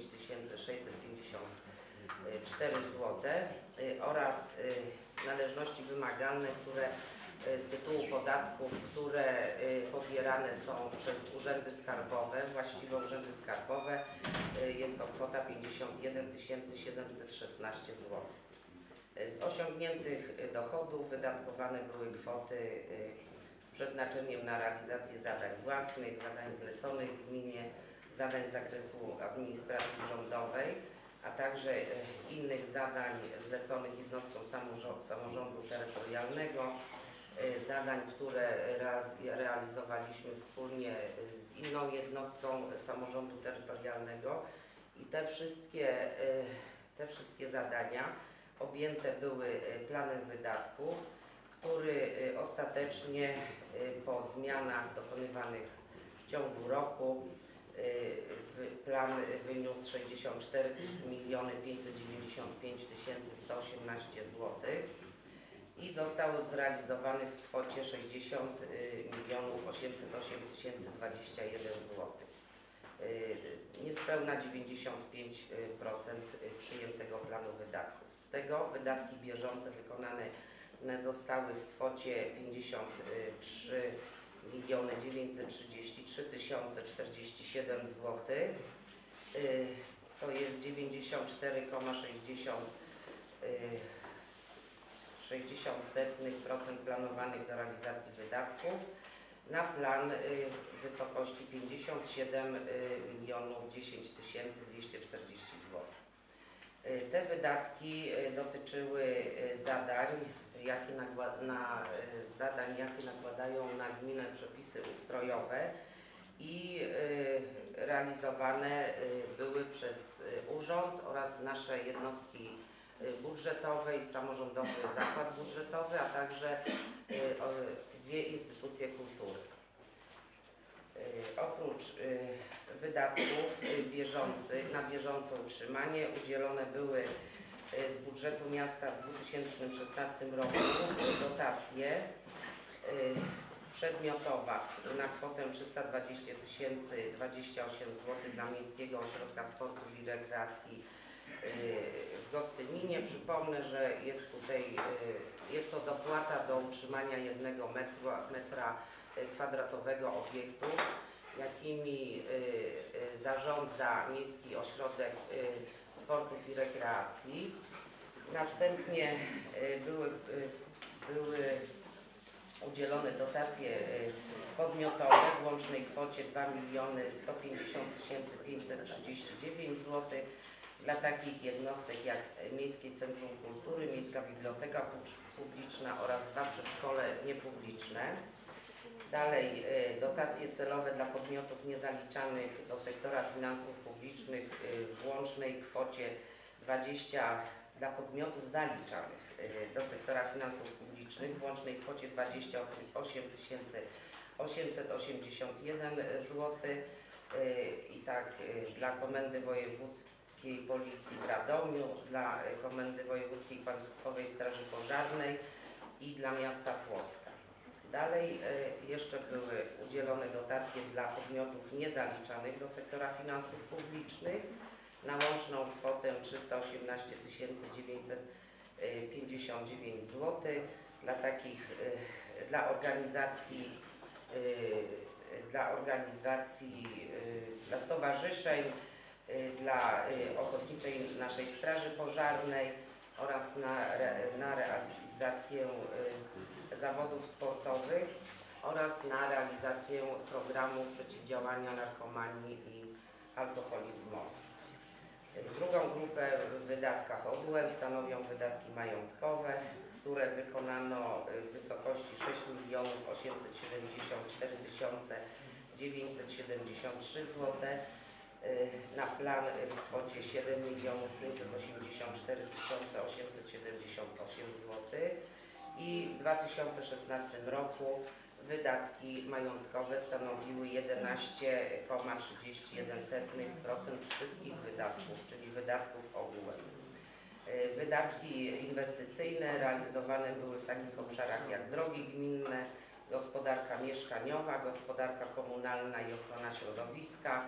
654 zł oraz należności wymagalne, które z tytułu podatków, które pobierane są przez urzędy skarbowe, właściwe urzędy skarbowe, jest to kwota 51 716 zł. Z osiągniętych dochodów wydatkowane były kwoty z przeznaczeniem na realizację zadań własnych, zadań zleconych gminie, zadań z zakresu administracji rządowej, a także innych zadań zleconych jednostkom samorządu terytorialnego, zadań, które realizowaliśmy wspólnie z inną jednostką samorządu terytorialnego i te wszystkie zadania objęte były planem wydatków, który ostatecznie po zmianach dokonywanych w ciągu roku plan wyniósł 64 595 118 zł i został zrealizowany w kwocie 60 808 021 zł. Niespełna 95% przyjętego planu wydatków. Z tego wydatki bieżące wykonane zostały w kwocie 53 933 047 zł. To jest 94,60% planowanych do realizacji wydatków na plan w wysokości 57 010 240 zł. Te wydatki dotyczyły zadań, jakie nakładają na gminę przepisy ustrojowe i realizowane były przez urząd oraz nasze jednostki budżetowe i samorządowy zakład budżetowy, a także 2 instytucje kultury. Oprócz wydatków bieżących na bieżące utrzymanie udzielone były z budżetu miasta w 2016 roku dotacje przedmiotowa na kwotę 320 028 zł dla Miejskiego Ośrodka Sportu i Rekreacji w Gostyninie. Przypomnę, że jest to dopłata do utrzymania 1 metra kwadratowego obiektu, jakimi zarządza Miejski Ośrodek Sportów i Rekreacji. Następnie były udzielone dotacje podmiotowe w łącznej kwocie 2 150 539 zł dla takich jednostek jak Miejskie Centrum Kultury, Miejska Biblioteka Publiczna oraz 2 przedszkole niepubliczne. Dalej, dotacje celowe dla podmiotów niezaliczanych do sektora finansów publicznych w łącznej kwocie 20 dla podmiotów zaliczanych do sektora finansów publicznych w łącznej kwocie 28 881 zł i tak dla Komendy Wojewódzkiej Policji w Radomiu, dla Komendy Wojewódzkiej Państwowej Straży Pożarnej i dla miasta Płocka. Dalej jeszcze były udzielone dotacje dla podmiotów niezaliczanych do sektora finansów publicznych na łączną kwotę 318 959 zł dla takich dla stowarzyszeń, dla Ochotniczej naszej Straży Pożarnej oraz na realizację zawodów sportowych oraz na realizację programów przeciwdziałania narkomanii i alkoholizmowi. Drugą grupę w wydatkach ogółem stanowią wydatki majątkowe, które wykonano w wysokości 6 874 973 zł, na plan w kwocie 7 584 878 zł i w 2016 roku wydatki majątkowe stanowiły 11,31% wszystkich wydatków, czyli wydatków ogółem. Wydatki inwestycyjne realizowane były w takich obszarach jak drogi gminne, gospodarka mieszkaniowa, gospodarka komunalna i ochrona środowiska,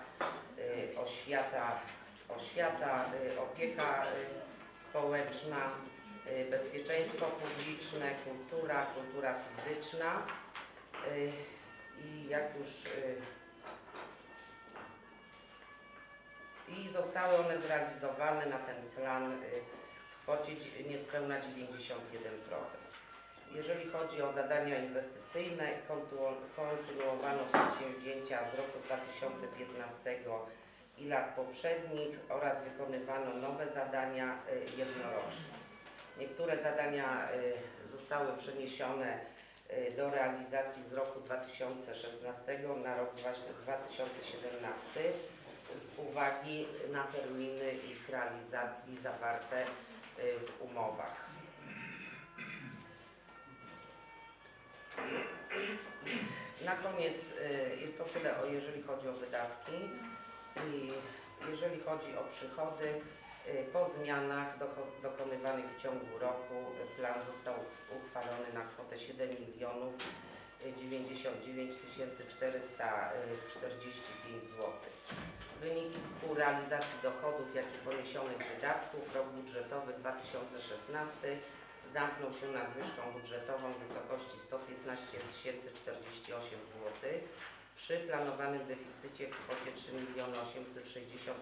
oświata, opieka społeczna, bezpieczeństwo publiczne, kultura fizyczna i jak już i zostały one zrealizowane na ten plan w kwocie niespełna 91%. Jeżeli chodzi o zadania inwestycyjne, kontynuowano przedsięwzięcia z roku 2015 i lat poprzednich oraz wykonywano nowe zadania jednoroczne. Niektóre zadania zostały przeniesione do realizacji z roku 2016 na rok 2017 z uwagi na terminy ich realizacji zawarte w umowach. Na koniec to tyle, jeżeli chodzi o wydatki. I jeżeli chodzi o przychody, po zmianach dokonywanych w ciągu roku plan został uchwalony na kwotę 7 099 445 zł. W wyniku realizacji dochodów, jak i poniesionych wydatków rok budżetowy 2016 zamknął się nadwyżką budżetową w wysokości 115 048 zł przy planowanym deficycie w kwocie 3 860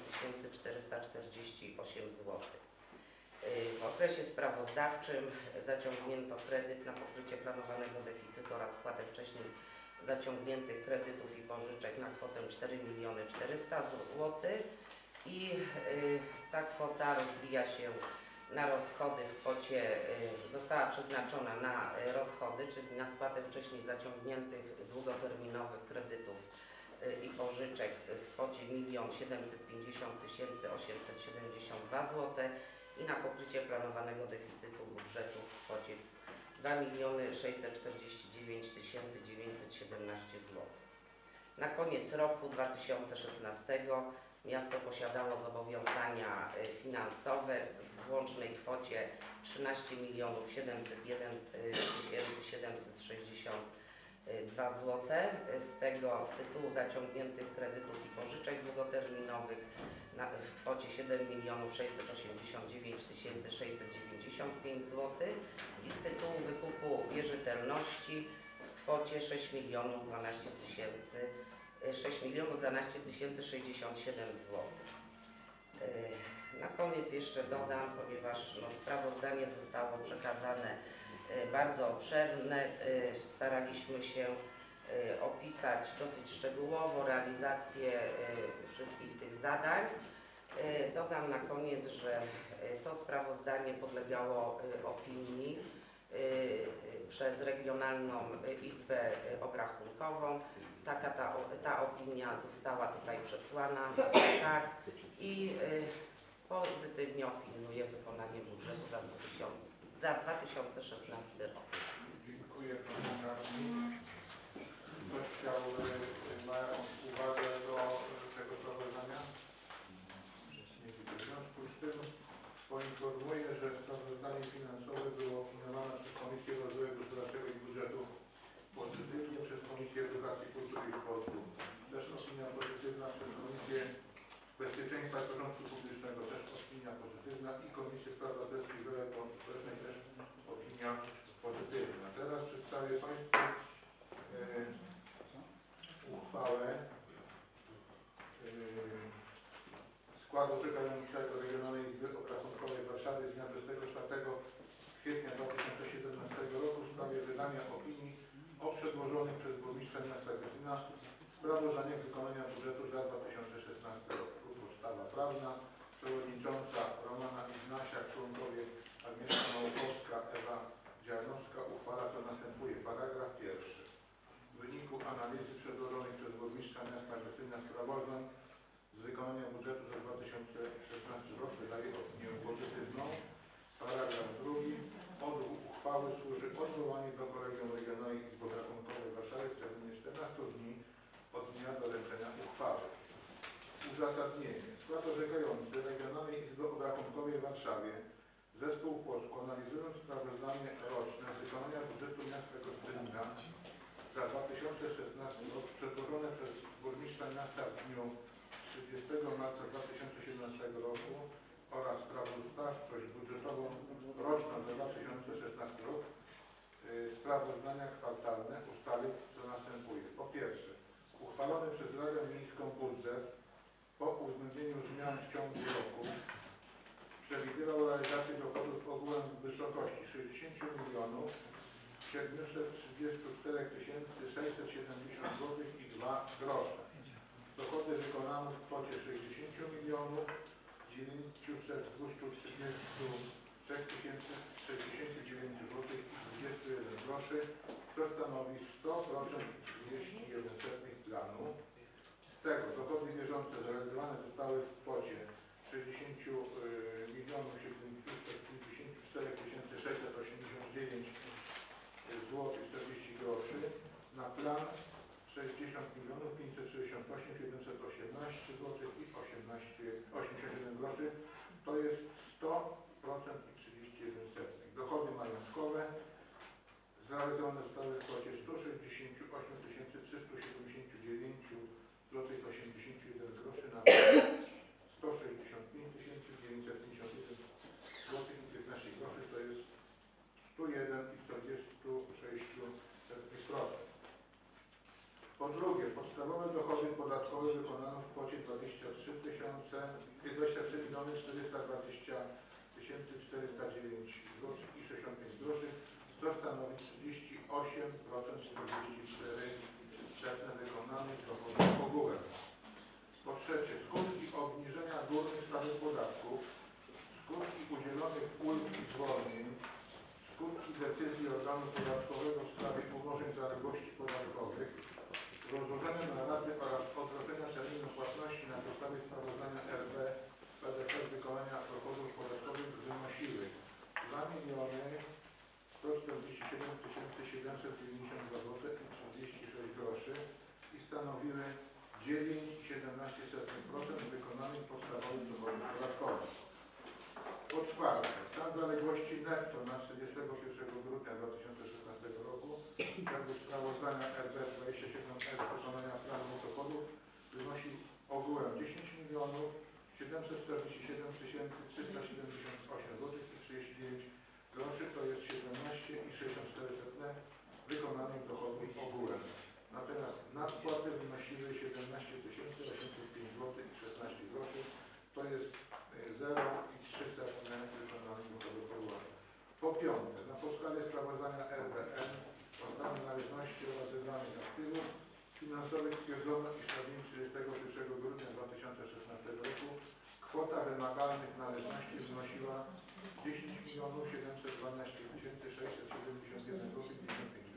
448 zł. W okresie sprawozdawczym zaciągnięto kredyt na pokrycie planowanego deficytu oraz spłatę wcześniej zaciągniętych kredytów i pożyczek na kwotę 4 400 zł i ta kwota rozbija się na rozchody w kwocie, została przeznaczona na rozchody, czyli na spłatę wcześniej zaciągniętych długoterminowych kredytów i pożyczek w kwocie 1 750 872 zł i na pokrycie planowanego deficytu budżetu w kwocie 2 649 917 zł. Na koniec roku 2016 miasto posiadało zobowiązania finansowe w łącznej kwocie 13 701 762 zł. Z tytułu zaciągniętych kredytów i pożyczek długoterminowych w kwocie 7 689 695 zł i z tytułu wykupu wierzytelności w kwocie 6 012 067 zł. Na koniec jeszcze dodam, ponieważ sprawozdanie zostało przekazane bardzo obszerne, staraliśmy się opisać dosyć szczegółowo realizację wszystkich tych zadań. Dodam na koniec, że to sprawozdanie podlegało opinii przez Regionalną Izbę Obrachunkową. Ta opinia została tutaj przesłana, tak, i pozytywnie opiniuje wykonanie budżetu za 2016 rok. Dziękuję Pani Radni. Ktoś chciałby ma jakąś uwagę do tego sprawozdania? Nie widzę. W związku z tym poinformuję, że sprawozdanie finansowe było opiniowane przez Komisję Rozwoju Gospodarczego i Budżetu pozytywnie, przez Komisję Edukacji, Kultury i Sportu też opinia pozytywna, przez Komisję Bezpieczeństwa i Porządku Publicznego też opinia pozytywna i Komisję Spraw Obywatelskich i Polityki Społecznej też opinia pozytywna. Teraz przedstawię Państwu uchwałę składu orzekającego Regionalnej Izby Obrachunkowej w Warszawie z dnia 24 kwietnia 2017 roku w sprawie wydania opinii o przedłożonych przez burmistrza miasta Gryfina sprawozdaniach wykonania budżetu za 2016 rok. Podstawa prawna, przewodnicząca Romana Iznasia, członkowie Agnieszka Małopolska, Ewa Dziarnowska uchwala co następuje. Paragraf pierwszy. W wyniku analizy przedłożonych przez burmistrza miasta Gryfina sprawozdań z wykonania budżetu za 2016 rok wydaje opinię pozytywną. Paragraf drugi. Od uchwały służy odwołanie do Kolegium Regionalnej Izby Obrachunkowej w Warszawie w terminie 14 dni od dnia doręczenia uchwały. Uzasadnienie. Skład orzekający Regionalnej Izby Obrachunkowej w Warszawie Zespół Płocku, analizując sprawozdanie roczne z wykonania budżetu miasta Gostynia za 2016 rok przedłożone przez burmistrza miasta w dniu 30 marca 2017 roku oraz sprawozdawczość budżetową roczną za 2016 rok, sprawozdania kwartalne ustalił co następuje. Po pierwsze, uchwalony przez Radę Miejską budżet po uwzględnieniu zmian w ciągu roku przewidywał realizację dochodów ogółem w wysokości 60 734 670 zł i 2 grosze. Dochody wykonano w kwocie 60 933 069 zł i 21 groszy, co stanowi 100% i 31% planu. Z tego dochody bieżące zrealizowane zostały w kwocie 60 754 689 zł 40 groszy, na plan 60 568 718 zł i 87 groszy, to jest 100% i 31%. Dochody majątkowe zrealizowane zostały w kwocie 168 379 zł 81 groszy, na plan 165 951 zł i 15 groszy, to jest 101 i 46%. Po drugie, podstawowe dochody podatkowe wykonano w kwocie 23 420 409 zł i 65 groszy, co stanowi 38,44% wykonanych dochodów ogółem. Po trzecie, skutki obniżenia górnych stawek podatków, skutki udzielonych ulg i zwolnień, skutki decyzji organu podatkowego w sprawie umorzeń zaległości podatkowych, rozłożenia na raty oraz odroczenia terminu płatności na podstawie sprawozdania RB PDP z wykonania dochodów podatkowych wynosiły 2 147 792 zł i 36 groszy i stanowiły 9,17% wykonanych podstawowych dochodów podatkowych. Po czwarte, stan zaległości netto na 31 grudnia 2016 roku według sprawozdania RB 27S wykonania planu dochodów wynosi ogółem 10 747 378 zł i 39 groszy, to jest 17,64% wykonanych dochodów ogółem. Natomiast nadpłaty wynosiły 17 805 zł i 16 groszy, to jest 0,03% wykonanych dochodów ogółem. Po piąte, na podstawie sprawozdania RBN o stanie należności oraz zebranych aktywów finansowych stwierdzono, iż na dzień 31 grudnia 2016 roku kwota wymagalnych należności wynosiła 10 712 670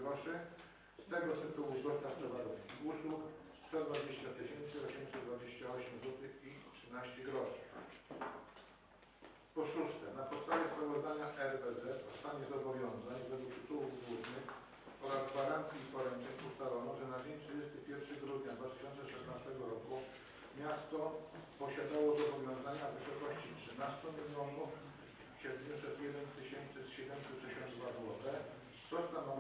groszy. Z tego tytułu dostaw towarów i usług 120 828 zł i 13 groszy. Po szóste, na podstawie sprawozdania RBZ o stanie zobowiązań według tytułów głównych oraz gwarancji i poręczeń ustalono, że na dzień 31 grudnia 2016 roku miasto posiadało zobowiązania w wysokości 13 701 762 zł, co stanowi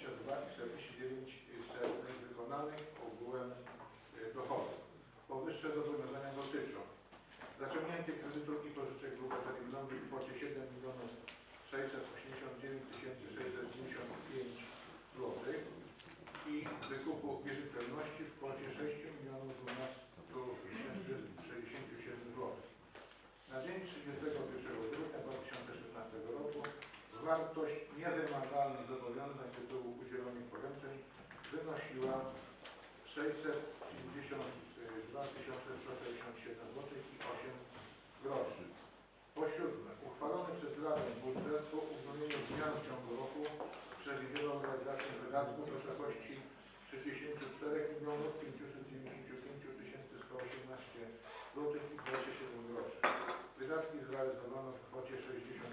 22,49% wykonanych ogółem dochodów. Powyższe zobowiązania dotyczą zaciągnięcie kredytów i pożyczek długoterminowych w kwocie 7 689 695 zł i wykupu wierzytelności w kwocie 6 12 067 zł. Na dzień 31 grudnia 2016 roku wartość niewymagalnych zobowiązań z tytułu udzielonych poręczeń wynosiła 652 167 zł i 8 groszy. Po siódme, uchwalony przez Radę budżet po uwzględnieniu zmian w ciągu roku przewidziano realizację wydatków w wysokości 64 595 118 zł i 27 groszy. Wydatki zrealizowano w kwocie 60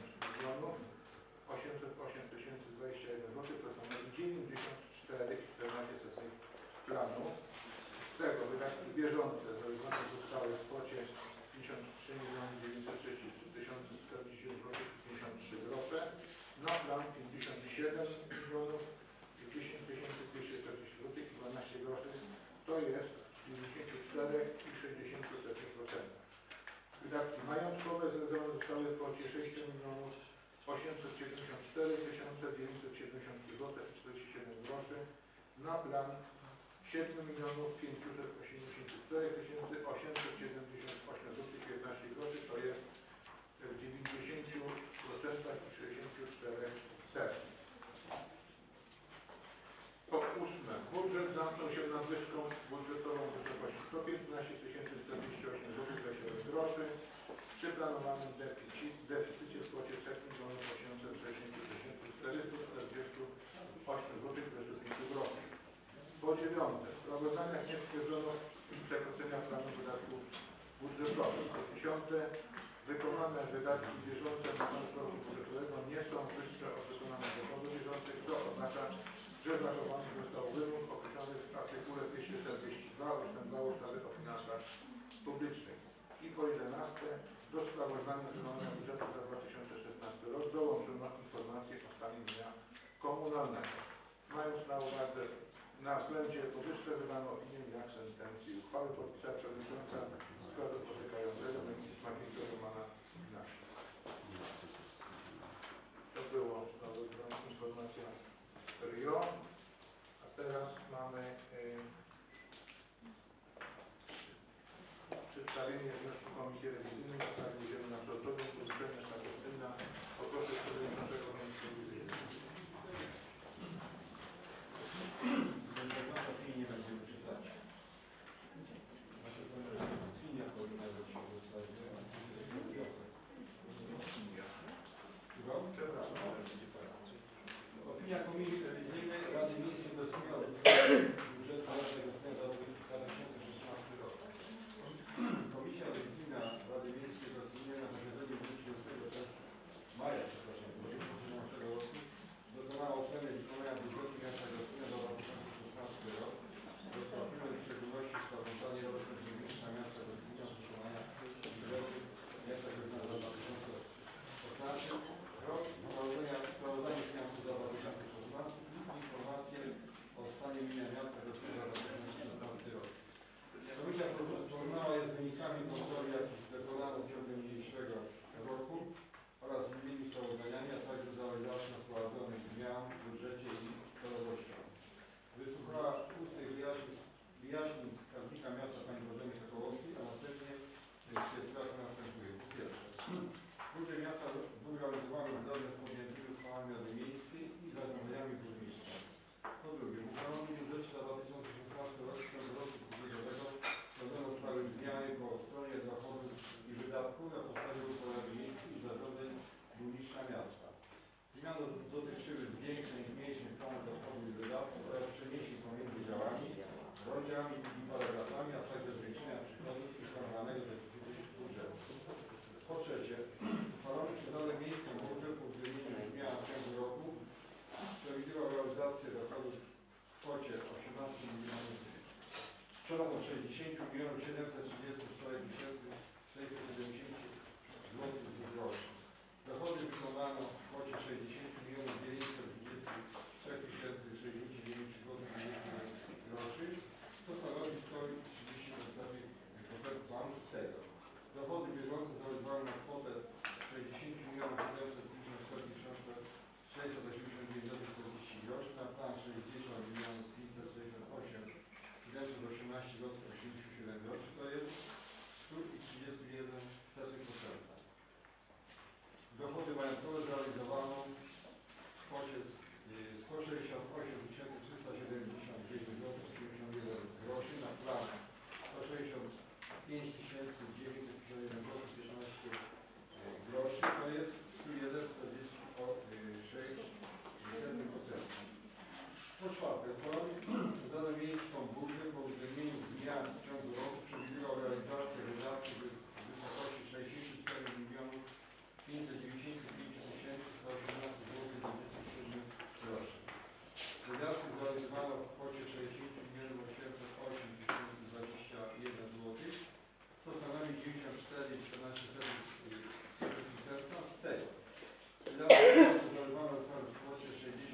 808 021 zł, to stanowi 94,14 planu. Z tego wydatki bieżące zrealizowane zostały w kwocie 53 933 047 zł i 53 grosze. Na plan 57 10 240 zł i 12 groszy, to jest 94,60%. Wydatki majątkowe zrealizowane zostały w kwocie 6 874 973 zł i 47 groszy. Na plan 7 584 878 zł i 15 groszy, to jest w 90% i 64%. Po ósme, budżet zamknął się nadwyżką budżetową w wysokości 115 048 zł i 27 groszy przy planowanym deficycie w kwocie 3 860 448 zł i 25 groszy. Po dziewiąte, w sprawozdaniach nie stwierdzono przekroczenia planu wydatków budżetowych. Po dziesiąte, wykonane wydatki bieżące na koniec roku budżetowego nie są wyższe od wykonanych dochodów bieżących, co oznacza, że zachowany został wymóg określony w artykule 242 ust. 2 ustawy o finansach publicznych. I po 11, do sprawozdania wykonania budżetu za 2016 rok dołączono informację o stanie mienia komunalnego. Mając na uwadze na względzie powyższe wydano opinię jak sentencji uchwały podpisała przewodnicząca składu orzekającego magistra Romana Ignasia. To było informacja RIO, a teraz mamy przedstawienie wniosku Komisji Rewizyjnej w sprawie udziału na protokół uzyskania statystyka. Poproszę przewodniczącego Komisji Rewizyjnej. Opinii nie będziemy czytać. Opinia powinna być Opinia Komisji Rewizyjnej Rady Miejskiej do zmian budżetu rocznego z 2016 roku. Komisja Rewizyjna Rady Miejskiej do zmian na posiedzeniu w dniu 30 maja 2017 roku 734 670 zł z groszy. Dochody wykonano w kwocie 60 923 069 zł z groszy. To stanowi 130% planu z tego. Dochody bieżące zaległy na kwotę 60 754 689 zł 40 groszy, na plan 60 568 718 zł 87 groszy, to jest 131%. Dochody majątkowe zrealizowano w kwocie 168 379 zł 81 groszy, na plan 165 951 zł 15 groszy, to jest 146%. Po czwarte, Radę Miejską budżet po uwzględnieniu zmian w ciągu roku przewidywał realizację wydatków w wysokości 64 595 118 zł 27 groszy. Wydatki zrealizowano w kwocie 60 808 021 zł, co stanowi 94,14% z tego. Wydatki zrealizowane zostały w kwocie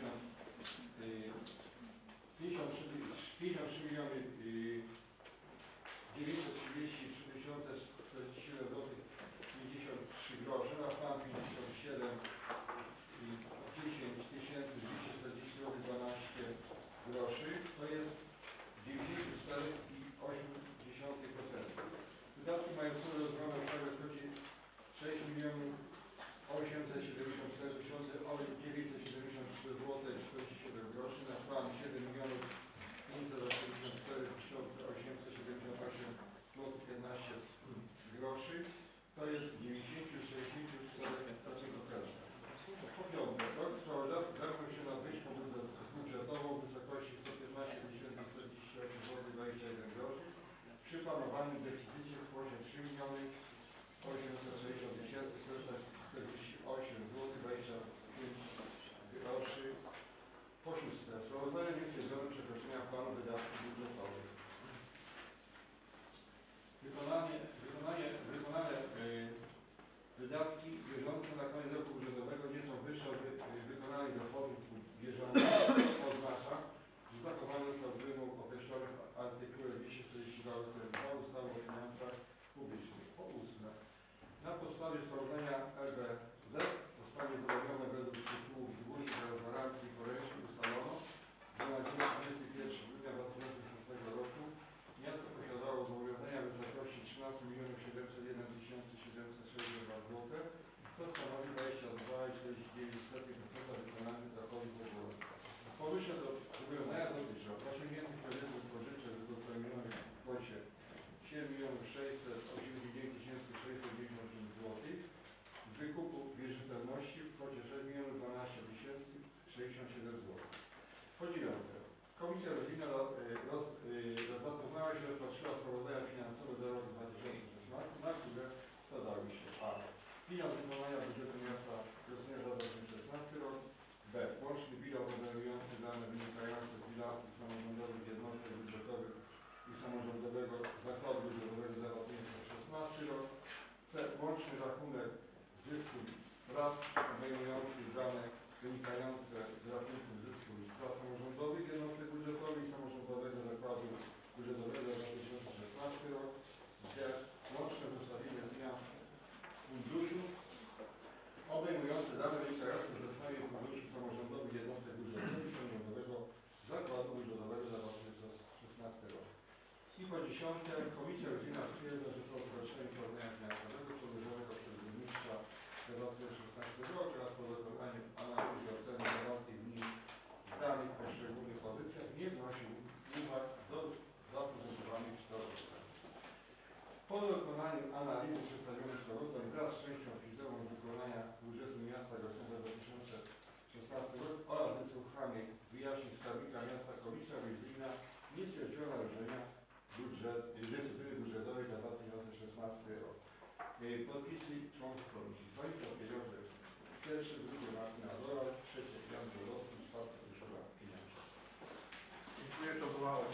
53 933 047 zł 53 groszy, na plan 57 10 240 zł 12 groszy, to jest 94,8%. Wydatki majątkowe rozwiązane zostały w kwocie 6 874 973 zł 47 groszy, na plan 7 584 878 zł 15 groszy, to jest 90,64%. Po piąte, rok sprawozdawcy zamknął się na zwyżką budżetową w wysokości 115 048 zł 21 groszy przy planowanym deficycie w kwocie 3 860 448 zł 25 groszy. Po szóste, sprawozdanie nie stwierdzono przekroczenia planu wydatków budżetowych. Wykonane wydatki bieżące na koniec roku budżetowego nie są wyższe od wykonanych dochodów bieżących. To oznacza, że zachowany został wymóg określony w artykule 242 ustawy o finansach publicznych. Po ósme, na podstawie sprawozdania LBZ zostanie zobowiązane według tytułu dłuższych gwarancji i poręczeń ustalono, że na dzień 31 grudnia 2016 roku miasto posiadało zobowiązania w wysokości 13 701 762 zł, co stanowi 22,49% wykonanych dochodów ogólnych. Powyższe zobowiązania dotyczą osiągniętych kredytów pożyczek wypełnionych w kwocie 7 689 695 zł, wykupu wierzytelności w kwocie 6 12 067 zł. Po dziewiąte, Komisja Rodzinna zapoznała się, rozpatrzyła sprawozdania finansowe za rok 2016, na które składały się a. Bilans wykonania budżetu miasta Krosnojarza za 2016 rok, b. Łączny bilans obejmujący dane wynikające z bilansów samorządowych jednostek budżetowych i samorządowego zakładu budżetowego za 2016 rok, c. Łączny rachunek zysków i strat obejmujący dane wynikające z rachunków zysków i strat samorządowych jednostek budżetowych i samorządowego zakładu budżetowego za 2016 rok, d. Łączne zestawienie zmian funduszu obejmujące dane wynikające ze zestawienia funduszu samorządowych jednostek budżetowych i samorządowego zakładu budżetowego za 2016 rok. I po dziesiąte, Komisja Rodzinna stwierdza, że po określeniu planowania finansowego przedłożonego przez burmistrza za 2016 rok oraz po dokonaniu analizy oceny zawartych w nim danych w poszczególnych pozycjach nie wnosi uwag do zaprezentowanych sprawozdań. Po dokonaniu analizy przedstawionych sprawozdań wraz z częścią wpisową wykonania budżetu miasta Krosnojarza 2016 rok oraz wysłuchanych wyjaśnień skarbnika miasta Komisja Rodzinna nie stwierdziła naruszenia dyscypliny budżetowej za 2016 rok. Podpisy członków komisji. Stanisław Pierziołek, pierwszy, drugi Martin Adora, trzeci Jan Borowski, czwarty Urszula Piniak. Dziękuję, to była opinia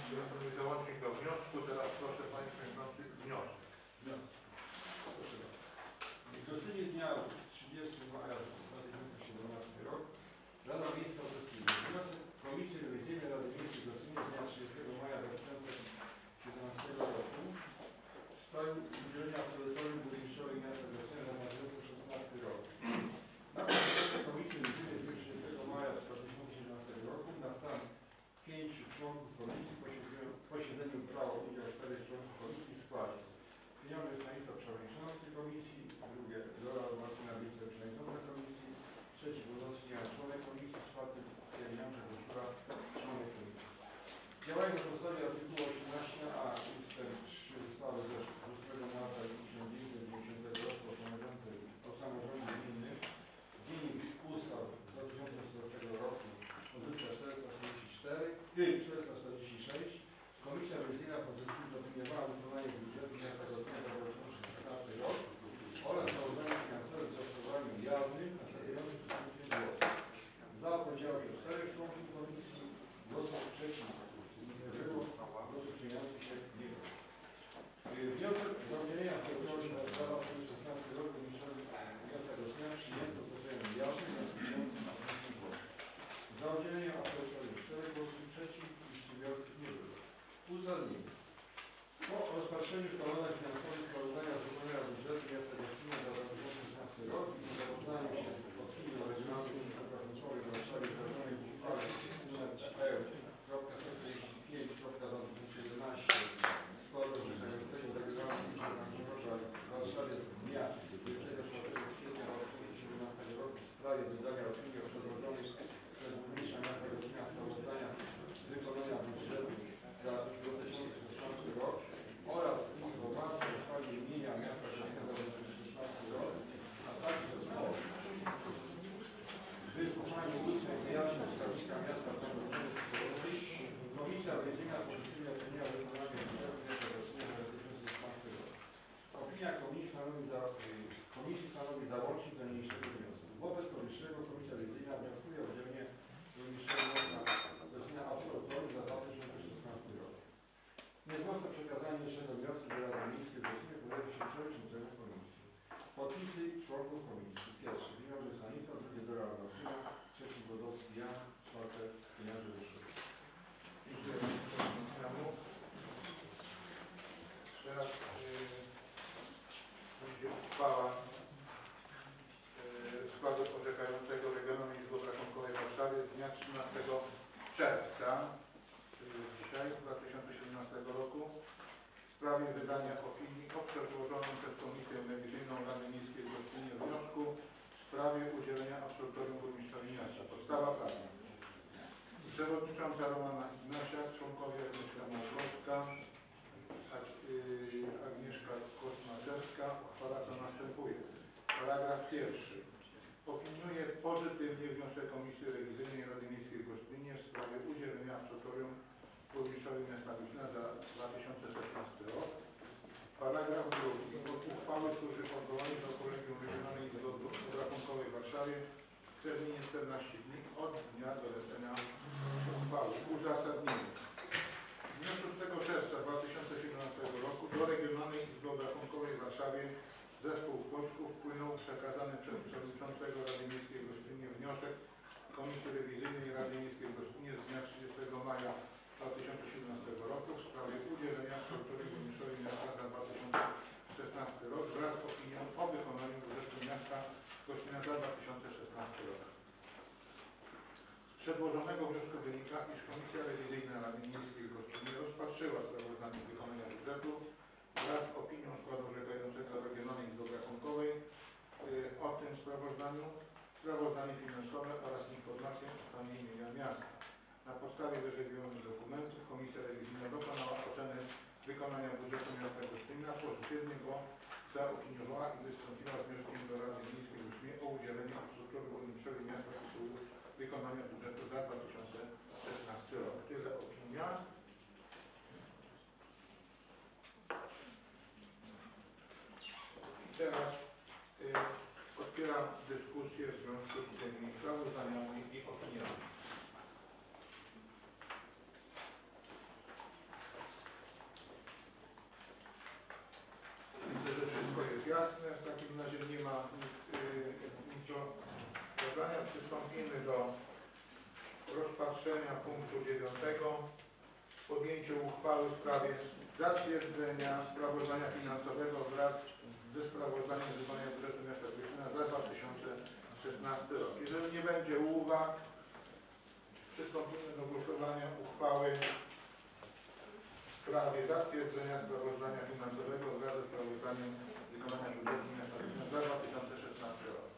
Jest załącznik do wniosku, teraz proszę Panie Przewodniczący wniosek. Proszę bardzo. W decyzji z dnia 30 maja 2017 rok Rada Miejska Gostynia. Wniosek Komisji Rewizyjnej Rady Miejskiej Gostynia z dnia 30 maja 2017 roku w sprawie udzielenia absolutorium burmistrzowi miasta Gostynia na 2016 rok. Na posiedzeniu Komisji Rewizyjnej z dnia 30 maja 2017 roku na stan 5 członków komisji posiedzeniu brało udział 4 członków komisji w składzie. Pieniądze Stanisław przewodniczący komisji, drugie Lola Martyna wiceprzewodnicząca komisji, trzeci Włodowski członek komisji, czwarty Pieniądze Wyszura członek komisji. Działają na podstawie artykułu 18a ustęp 3 ustawy z 6 marca 1990 roku o samorządzie gminnym, Dziennik Ustaw z 2014 roku, pozycja 446, Komisja Rewizyjna pozytywnie zaopiniowała wykonanie budżetu miasta Gostynia za 2016 rok oraz sprawozdanie finansowe z zastosowaniem jawnym następującym przesunięciem głosów. Za podziałem 4 członków komisji, głosów przeciw nie było, głosów przyjmujących się nie było. Wniosek za udzielenia absolutorium za 2016 roku burmistrzowi miasta Gostynia przyjęto głosem jawnym następującym przesunięciem głosów. Za udzielenie absolutorium 4 głosów przeciw i wstrzymujących nie było. Uzasadnienie. Po rozpatrzeniu sprawozdań finansowych sprawozdania z wykonania budżetu miasta Gostynia za 2016 rok i zapoznaniu się z opinią regionalnej Komisji w Warszawie złożonej w uchwale nr P.145.2011 składu orzekającego regionalnego w Warszawie z dnia 24 kwietnia 2017 roku w sprawie wydania opinii o przedłożonych przez burmistrza miasta Gostynia sprawozdania z wykonania budżetu za 2016 rok oraz informacji o sprawie imienia miasta Gostynia za 2016 rok, a także o wysłuchaniu ustnych wyjaśnień skarbnika miasta Komisja Rewizyjna pozytywnie oceniła wykonanie budżetu miasta Gostynia za 2016 rok. Opinia Komisji stanowi załącznik do niniejszego wniosku. Wobec powyższego Komisja Rewizyjna wnioskuje o udzielenie burmistrzowi miasta Gostynia absolutorium za 2016 rok. Niezwłoczne przekazanie jeszcze wniosku do Rady Miejskiej Gostynia polega się przewodniczącemu komisji. Podpisy członków komisji. Pierwszy Pieniądze Stanisław, drugie Dora Martyna, trzeci Włodowski Jan, czwarte Pieniądze Wyszły. Dziękuję Panie Przewodniczącemu. Teraz będzie uchwała składu orzekającego Regionalnej Izby Obrachunkowej w Warszawie z dnia 13 czerwca, czyli dzisiaj, 2017 roku, w sprawie wydania opinii o przedłożonym przez Komisję Rewizyjną Rady Miejskiej w Gostyninie wniosku w sprawie udzielenia absolutorium burmistrzowi miasta. Podstawa prawna. Przewodnicząca Romana Ignasiak, członkowie Agnieszka Małgowska, Agnieszka Kosmaczewska. Uchwala co następuje. Paragraf pierwszy. Opiniuje pozytywnie wniosek Komisji Rewizyjnej Rady Miejskiej w Gostyninie w sprawie udzielenia absolutorium burmistrzowi miasta Gostynia za 2016 rok. Paragraf drugi. Uchwały służy odwołaniu do Kolegium Regionalnej Izby Obrachunkowej w Warszawie w terminie 14 dni od dnia doręczenia uchwały. Uzasadnienie. W dniu 6 czerwca 2017 roku do Regionalnej Izby Obrachunkowej w Warszawie Zespół Polsku wpłynął przekazany przez Przewodniczącego Rady Miejskiej w Gostyninie wniosek Komisji Rewizyjnej Rady Miejskiej w Gostyninie z dnia 30 maja 2017 roku w sprawie udzielenia absolutorium burmistrzowi miasta za 2016 rok wraz z opinią o wykonaniu budżetu miasta Gostynia za 2016 rok. Z przedłożonego wniosku wynika, iż Komisja Rewizyjna Rady Miejskiej w Gostyninie rozpatrzyła sprawozdanie wykonania budżetu wraz z opinią składu orzekającego Regionalnej Izby Obrachunkowej o tym sprawozdaniu, sprawozdanie finansowe oraz informacje o stanie imienia miasta. Na podstawie wyżej wymienionych dokumentów Komisja Rewizyjna dokonała oceny wykonania budżetu miasta Gostynia, pozytywnie go zaopiniowała i wystąpiła z wnioskiem do Rady Miejskiej w Gostyninie o udzielenie absolutorium burmistrzowi miasta z tytułu wykonania budżetu za 2016 rok. Tyle opinia. Teraz otwieram dyskusję w związku z tymi sprawozdaniami i opiniami. przystąpimy do rozpatrzenia punktu 9. Podjęcie uchwały w sprawie zatwierdzenia sprawozdania finansowego wraz ze sprawozdaniem wykonania budżetu miasta Gryfina za 2016 rok. Jeżeli nie będzie uwag, przystąpimy do głosowania uchwały w sprawie zatwierdzenia sprawozdania finansowego wraz ze sprawozdaniem wykonania budżetu miasta Gryfina za 2016 rok.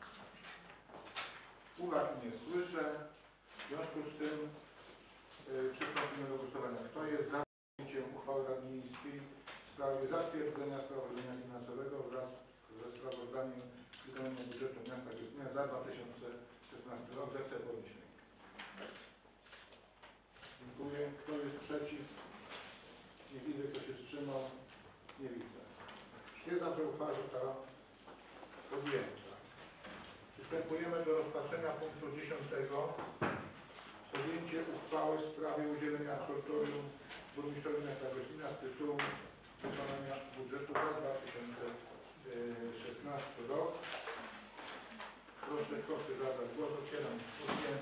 Uwag nie słyszę. W związku z tym przystąpimy do głosowania. Kto jest za przyjęciem uchwały Rady Miejskiej w sprawie zatwierdzenia sprawozdania finansowego wraz ze sprawozdaniem wykonania budżetu miasta Gryfina za 2016 rok? Zechce podnieść rękę. Dziękuję. Kto jest przeciw? Nie widzę. Kto się wstrzymał? Nie widzę. Stwierdzam, że uchwała została podjęta. Przystępujemy do rozpatrzenia punktu 10. Podjęcie uchwały w sprawie udzielenia absolutorium burmistrzowi miasta Gryfina z tytułu wykonania budżetu za 2016 rok. Proszę, kto chce zabrać głos? Otwieram dyskusję.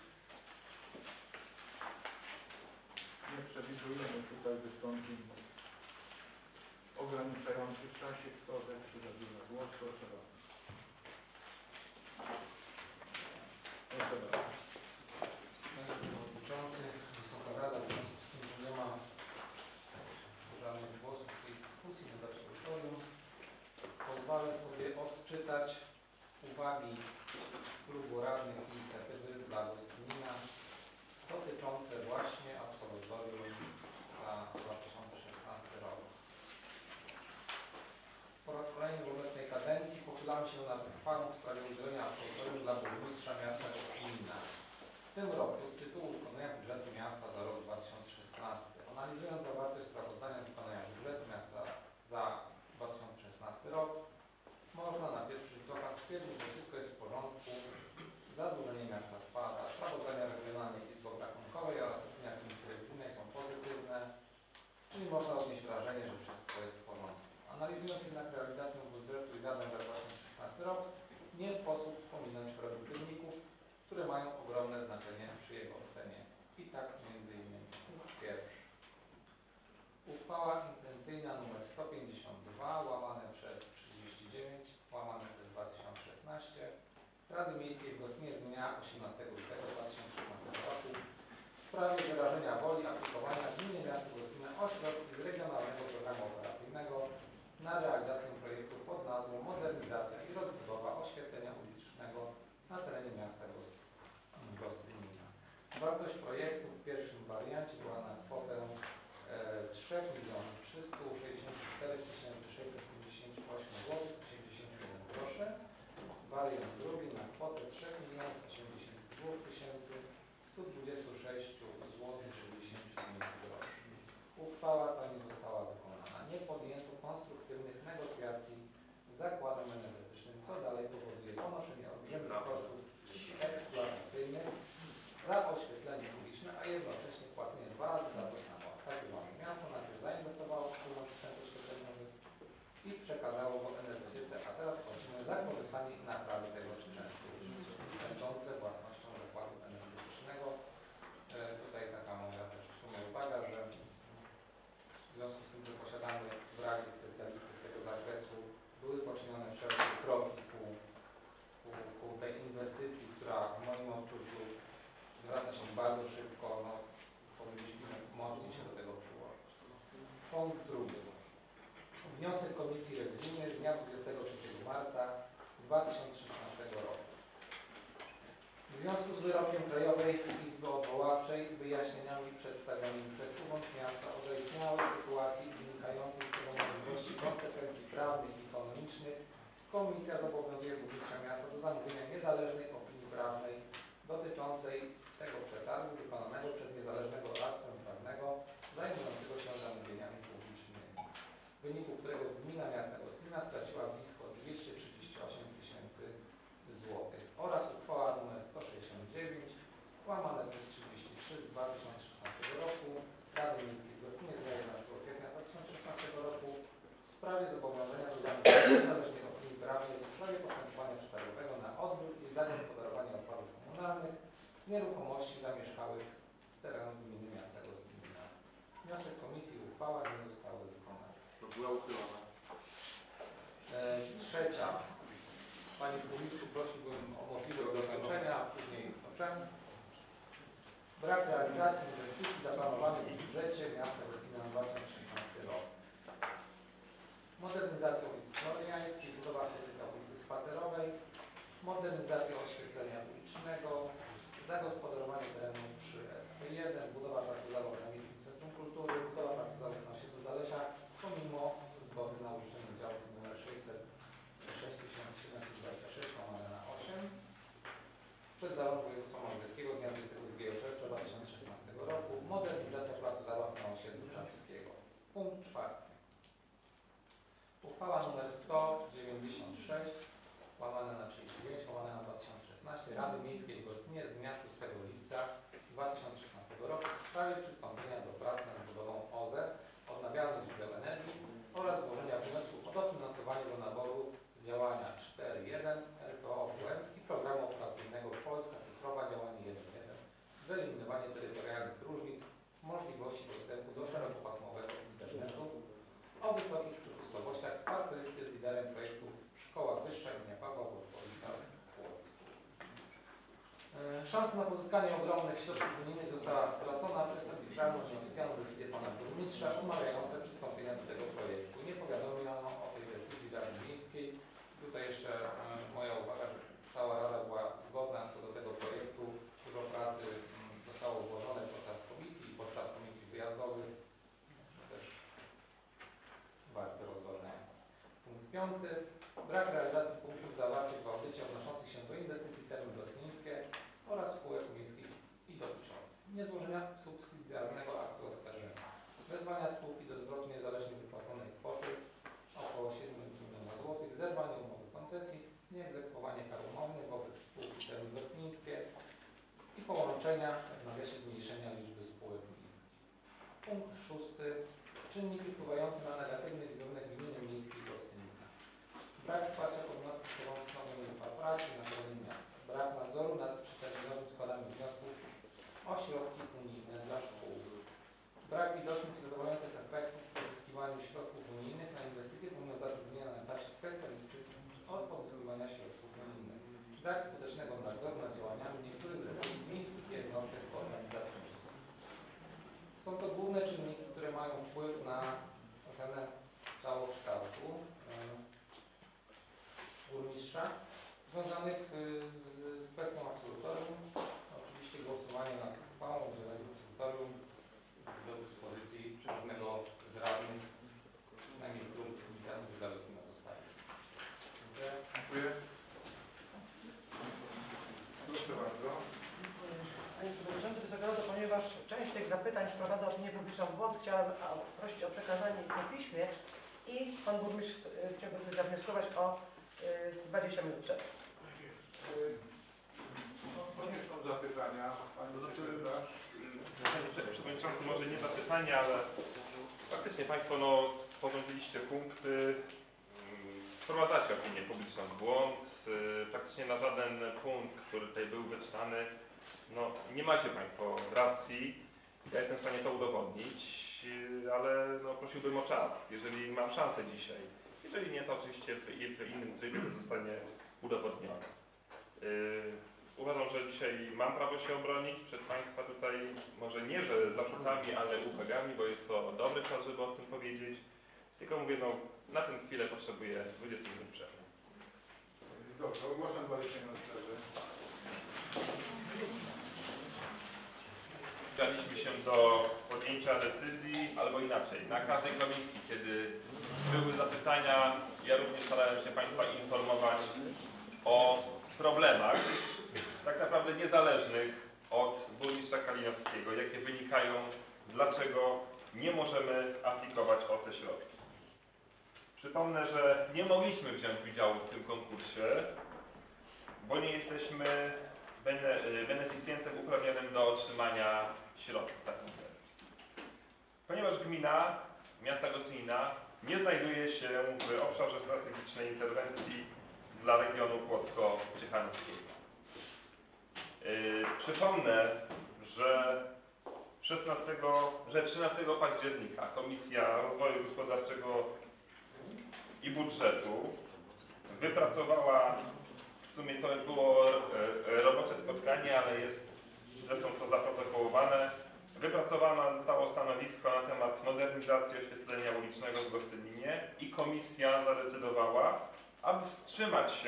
Nie przewidujemy tutaj wystąpień ograniczających w czasie. Kto zechce zabrać głos? Proszę bardzo. Proszę bardzo. Panie Przewodniczący, Wysoka Rada, w związku z tym, że nie ma żadnych głosów w tej dyskusji na absolutorium, pozwolę sobie odczytać uwagi klubu radnych inicjatywy dla Gostynina dotyczące właśnie absolutorium za 2016 rok. Po raz kolejny w obecnej kadencji pochylamy się nad uchwałą w sprawie udzielenia absolutorium dla burmistrza miasta Gostynina. W tym roku z tytułu wykonania budżetu miasta za rok 2016, analizując zawartość sprawozdania wykonania budżetu miasta za 2016 rok, można na pierwszy rzut oka stwierdzić, że wszystko jest w porządku, zadłużenie miasta spada, sprawozdania regionalnej izby obrachunkowej oraz opinia Komisji Rewizyjnej są pozytywne, czyli można odnieść wrażenie, że wszystko jest w porządku. Analizując jednak realizację budżetu i zadań za 2016 rok, nie sposób pominąć szeregu czynników, które mają ogromne znaczenie przy jego ocenie. I tak m.in. punkt pierwszy. Uchwała intencyjna nr 152 łamane przez 39 łamane przez 2016 Rady Miejskiej w Gostynie z dnia 18 lutego 2016 roku w sprawie wyrażenia woli aplikowania gminy miasta Gostynia o środki z Regionalnego Programu Operacyjnego na realizację projektu pod nazwą Modernizacja i rozbudowa oświetlenia ulicznego na terenie miasta Gostynina. Wartość projektu w pierwszym wariancie była na kwotę 3 364 658 zł 81 groszy. Wariant drugi na kwotę 3 082 126 zł 65 groszy. Uchwała ta nie została wykonana. Nie podjęto konstruktywnych negocjacji z zakładem energetycznym, co dalej powoduje ponoszenie olbrzymich kosztów eksploatacyjnych za oświetlenie publiczne, a jednocześnie płacenie 2 razy za to samo. Tak zwane miasto najpierw zainwestowało w wspólnoty sprzęt oświetleniowy i przekazało go energetyce, a teraz płacimy za korzystanie i naprawę tego sprzętu będące własnością zakładu energetycznego. Tutaj taka moja też w sumie uwaga, że w związku z tym, że posiadamy w Radzie specjalistów tego zakresu, były poczynione wszelkie kroki ku tej inwestycji, która w moim odczuciu zwraca się bardzo szybko, no, powinniśmy mocniej się do tego przyłożyć. Punkt drugi. Wniosek Komisji Rewizyjnej z dnia 23 marca 2016 roku. W związku z wyrokiem Krajowej Izby Odwoławczej, wyjaśnieniami przedstawionymi przez Urząd Miasta o zaistniałej sytuacji wynikającej z tego możliwości konsekwencji prawnych i ekonomicznych, Komisja zobowiązuje burmistrza miasta do zamówienia niezależnej opinii prawnej dotyczącej tego przetargu wykonanego przez niezależnego radcę prawnego zajmującego się zamówieniami publicznymi, w wyniku którego gmina miasta Gostynia straciła blisko 238 tysięcy złotych, oraz uchwała nr 169 łamane przez 33 z 2016 roku Rady Miejskiej w Gostynie z dnia 11 kwietnia 2016 roku w sprawie zobowiązania do zamówienia niezależnej opinii prawnej w sprawie postępowania przetargowego na odbiór i zagospodarowanie odpadów komunalnych związanych z nieruchomości zamieszkałych z terenu gminy miasta Gostynina. Wniosek komisji i uchwała nie zostały wykonane. To była uchylona. Trzecia. Panie Burmistrzu, prosiłbym o możliwość dokończenia, a później czemu. Brak realizacji inwestycji zaplanowanych w budżecie miasta Gostynina na 2016 rok. Modernizacja ulicy Floriańskiej, budowa korytarza ulicy Spacerowej, modernizacja oświetlenia ulicznego, zagospodarowanie terenu przy SP1, budowa placu zabaw na Miejskim Centrum Kultury, budowa placu zabaw na osiedlu Zalesia, pomimo zgody na użyczenie działki nr 6726/8 przez zarząd województwa mazowieckiego dnia 22 czerwca 2016 roku, modernizacja placu zabaw na osiedlu Czarskiego. Punkt 4. Uchwała nr 196 łamane na 39 łamane na 2016 Rady Miejskiej w Gostynie z dnia 6 lipca 2016 roku w sprawie przystąpienia do prac nad budową OZE odnawialnych źródeł energii oraz złożenia wniosku o dofinansowanie do naboru z działania 4.1 RPO-WM i programu operacyjnego Polska Cyfrowa działanie 1.1 wyeliminowanie terytorialnych różnic możliwości dostępu do szerokopasmowego internetu o wysokich przepustowościach w partnerstwie z liderem projektu Szkoła Wyższa im. Pawła Wojtowicza w Płocku. Szansa na pozyskanie ogromnych środków unijnych została stracona przez arbitralną nieoficjalną decyzję pana burmistrza umawiające przystąpienia do tego projektu. Nie powiadomiono o tej decyzji Rady Miejskiej. Tutaj jeszcze moja uwaga, że cała Rada była zgodna co do tego projektu. Dużo pracy zostało włożone podczas komisji i podczas komisji wyjazdowych. Też warte rozważenia. Punkt 5. Brak realizacji punktów zawartych w audycie odnoszących się do inwestycji termy gostyńskie oraz spółek miejskich i dotyczących niezłożenia subsydiarnego aktu oskarżenia, wezwania spółki do zwrotu niezależnie wypłaconej kwoty około 7 milionów złotych, zerwanie umowy koncesji, nieegzekwowanie kar umownych wobec spółki termy gostyńskie i połączenia, w nawiasie zmniejszenia liczby spółek miejskich. Punkt 6. Czynniki wpływające na negatywny wizerunek gminy miejskiej Gostynina. Brak wsparcia podmiotów prowadzących nowe miejsca pracy na terenie miasta. Brak nadzoru nad przeterminowym składaniem wniosków o środki unijne dla szkół. Brak widocznych i zadowalających efektów w pozyskiwaniu środków unijnych na inwestycje pomimo zatrudnienia na etacie specjalisty od pozyskiwania środków unijnych. Brak skutecznego nadzoru nad działaniami niektórych miejskich jednostek organizacyjnych. Są to główne czynniki, które mają wpływ na ocenę całokształtu burmistrza związanych z kwestią absolutorium. Oczywiście głosowanie nad uchwałą o udzieleniu absolutorium do dyspozycji każdego z radnych, przynajmniej klub inicjatywy dla Gostynia zostaje. Dziękuję. Dziękuję. Proszę bardzo. Panie Przewodniczący, Wysoka Rado, ponieważ część tych zapytań wprowadza opinię publiczną w błąd, chciałabym prosić o przekazanie ich na piśmie i pan burmistrz chciałby zawnioskować o 20 minut przerwy. To nie są zapytania. Pani sekretarz. Panie Przewodniczący, może nie zapytania, ale faktycznie Państwo sporządziliście punkty, wprowadzacie opinię publiczną w błąd. Praktycznie na żaden punkt, który tutaj był wyczytany, nie macie Państwo racji. Ja jestem w stanie to udowodnić, ale prosiłbym o czas, jeżeli mam szansę dzisiaj. Jeżeli nie, to oczywiście w innym trybie to zostanie udowodnione. Uważam, że dzisiaj mam prawo się obronić przed Państwa tutaj, może nie, że zarzutami, ale uwagami, bo jest to dobry czas, żeby o tym powiedzieć. Tylko mówię, na tę chwilę potrzebuję 20 minut przerwy. Dobrze, ogłaszam 20 minut przerwy. Zbliżaliśmy się do podjęcia decyzji, albo inaczej, na każdej komisji, kiedy były zapytania, ja również starałem się Państwa informować o problemach, tak naprawdę niezależnych od burmistrza Kalinowskiego, jakie wynikają, dlaczego nie możemy aplikować o te środki. Przypomnę, że nie mogliśmy wziąć udziału w tym konkursie, bo nie jesteśmy beneficjentem uprawnionym do otrzymania środków w takim celu. Ponieważ gmina miasta Gostynina nie znajduje się w obszarze strategicznej interwencji dla regionu płocko-ciechanowskiego. Przypomnę, że 13 października Komisja Rozwoju Gospodarczego i Budżetu wypracowała, w sumie to było robocze spotkanie, ale jest zresztą to zaprotokołowane, wypracowane zostało stanowisko na temat modernizacji oświetlenia ulicznego w Gostyninie i Komisja zadecydowała, aby wstrzymać się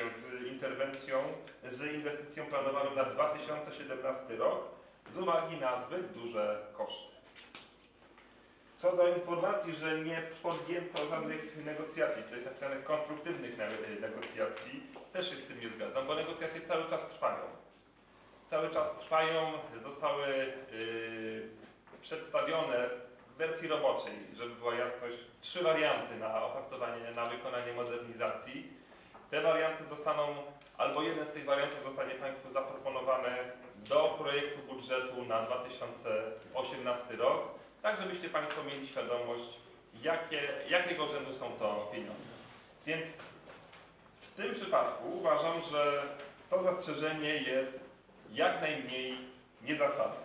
z inwestycją planowaną na 2017 rok z uwagi na zbyt duże koszty. Co do informacji, że nie podjęto żadnych negocjacji, tych tak zwanych konstruktywnych negocjacji, też się z tym nie zgadzam, bo negocjacje cały czas trwają. Cały czas trwają, zostały przedstawione w wersji roboczej, żeby była jasność, 3 warianty na opracowanie, na wykonanie modernizacji. Te warianty zostaną, albo jeden z tych wariantów zostanie Państwu zaproponowany do projektu budżetu na 2018 rok, tak żebyście Państwo mieli świadomość, jakiego rzędu są to pieniądze. Więc w tym przypadku uważam, że to zastrzeżenie jest jak najmniej niezasadne.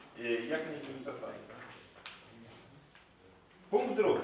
Punkt drugi.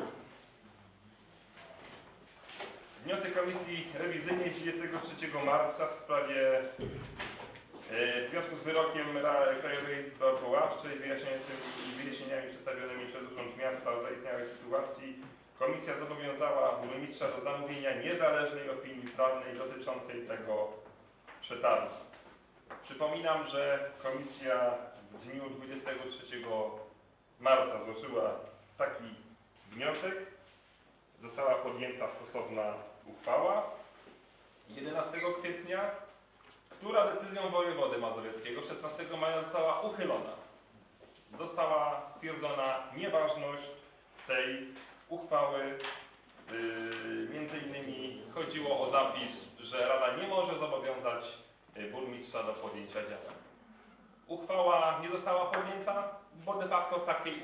Wniosek Komisji Rewizyjnej 23 marca w sprawie w związku z wyrokiem Krajowej Izby Odwoławczej wyjaśnieniami przedstawionymi przez Urząd Miasta o zaistniałej sytuacji Komisja zobowiązała burmistrza do zamówienia niezależnej opinii prawnej dotyczącej tego przetargu. Przypominam, że Komisja w dniu 23 marca złożyła taki wniosek. Została podjęta stosowna uchwała 11 kwietnia, która decyzją wojewody mazowieckiego 16 maja została uchylona. Została stwierdzona nieważność tej uchwały. Między innymi chodziło o zapis, że Rada nie może zobowiązać burmistrza do podjęcia działań. Uchwała nie została podjęta, bo de facto takiej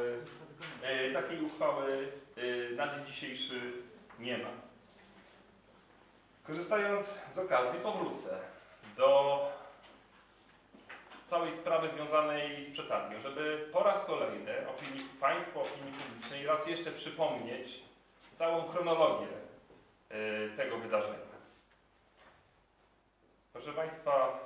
uchwały na dzień dzisiejszy nie ma. Korzystając z okazji, powrócę do całej sprawy związanej z przetargiem, żeby po raz kolejny Państwu, opinii publicznej raz jeszcze przypomnieć całą chronologię tego wydarzenia. Proszę Państwa,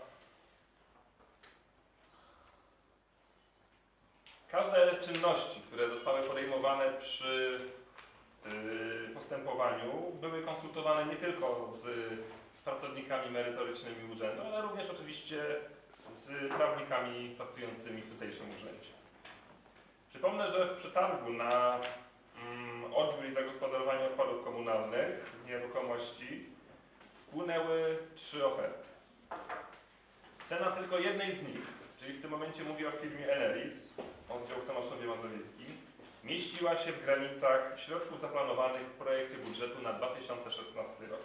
każde czynności, które zostały podejmowane przy postępowaniu, były konsultowane nie tylko z pracownikami merytorycznymi urzędu, ale również oczywiście z prawnikami pracującymi w tutejszym urzędzie. Przypomnę, że w przetargu na odbiór i zagospodarowanie odpadów komunalnych z nieruchomości wpłynęły 3 oferty. Cena tylko jednej z nich, czyli w tym momencie mówię o firmie Eneris, oddział w Tomaszowie Mazowieckim, mieściła się w granicach środków zaplanowanych w projekcie budżetu na 2016 rok.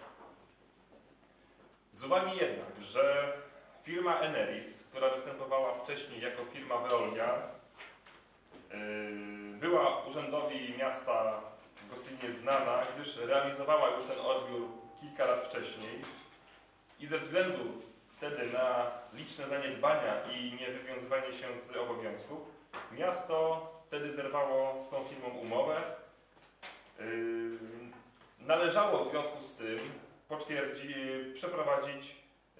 Z uwagi jednak, że firma Eneris, która występowała wcześniej jako firma Veolia, była urzędowi miasta w Gostyninie znana, gdyż realizowała już ten odbiór kilka lat wcześniej i ze względu wtedy na liczne zaniedbania i niewywiązywanie się z obowiązków, miasto wtedy zerwało z tą firmą umowę. Należało w związku z tym przeprowadzić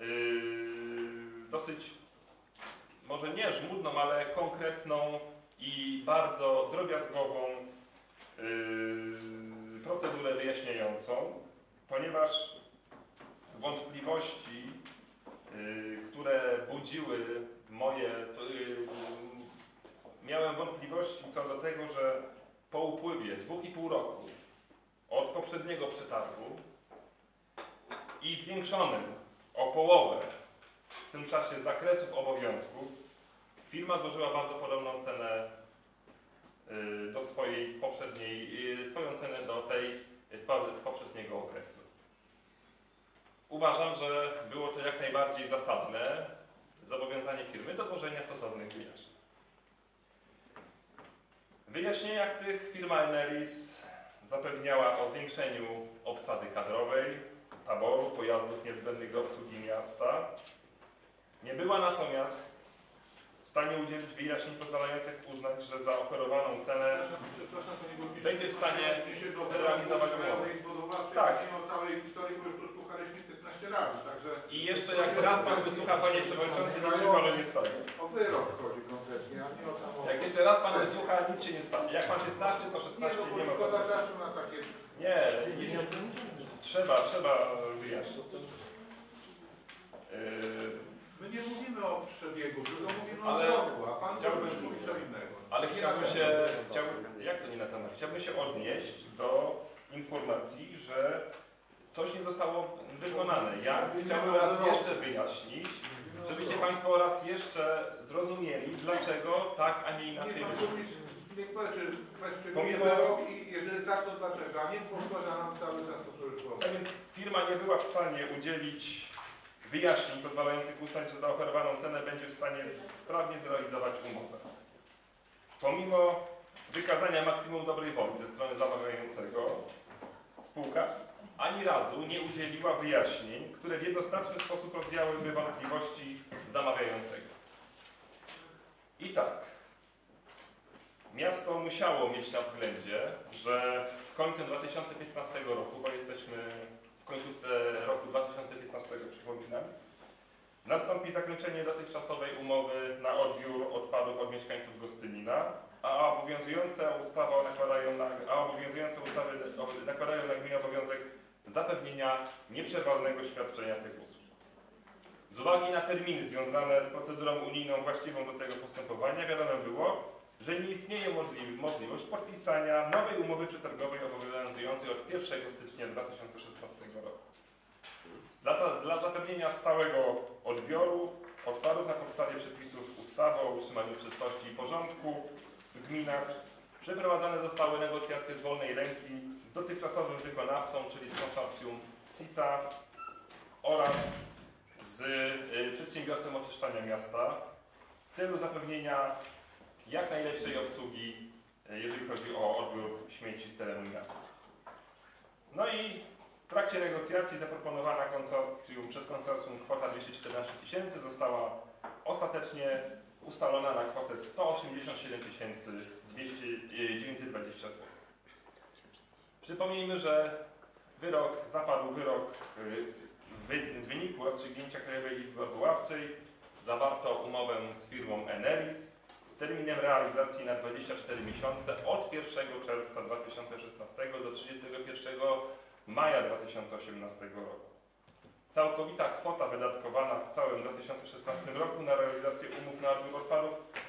dosyć, może nie żmudną, ale konkretną i bardzo drobiazgową procedurę wyjaśniającą, ponieważ wątpliwości, które budziły miałem wątpliwości co do tego, że po upływie 2,5 roku od poprzedniego przetargu i zwiększonym o połowę w tym czasie zakresów obowiązków, firma złożyła bardzo podobną cenę do swoją cenę do tej z poprzedniego okresu. Uważam, że było to jak najbardziej zasadne zobowiązanie firmy do złożenia stosownych wyjaśnień. W wyjaśnieniach tych firma Eneris zapewniała o zwiększeniu obsady kadrowej, taboru pojazdów niezbędnych do obsługi miasta. Nie była natomiast w stanie udzielić wyjaśnień pozwalających uznać, że za oferowaną cenę Przepraszam, panie burmistrzu. będzie w stanie odniesie do realizować umowę. Krajowej Zbudowawczej, Tak. nie o całej historii, bo już tu słuchaliśmy 15 razy, także... I jeszcze jak raz pan wysłucha, panie przewodniczący, nic się panu nie stanie. O wyrok chodzi konkretnie, a nie o tam... Jak jeszcze raz pan wysłucha, nic się nie stanie. Jak pan 15, to 16 Nie, nie no ma bo szkoda znaczenia. czasu na takie... Nie, trzeba wyjaśnić. My nie mówimy o przebiegu, tylko mówimy Ale o drogu, a pan chciałbym- burmistrz mówi co innego. Ale Nie chciałbym na się, temat. jak to nie na temat? Chciałbym się odnieść do informacji, że coś nie zostało wykonane. Ja chciałbym raz jeszcze wyjaśnić, żebyście Państwo raz jeszcze zrozumieli, dlaczego tak, a nie Nie, inaczej pan wyszło. burmistrz niech powie, czy kwestionuje Pomimo- wyrok i jeżeli tak, to dlaczego, a nie powtarza nam cały czas to, co już było. Tak więc firma nie była w stanie udzielić wyjaśnień pozwalających uznać, że za oferowaną cenę będzie w stanie sprawnie zrealizować umowę. Pomimo wykazania maksimum dobrej woli ze strony zamawiającego, spółka ani razu nie udzieliła wyjaśnień, które w jednoznaczny sposób rozwiałyby wątpliwości zamawiającego. I tak, miasto musiało mieć na względzie, że z końcem 2015 roku, bo jesteśmy w końcówce roku 2015, przypominam, nastąpi zakończenie dotychczasowej umowy na odbiór odpadów od mieszkańców Gostynina, a obowiązujące ustawy nakładają na gminę obowiązek zapewnienia nieprzerwalnego świadczenia tych usług. Z uwagi na terminy związane z procedurą unijną właściwą do tego postępowania wiadomo było, że nie istnieje możliwość podpisania nowej umowy przetargowej obowiązującej od 1 stycznia 2016 roku. Dla zapewnienia stałego odbioru odpadów na podstawie przepisów ustawy o utrzymaniu czystości i porządku w gminach przeprowadzone zostały negocjacje z wolnej ręki z dotychczasowym wykonawcą, czyli z konsorcjum SITA oraz z przedsiębiorcą oczyszczania miasta w celu zapewnienia jak najlepszej obsługi, jeżeli chodzi o odbiór śmieci z terenu miasta. No i w trakcie negocjacji zaproponowana przez konsorcjum kwota 214 000 została ostatecznie ustalona na kwotę 187 920 zł. Przypomnijmy, że zapadł wyrok w wyniku rozstrzygnięcia Krajowej Izby Odwoławczej. Zawarto umowę z firmą Eneris z terminem realizacji na 24 miesiące od 1 czerwca 2016 do 31 maja 2018 roku. Całkowita kwota wydatkowana w całym 2016 roku na realizację umów na odbiór odpadów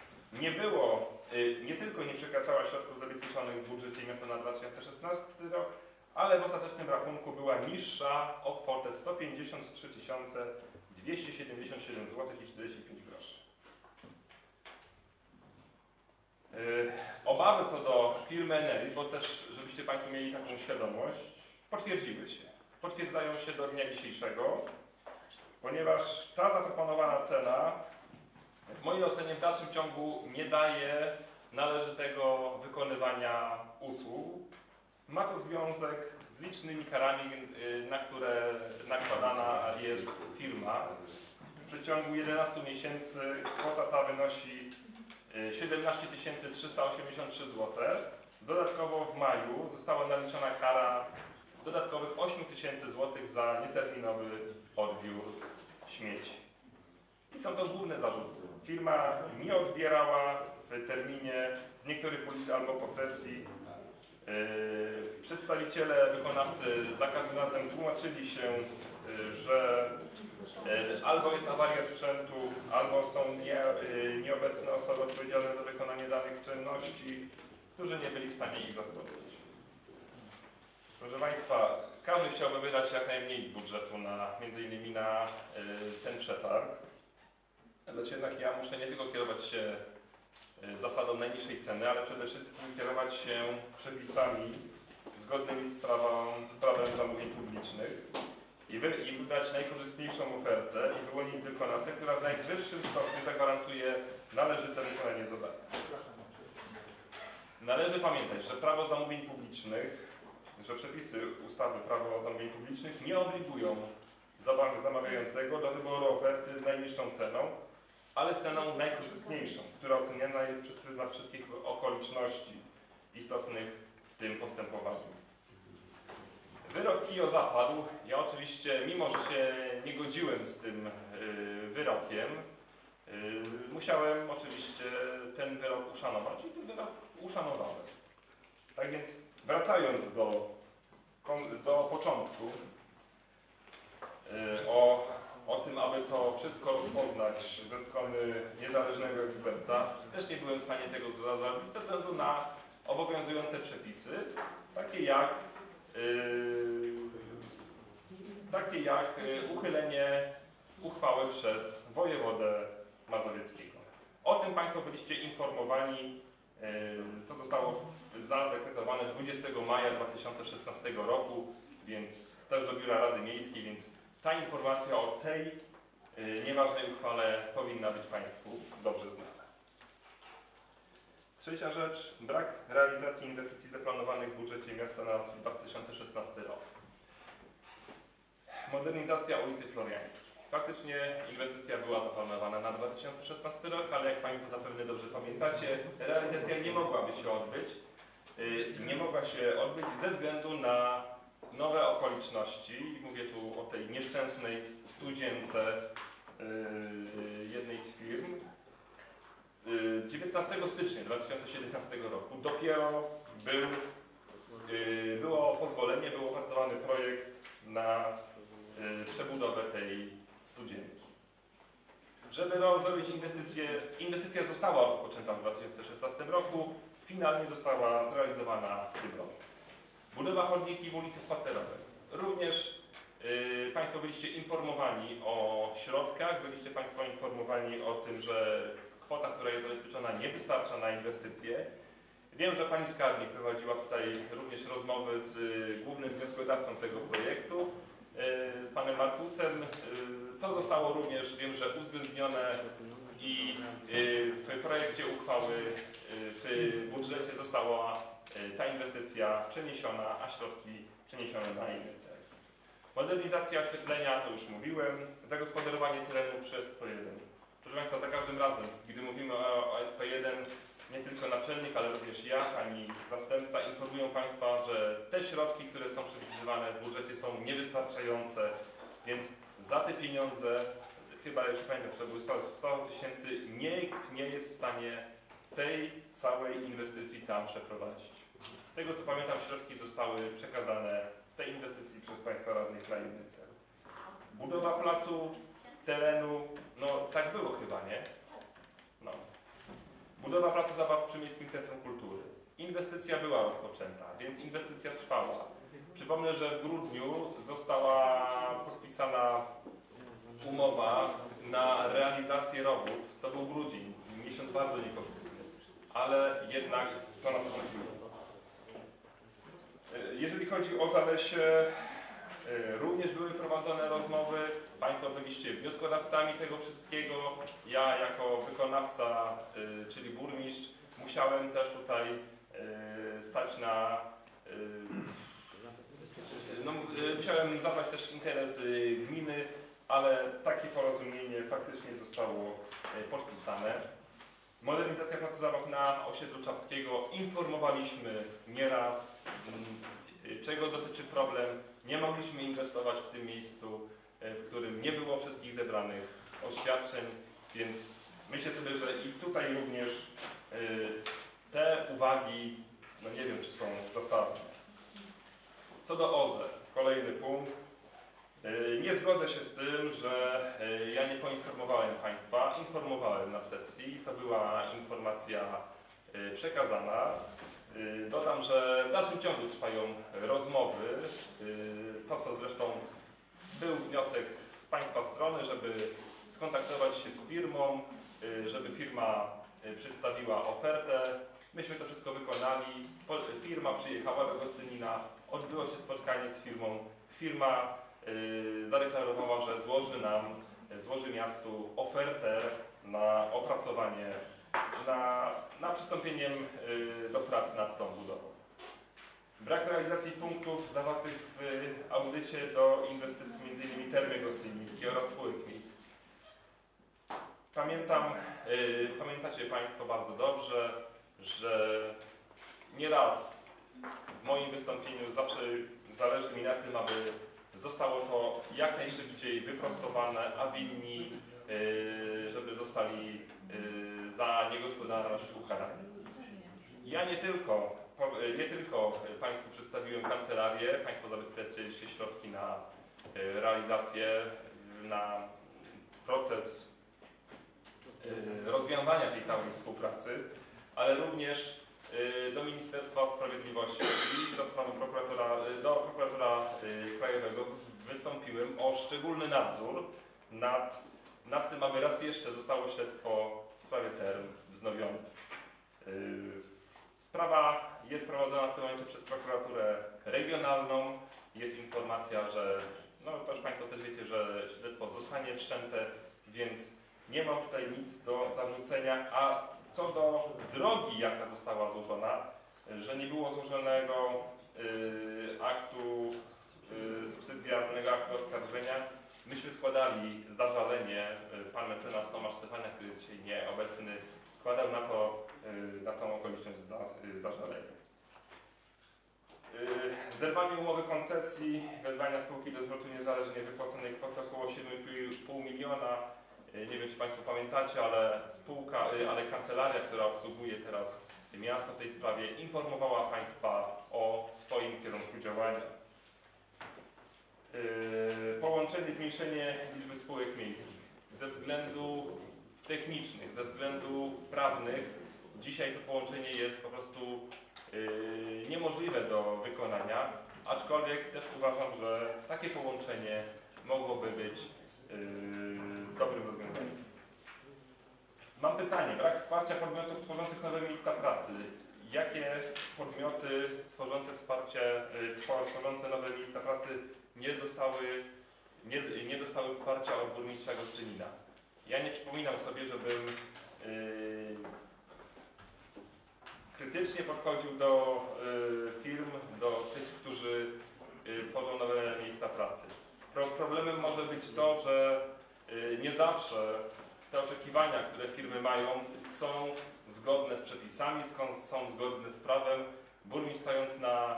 nie tylko nie przekraczała środków zabezpieczonych w budżecie miasta na 2016 rok, ale w ostatecznym rachunku była niższa o kwotę 153 277 zł i 45 groszy. Obawy co do firmy Eneris, bo też, żebyście Państwo mieli taką świadomość, potwierdziły się. Potwierdzają się do dnia dzisiejszego, ponieważ ta zaproponowana cena w mojej ocenie w dalszym ciągu nie daje należytego wykonywania usług. Ma to związek z licznymi karami, na które nakładana jest firma. W przeciągu 11 miesięcy kwota ta wynosi 17 383 zł. Dodatkowo w maju została naliczona kara dodatkowych 8 000 zł za nieterminowy odbiór śmieci. I są to główne zarzuty. Firma nie odbierała w terminie z niektórych ulic albo posesji. Przedstawiciele wykonawcy za każdym razem tłumaczyli się, że albo jest awaria sprzętu, albo są nieobecne osoby odpowiedzialne za wykonanie danych czynności, którzy nie byli w stanie ich zastąpić. Proszę Państwa, każdy chciałby wydać jak najmniej z budżetu między innymi na ten przetarg. Lecz jednak ja muszę nie tylko kierować się zasadą najniższej ceny, ale przede wszystkim kierować się przepisami zgodnymi z prawem zamówień publicznych i wybrać najkorzystniejszą ofertę i wyłonić wykonawcę, która w najwyższym stopniu zagwarantuje należyte wykonanie zadania. Należy pamiętać, że prawo zamówień publicznych, że przepisy ustawy Prawo zamówień publicznych nie obligują zamawiającego do wyboru oferty z najniższą ceną, ale z ceną najkorzystniejszą, która oceniana jest przez pryzmat wszystkich okoliczności istotnych w tym postępowaniu. Wyrok KIO zapadł. Ja oczywiście, mimo że się nie godziłem z tym wyrokiem, musiałem oczywiście ten wyrok uszanować i ten wyrok uszanowałem. Tak więc wracając do początku, o tym, aby to wszystko rozpoznać ze strony niezależnego eksperta, też nie byłem w stanie tego zrobić ze względu na obowiązujące przepisy, takie jak uchylenie uchwały przez wojewodę mazowieckiego. O tym Państwo byliście informowani. To zostało zadekretowane 20 maja 2016 roku, więc też do Biura Rady Miejskiej, więc ta informacja o tej nieważnej uchwale powinna być Państwu dobrze znana. Trzecia rzecz, brak realizacji inwestycji zaplanowanych w budżecie miasta na 2016 rok. Modernizacja ulicy Floriańskiej. Faktycznie inwestycja była zaplanowana na 2016 rok, ale jak Państwo zapewne dobrze pamiętacie, realizacja nie mogłaby się odbyć. Nie mogła się odbyć ze względu na nowe okoliczności. Mówię tu o tej nieszczęsnej studzience jednej z firm. 19 stycznia 2017 roku dopiero było pozwolenie, był opracowany projekt na przebudowę tej studzienki. Żeby zrobić inwestycja została rozpoczęta w 2016 roku, finalnie została zrealizowana w tym roku. Budowa chodniki w ulicy Spacerowej. Również Państwo byliście informowani o środkach, byliście Państwo informowani o tym, że kwota, która jest zabezpieczona, nie wystarcza na inwestycje. Wiem, że Pani Skarbnik prowadziła tutaj również rozmowy z głównym wnioskodawcą tego projektu, z Panem Markusem. To zostało również, wiem, że uwzględnione i w projekcie uchwały, w budżecie została ta inwestycja przeniesiona, a środki przeniesione na inne cele. Modernizacja oświetlenia, to już mówiłem. Zagospodarowanie terenu przez SP1. Proszę Państwa, za każdym razem, gdy mówimy o SP1, nie tylko naczelnik, ale również ja, Pani zastępca informują Państwa, że te środki, które są przewidywane w budżecie, są niewystarczające, więc za te pieniądze, chyba już pamiętam, że były 100 000, nikt nie jest w stanie tej całej inwestycji tam przeprowadzić. Z tego co pamiętam, środki zostały przekazane z tej inwestycji przez Państwa radnych na inny cel. Budowa placu, terenu, no tak było chyba, nie? No. Budowa placu zabaw przy Miejskim Centrum Kultury. Inwestycja była rozpoczęta, więc inwestycja trwała. Przypomnę, że w grudniu została podpisana umowa na realizację robót. To był grudzień, miesiąc bardzo niekorzystny, ale jednak to nastąpiło. Jeżeli chodzi o Zalesie, również były prowadzone rozmowy. Państwo byliście wnioskodawcami tego wszystkiego. Ja jako wykonawca, czyli burmistrz, musiałem też tutaj stać na... musiałem zabrać też interes gminy, ale takie porozumienie faktycznie zostało podpisane. Modernizacja placu zabaw na osiedlu Czapskiego. Informowaliśmy nieraz, czego dotyczy problem. Nie mogliśmy inwestować w tym miejscu, w którym nie było wszystkich zebranych oświadczeń, więc myślę sobie, że i tutaj również te uwagi, no nie wiem, czy są zasadne. Co do OZE, kolejny punkt. Nie zgodzę się z tym, że ja nie poinformowałem Państwa. Informowałem na sesji, to była informacja przekazana. Dodam, że w dalszym ciągu trwają rozmowy. To, co zresztą był wniosek z Państwa strony, żeby skontaktować się z firmą, żeby firma przedstawiła ofertę. Myśmy to wszystko wykonali. Firma przyjechała do Gostynina, odbyło się spotkanie z firmą. Firma zadeklarowała, że złoży miastu ofertę na opracowanie, na przystąpieniem do prac nad tą budową. Brak realizacji punktów zawartych w audycie do inwestycji m.in. Termy Gostynińskie oraz spółek miejskich. Pamiętacie Państwo bardzo dobrze, że nieraz w moim wystąpieniu zawsze zależy mi na tym, aby zostało to jak najszybciej wyprostowane, a winni, żeby zostali za niegospodarność ukarani. Ja nie tylko Państwu przedstawiłem kancelarię, Państwo zabezpieczyliście środki na realizację, na proces rozwiązania tej całej współpracy, ale również do Ministerstwa Sprawiedliwości i za sprawą do prokuratora krajowego wystąpiłem o szczególny nadzór nad tym, aby raz jeszcze zostało śledztwo w sprawie term wznowione. Sprawa jest prowadzona w tym momencie przez prokuraturę regionalną. Jest informacja, że, no to już Państwo też wiecie, że śledztwo zostanie wszczęte, więc nie mam tutaj nic do zarzucenia, a co do drogi, jaka została złożona, że nie było złożonego aktu subsydiarnego aktu oskarżenia. Myśmy składali zażalenie, pan mecenas Tomasz Stefaniak, który jest dzisiaj nieobecny, składał na tą okoliczność zażalenie. Zerwanie umowy koncesji, wezwania spółki do zwrotu niezależnie wypłaconej kwoty około 7,5 miliona. Nie wiem, czy Państwo pamiętacie, ale kancelaria, która obsługuje teraz miasto w tej sprawie, informowała Państwa o swoim kierunku działania. Połączenie, zmniejszenie liczby spółek miejskich. Ze względów technicznych, ze względów prawnych, dzisiaj to połączenie jest po prostu niemożliwe do wykonania, aczkolwiek też uważam, że takie połączenie mogłoby być dobrym rozwiązaniem. Mam pytanie. Brak wsparcia podmiotów tworzących nowe miejsca pracy. Jakie podmioty tworzące nowe miejsca pracy nie dostały wsparcia od burmistrza Gostynina? Ja nie przypominam sobie, żebym krytycznie podchodził do firm, do tych, którzy tworzą nowe miejsca pracy. Problemem może być to, że nie zawsze te oczekiwania, które firmy mają, są zgodne z przepisami, są zgodne z prawem. Burmistrz, stając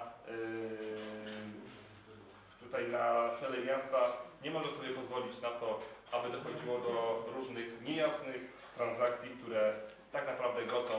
tutaj na czele miasta, nie może sobie pozwolić na to, aby dochodziło do różnych niejasnych transakcji, które tak naprawdę godzą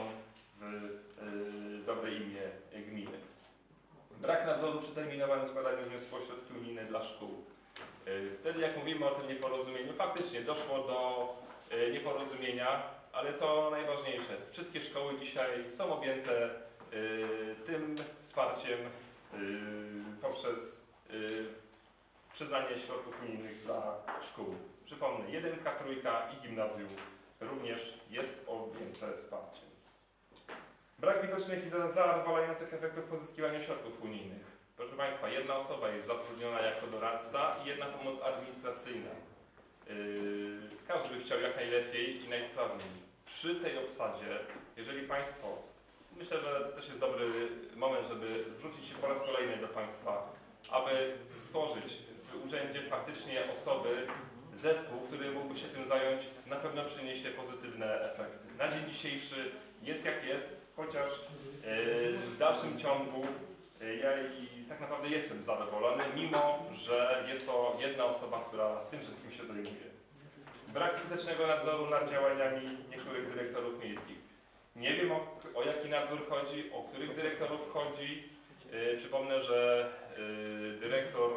w dobre imię gminy. Brak nadzoru przy terminowanym składaniu wniosków o środki unijne dla szkół. Wtedy, jak mówimy o tym nieporozumieniu, faktycznie doszło do nieporozumienia, ale co najważniejsze, wszystkie szkoły dzisiaj są objęte tym wsparciem poprzez przyznanie środków unijnych dla szkół. Przypomnę, 1, 3 i gimnazjum również jest objęte wsparciem. Brak widocznych i zadowalających efektów pozyskiwania środków unijnych. Proszę Państwa, jedna osoba jest zatrudniona jako doradca i jedna pomoc administracyjna. Każdy by chciał jak najlepiej i najsprawniej. Przy tej obsadzie, jeżeli Państwo, myślę, że to też jest dobry moment, żeby zwrócić się po raz kolejny do Państwa, aby stworzyć w urzędzie faktycznie zespół, który mógłby się tym zająć, na pewno przyniesie pozytywne efekty. Na dzień dzisiejszy jest jak jest, chociaż w dalszym ciągu ja tak naprawdę jestem zadowolony, mimo że jest to jedna osoba, która tym wszystkim się zajmuje. Brak skutecznego nadzoru nad działaniami niektórych dyrektorów miejskich. Nie wiem, o jaki nadzór chodzi, o których dyrektorów chodzi. Przypomnę, że dyrektor,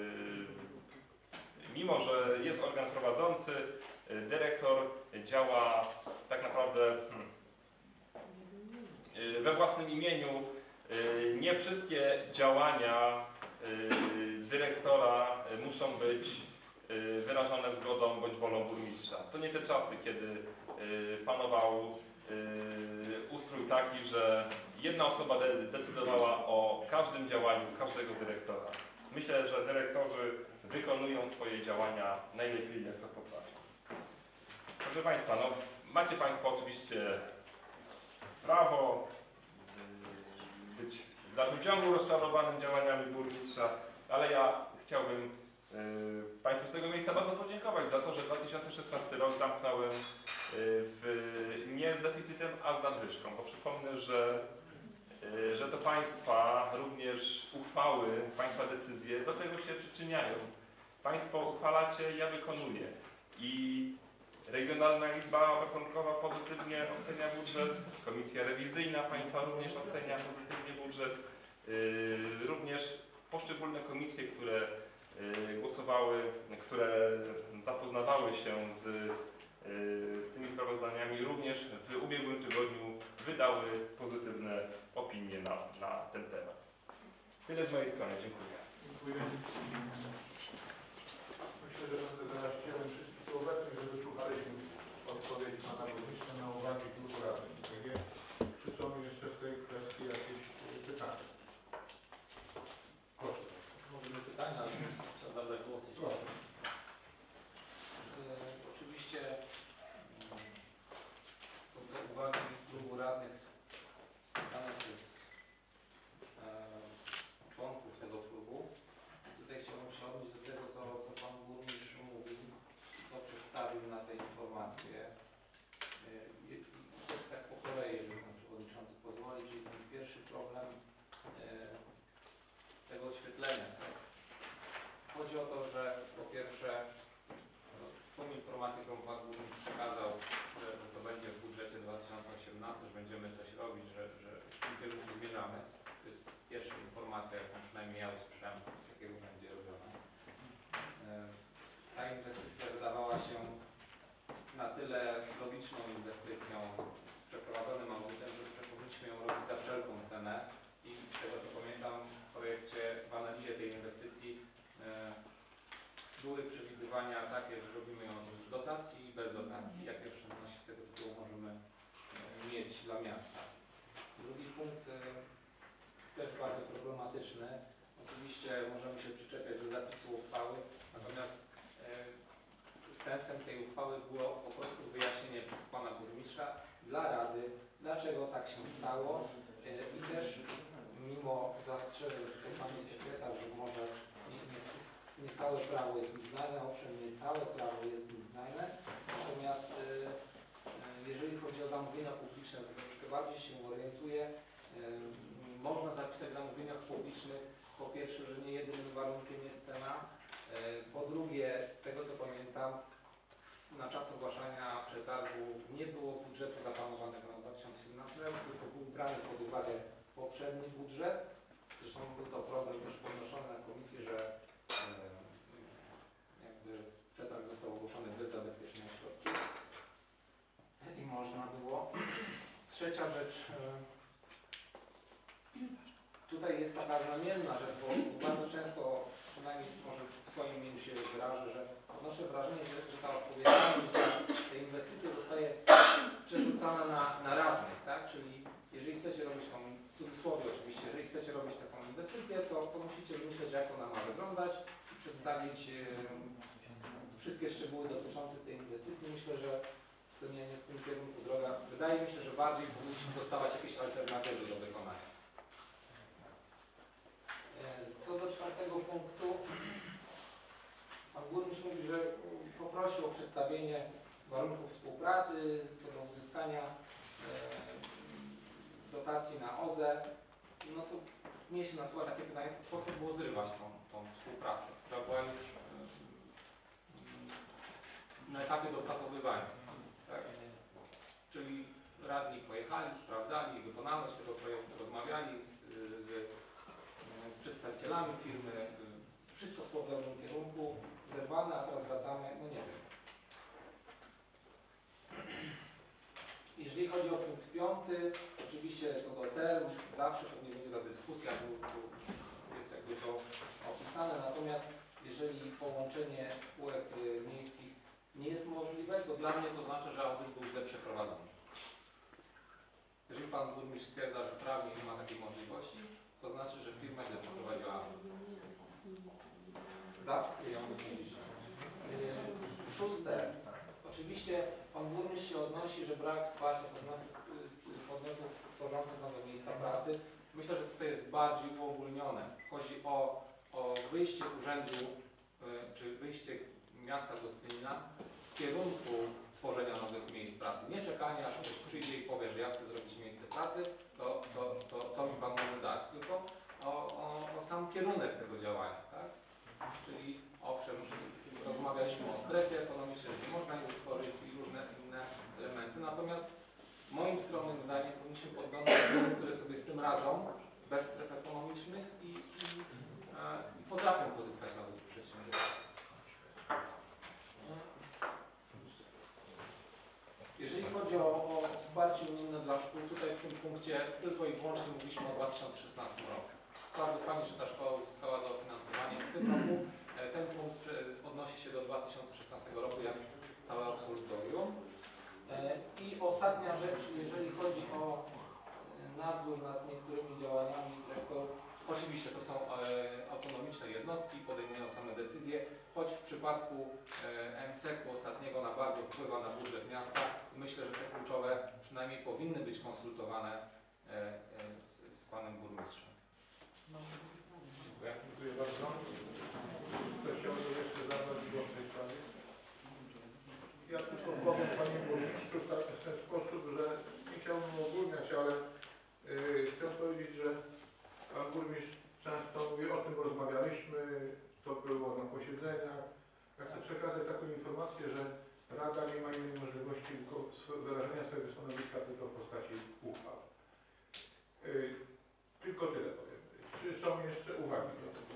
mimo że jest organ prowadzący, dyrektor działa tak naprawdę we własnym imieniu. Nie wszystkie działania dyrektora muszą być wyrażone zgodą bądź wolą burmistrza. To nie te czasy, kiedy panował ustrój taki, że jedna osoba decydowała o każdym działaniu każdego dyrektora. Myślę, że dyrektorzy wykonują swoje działania najlepiej, jak to potrafią. Proszę Państwa, no, macie Państwo oczywiście prawo być w dalszym ciągu rozczarowanym działaniami burmistrza, ale ja chciałbym Państwu z tego miejsca bardzo podziękować za to, że 2016 rok zamknąłem nie z deficytem, a z nadwyżką, bo przypomnę, że to Państwa również uchwały, Państwa decyzje do tego się przyczyniają. Państwo uchwalacie, ja wykonuję. I Regionalna Izba Obrachunkowa pozytywnie ocenia budżet, Komisja Rewizyjna Państwa również ocenia pozytywnie budżet, również poszczególne komisje, które głosowały, które zapoznawały się z tymi sprawozdaniami, również w ubiegłym tygodniu wydały pozytywne opinie na ten temat. Tyle z mojej strony. Dziękuję. Dziękuję. Myślę, że będę teraz chciałem wszystkich tu obecnych, że wysłuchaliśmy odpowiedzi pana burmistrza na uwagi klubu rady. Czy są jeszcze w tej kwestii jakieś pytania? Proszę. Możemy pytania, trzeba zabrać głos. Proszę. Oczywiście są te uwagi klubu radnych spisane przez członków tego klubu. Tutaj chciałbym się odnieść do tego, co pan burmistrz mówi, co przedstawił na tej informacji. Też tak po kolei, jeżeli pan przewodniczący pozwoli, czyli ten pierwszy problem tego oświetlenia. Tak? Chodzi o to, że po pierwsze tą informację, którą pan burmistrz przekazał, że to będzie w budżecie 2018, że będziemy coś robić, że w tym kierunku zmierzamy. To jest pierwsza informacja, jaką przynajmniej ja usłyszałem, że coś takiego będzie robione. Ta inwestycja wydawała się na tyle logiczną inwestycją z przeprowadzonym audytem, że powinniśmy ją robić za wszelką cenę i z tego co pamiętam w projekcie, w analizie tej inwestycji były przewidywania takie, że robimy ją z dotacji i bez dotacji. Jakie oszczędności z tego tytułu możemy mieć dla miasta. Drugi punkt też bardzo problematyczny. Oczywiście możemy się przyczepiać do zapisu uchwały, natomiast sensem tej uchwały było po prostu wyjaśnienie przez pana burmistrza dla Rady, dlaczego tak się stało i też mimo zastrzeżeń pani sekretarz, że może nie całe prawo jest mi znane, owszem, nie całe prawo jest mi znane, natomiast jeżeli chodzi o zamówienia publiczne, to troszkę bardziej się orientuję, można zapisać w zamówieniach publicznych po pierwsze, że nie jedynym warunkiem jest cena, po drugie, z tego co pamiętam, na czas ogłaszania przetargu nie było budżetu zaplanowanego na 2017 rok, tylko był brany pod uwagę poprzedni budżet. Zresztą był to problem też podnoszony na komisji, że jakby przetarg został ogłoszony bez zabezpieczenia środków i można było. Trzecia rzecz, tutaj jest taka znamienna rzecz, bo bardzo często, przynajmniej może w swoim imieniu się wyrażę, że odnoszę wrażenie, że ta odpowiedzialność za te inwestycje zostaje przerzucana na radnych, tak? Czyli jeżeli chcecie robić tą, w cudzysłowie oczywiście, jeżeli chcecie robić taką inwestycję, to musicie myśleć, jak ona ma wyglądać i przedstawić wszystkie szczegóły dotyczące tej inwestycji. Myślę, że to nie w tym kierunku droga. Wydaje mi się, że bardziej powinniśmy dostawać jakieś alternatywy do wykonania. Co do czwartego punktu, pan burmistrz mówi, że poprosił o przedstawienie warunków współpracy co do uzyskania dotacji na OZE. No to mnie się nasuwa takie pytanie, po co było zrywać tą współpracę, która była już na etapie dopracowywania. Tak? Czyli radni pojechali, sprawdzali wykonalność tego projektu, rozmawiali z przedstawicielami firmy, wszystko szło w dobrym kierunku, zerwane, a teraz wracamy, no nie wiem. Jeżeli chodzi o punkt 5, oczywiście co do term, zawsze pewnie będzie ta dyskusja, tu jest jakby to opisane, natomiast jeżeli połączenie spółek miejskich nie jest możliwe, to dla mnie to znaczy, że audyt był źle przeprowadzony. Jeżeli pan burmistrz stwierdza, że prawnie nie ma takiej możliwości, to znaczy, że firma źle przeprowadziła audyt. Za pieniądze publiczne. Szóste. Oczywiście pan burmistrz się odnosi, że brak wsparcia podmiotów tworzących nowe miejsca pracy. Myślę, że tutaj jest bardziej uogólnione. Chodzi o wyjście urzędu, czy wyjście miasta Gostynina w kierunku tworzenia nowych miejsc pracy. Nie czekania, aż ktoś przyjdzie i powie, że ja chcę zrobić miejsce pracy, to co mi Pan może dać, tylko o sam kierunek tego działania, tak? Czyli owszem, rozmawialiśmy o strefie ekonomicznej, że można ją tworzyć i różne inne elementy, natomiast moim skromnym zdaniem powinniśmy podglądać firmy, które sobie z tym radzą, bez stref ekonomicznych i potrafią pozyskać nowych przedsiębiorców. Jeżeli chodzi o wsparcie unijne dla szkół, tutaj w tym punkcie tylko i wyłącznie mówiliśmy o 2016 roku. Bardzo fajnie, że ta szkoła uzyskała dofinansowanie w tym roku. Ten punkt odnosi się do 2016 roku, jak całe absolutorium. I ostatnia rzecz, jeżeli chodzi o nadzór nad niektórymi działaniami dyrektorów, oczywiście to są autonomiczne jednostki, podejmują same decyzje, choć w przypadku MCK-u ostatniego na bardzo wpływa na budżet miasta. Myślę, że te kluczowe przynajmniej powinny być konsultowane z panem burmistrzem. Dziękuję. Dziękuję bardzo. Ktoś chciałby jeszcze zabrać głos w tej sprawie? Ja tylko powiem panie burmistrzu w ten sposób, że nie chciałbym ogólniać, ale chcę powiedzieć, że pan burmistrz często mówi, o tym rozmawialiśmy, to było na posiedzeniach. Ja chcę przekazać taką informację, że Rada nie ma innej możliwości wyrażenia swojego stanowiska tylko w postaci uchwał. Tylko tyle powiem. Czy są jeszcze uwagi do tego?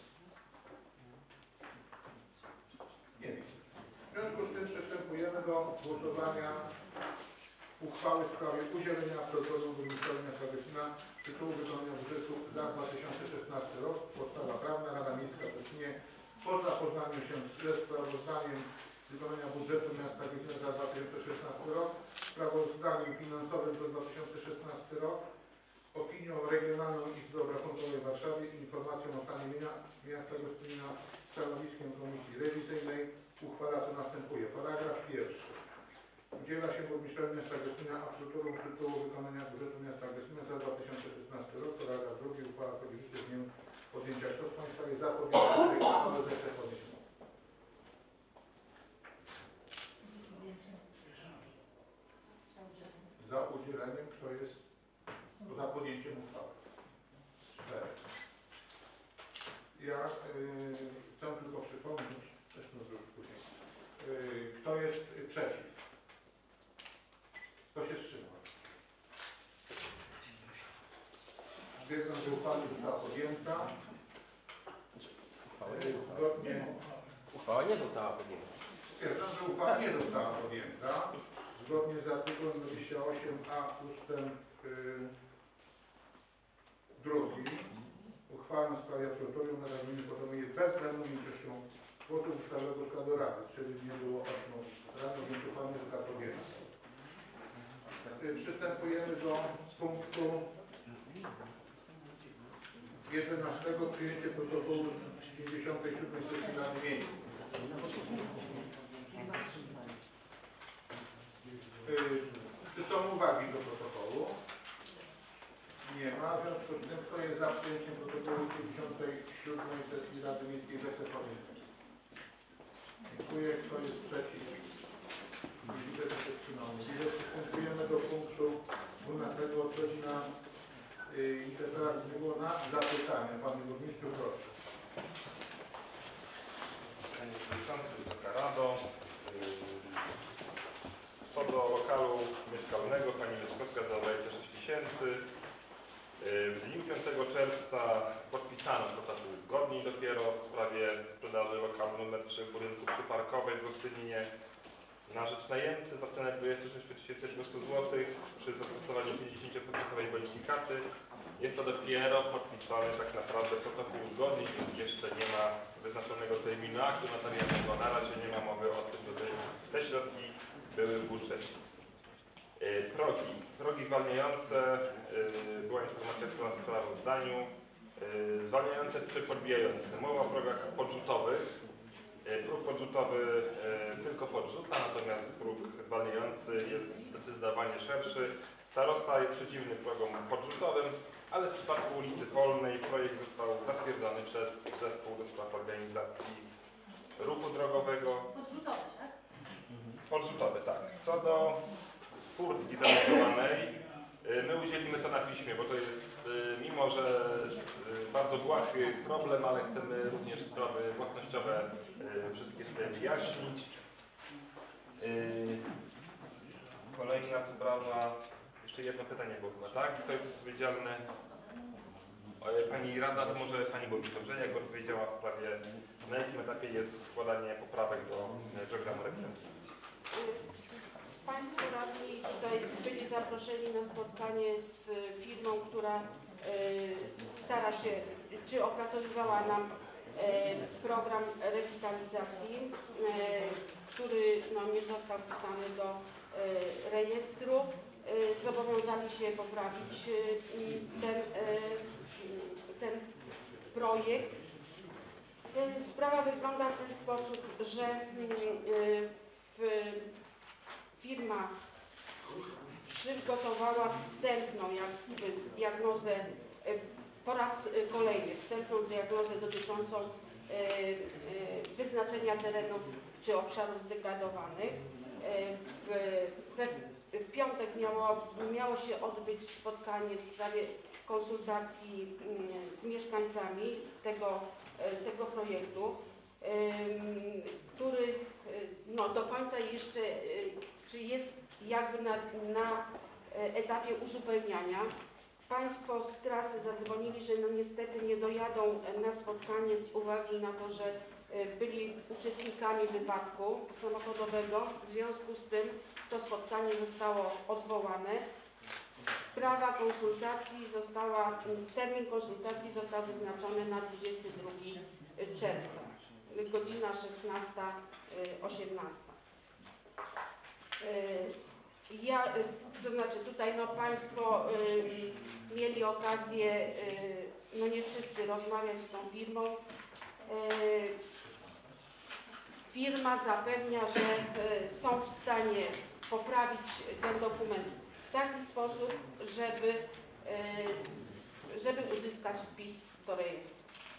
Nie widzę. W związku z tym przystępujemy do głosowania uchwały w sprawie udzielenia absolutorium burmistrzowi miasta Gostynia z tytułu wykonania budżetu za 2016 rok. Podstawa prawna. Rada Miejska w Gostynie po zapoznaniu się ze sprawozdaniem wykonania budżetu miasta Gostynia za 2016 rok, sprawozdaniem finansowym za 2016 rok, opinią Regionalną Izby Obrachunkowej w Warszawie i informacją o stanie miasta Gostynina, stanowiskiem Komisji Rewizyjnej uchwala co następuje. Paragraf pierwszy. Udziela się burmistrzowi miasta Gostynina absolutorium z tytułu wykonania budżetu miasta Gostynina za 2016 rok. Paragraf drugi. Uchwała wchodzi w życie z dniem podjęcia. Kto z Państwa jest za podjęciem tej uchwały, zechce podnieść rękę. Za udzieleniem, kto jest za podjęciem uchwały? 4. Ja chcę tylko przypomnieć, zresztą to już później, kto jest przeciw? Kto się wstrzymał? Stwierdzam, że uchwała została podjęta. Uchwała nie została podjęta. Stwierdzam, że uchwała nie została podjęta. Zgodnie z artykułem 28a ustęp 2 uchwałę w sprawie absolutorium Rada Gminy podejmuje bezwzględną większością głosów ustawowego składu Rady, czyli nie było 8 radnych, więc uchwała nie została podjęta. Przystępujemy do punktu 11. Przyjęcie protokołu z 57. sesji Rady Miejskiej. Czy są uwagi do protokołu? Nie ma. W związku z tym, kto jest za przyjęciem protokołu 57. sesji Rady Miejskiej, zechce podnieść. Dziękuję. Kto jest przeciw? Widzę, że się wstrzymał. Przystępujemy do punktu 12. Odpowiedzi na interpelację na zapytania. Panie burmistrzu, proszę. Panie Przewodniczący, Wysoka Rado. Co do lokalu mieszkalnego pani Wyskocka za 26 000. W dniu 5 czerwca podpisano protokół zgodni dopiero w sprawie sprzedaży lokalu nr 3 w budynku przyparkowej w Gostyninie na rzecz najemcy za cenę 26 200 zł przy zastosowaniu 50% bonifikaty. Jest to dopiero podpisany tak naprawdę protokół uzgodnień, więc jeszcze nie ma wyznaczonego terminu aktu notarialnego. Na razie nie ma mowy o tym, żeby te środki były w budżecie. Progi zwalniające, była informacja w sprawozdaniu, zwalniające czy podbijające. Mowa o progach podrzutowych. Próg podrzutowy tylko podrzuca, natomiast próg zwalniający jest zdecydowanie szerszy. Starosta jest przeciwny progom podrzutowym, ale w przypadku ulicy Wolnej projekt został zatwierdzony przez Zespół do Spraw Organizacji Ruchu Drogowego. Podrzutowy, tak? Podrzutowy, tak. Co do furtki demontowanej, my udzielimy to na piśmie, bo to jest, mimo że bardzo błahy problem, ale chcemy również sprawy własnościowe wszystkie tutaj wyjaśnić. Kolejna sprawa, jeszcze jedno pytanie było chyba, tak? Kto jest odpowiedzialny? Pani Rada, to może Pani Burmistrz, dobrze? Jak odpowiedziała w sprawie, na jakim etapie jest składanie poprawek do programu reprezentacji? Państwo radni tutaj byli zaproszeni na spotkanie z firmą, która stara się, czy opracowywała nam program rewitalizacji, który nie został wpisany do rejestru. Zobowiązali się poprawić ten projekt. Sprawa wygląda w ten sposób, że firma przygotowała wstępną diagnozę, po raz kolejny wstępną diagnozę dotyczącą wyznaczenia terenów czy obszarów zdegradowanych. W piątek miało się odbyć spotkanie w sprawie konsultacji z mieszkańcami tego projektu, który do końca jeszcze, czy jest jakby na etapie uzupełniania. Państwo z trasy zadzwonili, że niestety nie dojadą na spotkanie z uwagi na to, że byli uczestnikami wypadku samochodowego. W związku z tym to spotkanie zostało odwołane. Sprawa konsultacji termin konsultacji został wyznaczony na 22 czerwca, godzina 16:18. To znaczy tutaj Państwo mieli okazję, nie wszyscy, rozmawiać z tą firmą. Firma zapewnia, że są w stanie poprawić ten dokument w taki sposób, żeby uzyskać wpis do rejestru.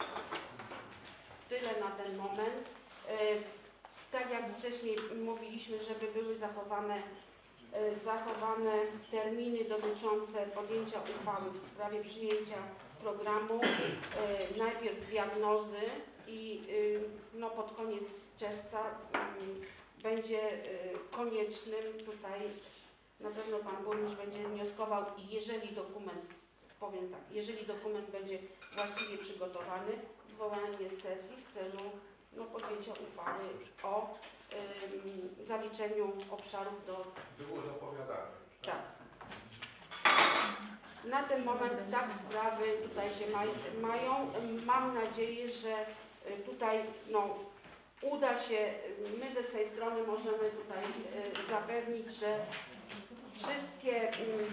Tyle na ten moment. Tak jak wcześniej mówiliśmy, żeby były zachowane terminy dotyczące podjęcia uchwały w sprawie przyjęcia programu, najpierw diagnozy i pod koniec czerwca będzie koniecznym tutaj, na pewno Pan Burmistrz będzie wnioskował, i jeżeli dokument będzie właściwie przygotowany, zwołanie sesji w celu podjęcia uchwały o zaliczeniu obszarów do... Było zapowiadane. Tak. Na ten moment tak sprawy tutaj się mają. Mam nadzieję, że tutaj uda się, my ze swojej strony możemy tutaj zapewnić, że wszystkie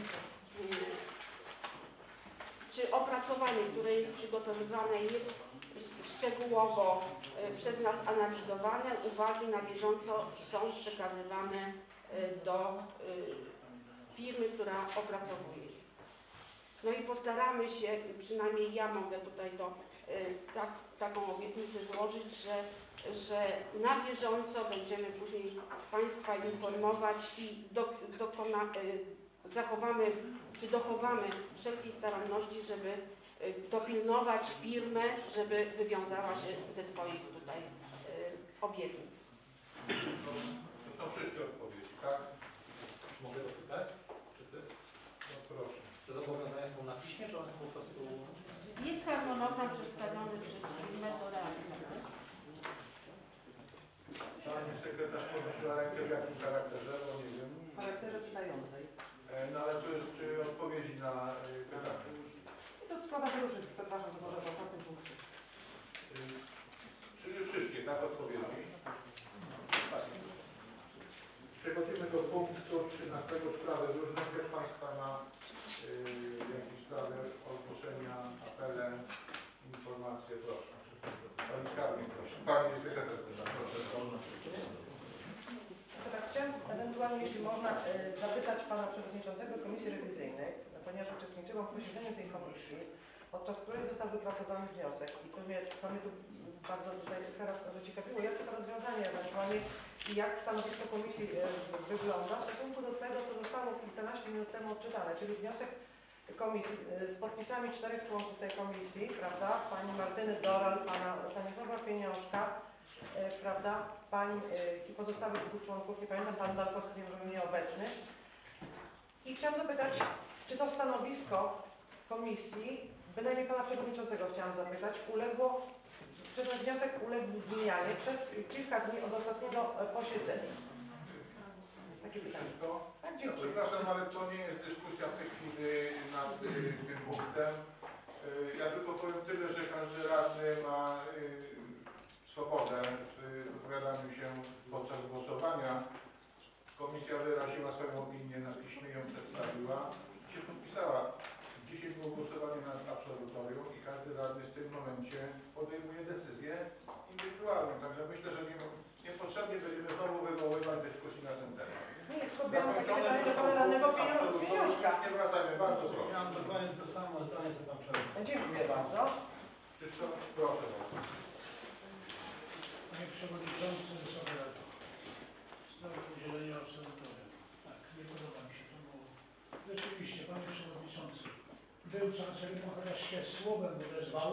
czy opracowanie, które jest przygotowywane, jest szczegółowo przez nas analizowane, uwagi na bieżąco są przekazywane do firmy, która opracowuje. I postaramy się, przynajmniej ja mogę tutaj taką obietnicę złożyć, że na bieżąco będziemy później Państwa informować i dochowamy wszelkiej staranności, żeby dopilnować firmę, żeby wywiązała się ze swoich tutaj obietnic. To są wszystkie odpowiedzi, tak? Mogę dopytać? Czy Ty? Proszę. Te zobowiązania są na piśmie, czy one są po prostu... Jest harmonogram przedstawiony przez firmę do realizacji. Pani sekretarz podnosiła rękę w jakim charakterze, bo nie wiem. W charakterze pytającej. Ale to jest odpowiedzi na pytanie. I to sprawa wyróżnić, przepraszam, to może w ostatnim punkcie. Czyli już wszystkie, tak, odpowiedzi? Tak. Przechodzimy do punktu 13, sprawy różne. Ktoś Państwa ma jakieś sprawy, ogłoszenia, apele, informacje, proszę. Pani Skarbnik, proszę. Pani sekretarz, proszę. Tak, chciałam ewentualnie, jeśli można, zapytać Pana Przewodniczącego Komisji Rewizyjnej na ponieważ uczestniczyłam w posiedzeniu tej komisji, podczas której został wypracowany wniosek i to mnie tu bardzo tutaj teraz zaciekawiło, jakie to rozwiązanie ewentualnie i jak stanowisko komisji wygląda w stosunku do tego, co zostało kilkanaście minut temu odczytane, czyli wniosek komisji z podpisami 4 członków tej komisji, prawda, pani Martyny Doral, pana Stanisława Pieniążka, prawda, pań i pozostałych 2 członków, nie pamiętam, pan Dalkowski nie był nieobecny. I chciałam zapytać, czy to stanowisko komisji, bynajmniej pana przewodniczącego chciałam zapytać, czy ten wniosek uległ zmianie przez kilka dni od ostatniego posiedzenia? Takie pytanie. Wszystko? Tak, dziękuję. Przepraszam, ale to nie jest dyskusja w tej chwili nad tym punktem. Ja tylko powiem tyle, że każdy radny ma swobodę w wypowiadaniu się podczas głosowania. Komisja wyraziła swoją opinię na piśmie, ją przedstawiła, się podpisała. Dzisiaj było głosowanie nad absolutorium i każdy radny w tym momencie podejmuje decyzję indywidualną. Także myślę, że niepotrzebnie będziemy znowu wywoływać dyskusji na ten temat. Nie, tylko miałam takie pytanie do pana radnego Pieniążka. Nie wracajmy, bardzo proszę. Ja mam dokładnie to samo zdanie, co pan przewodniczący. Dziękuję bardzo. Wszystko? Proszę bardzo. Panie Przewodniczący, Wysoka Rado. Znowu udzielenie absolutorium. Tak, nie podoba mi się to, bo rzeczywiście, Panie Przewodniczący, był czas, żeby Pan chociaż się słowem odezwał.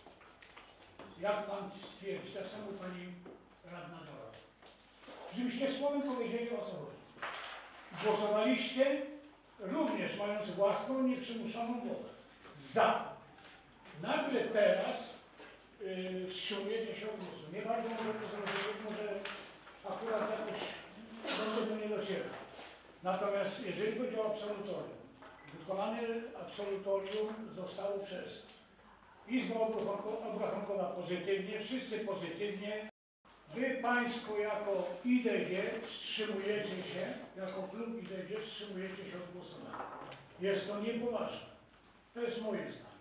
Jak Pan stwierdzi, tak samo Pani Radna Dora. Żebyście słowem powiedzieli, o co chodzi. Głosowaliście również mając własną, nieprzymuszoną wolę. Za. Nagle teraz wstrzymujecie się od głosu. Nie bardzo może to zrozumieć, może akurat jakoś do nie dociera. Natomiast jeżeli chodzi o absolutorium, wykonane absolutorium zostało przez Izbę Obrachunkowa pozytywnie, wszyscy pozytywnie. Wy Państwo jako IDG wstrzymujecie się, jako klub IDG wstrzymujecie się od głosowania. Jest to niepoważne. To jest moje zdanie.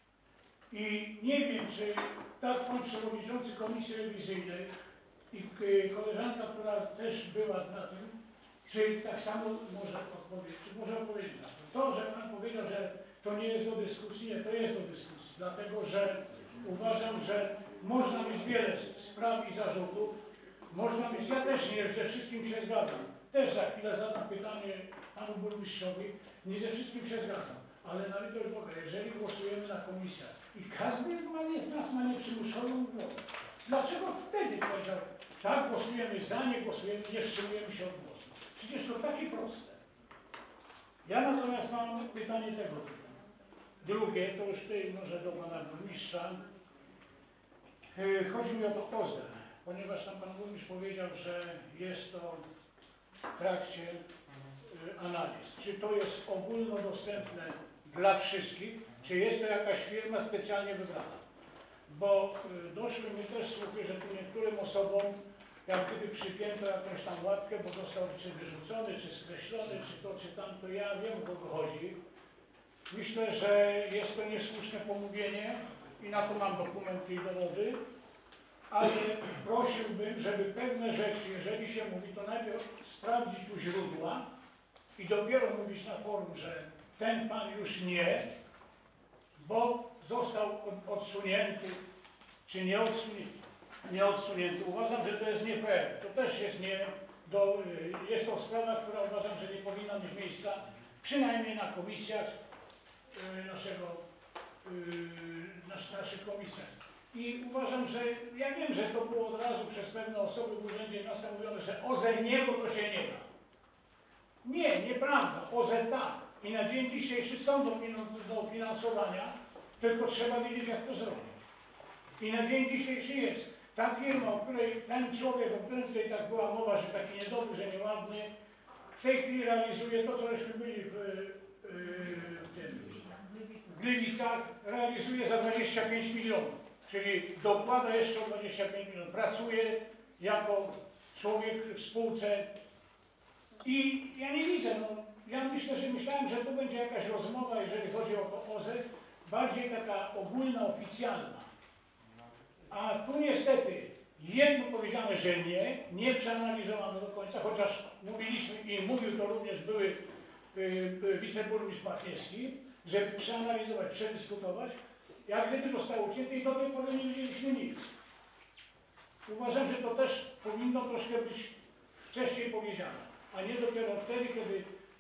I nie wiem, czy tak Pan Przewodniczący Komisji Rewizyjnej i koleżanka, która też była na tym, czy tak samo może odpowiedzieć, czy może odpowiedzieć na to. To, że Pan powiedział, że to nie jest do dyskusji, nie, to jest do dyskusji, dlatego że uważam, że można mieć wiele spraw i zarzutów, można mieć, ja też nie ze wszystkim się zgadzam. Też za chwilę zadam pytanie Panu Burmistrzowi, nie ze wszystkim się zgadzam, ale na litość Boga, jeżeli głosujemy na komisjach i każdy z nas ma nieprzymuszoną wolę, dlaczego wtedy powiedział, tak, głosujemy za, nie głosujemy, nie wstrzymujemy się od głosu? Przecież to takie proste. Ja natomiast mam pytanie tego typu. Drugie, to już tutaj może do Pana Burmistrza. Chodzi mi o to OZE, ponieważ tam Pan Burmistrz powiedział, że jest to w trakcie analiz. Czy to jest ogólnodostępne dla wszystkich, czy jest to jakaś firma specjalnie wybrana? Bo doszły mi też słuchy, że tu niektórym osobom jak gdyby przypięto jakąś tam łapkę, bo został czy wyrzucony, czy skreślony, czy to, czy tamto. Ja wiem, o kogo chodzi. Myślę, że jest to niesłuszne pomówienie i na to mam dokumenty i dowody, ale prosiłbym, żeby pewne rzeczy, jeżeli się mówi, to najpierw sprawdzić u źródła i dopiero mówić na forum, że ten pan już nie, bo został odsunięty, czy nie odsunięty. Uważam, że to jest nie fair. To też jest jest to sprawa, która uważam, że nie powinna mieć miejsca, przynajmniej na komisjach naszych komisjach. I uważam, że ja wiem, że to było od razu przez pewne osoby w Urzędzie Miasta mówione, że OZE nie, bo to się nie da. Nie, nieprawda. OZE tak. I na dzień dzisiejszy są do finansowania, tylko trzeba wiedzieć, jak to zrobić. I na dzień dzisiejszy jest. Ta firma, o której ten człowiek, o którym tutaj tak była mowa, że taki niedobry, że nieładny, w tej chwili realizuje to, co żeśmy byli w Gliwicach, realizuje za 25 milionów. Czyli dokłada jeszcze o 25 milionów. Pracuje jako człowiek w spółce i ja nie widzę, ja myślałem, że to będzie jakaś rozmowa, jeżeli chodzi o to OZE, bardziej taka ogólna, oficjalna. A tu niestety jedno powiedziane, że nie przeanalizowano do końca, chociaż mówiliśmy i mówił to również były wiceburmistrz Bachiewski, żeby przeanalizować, przedyskutować, jak gdyby zostało ucięte i do tej pory nie wiedzieliśmy nic. Uważam, że to też powinno troszkę być wcześniej powiedziane, a nie dopiero wtedy, kiedy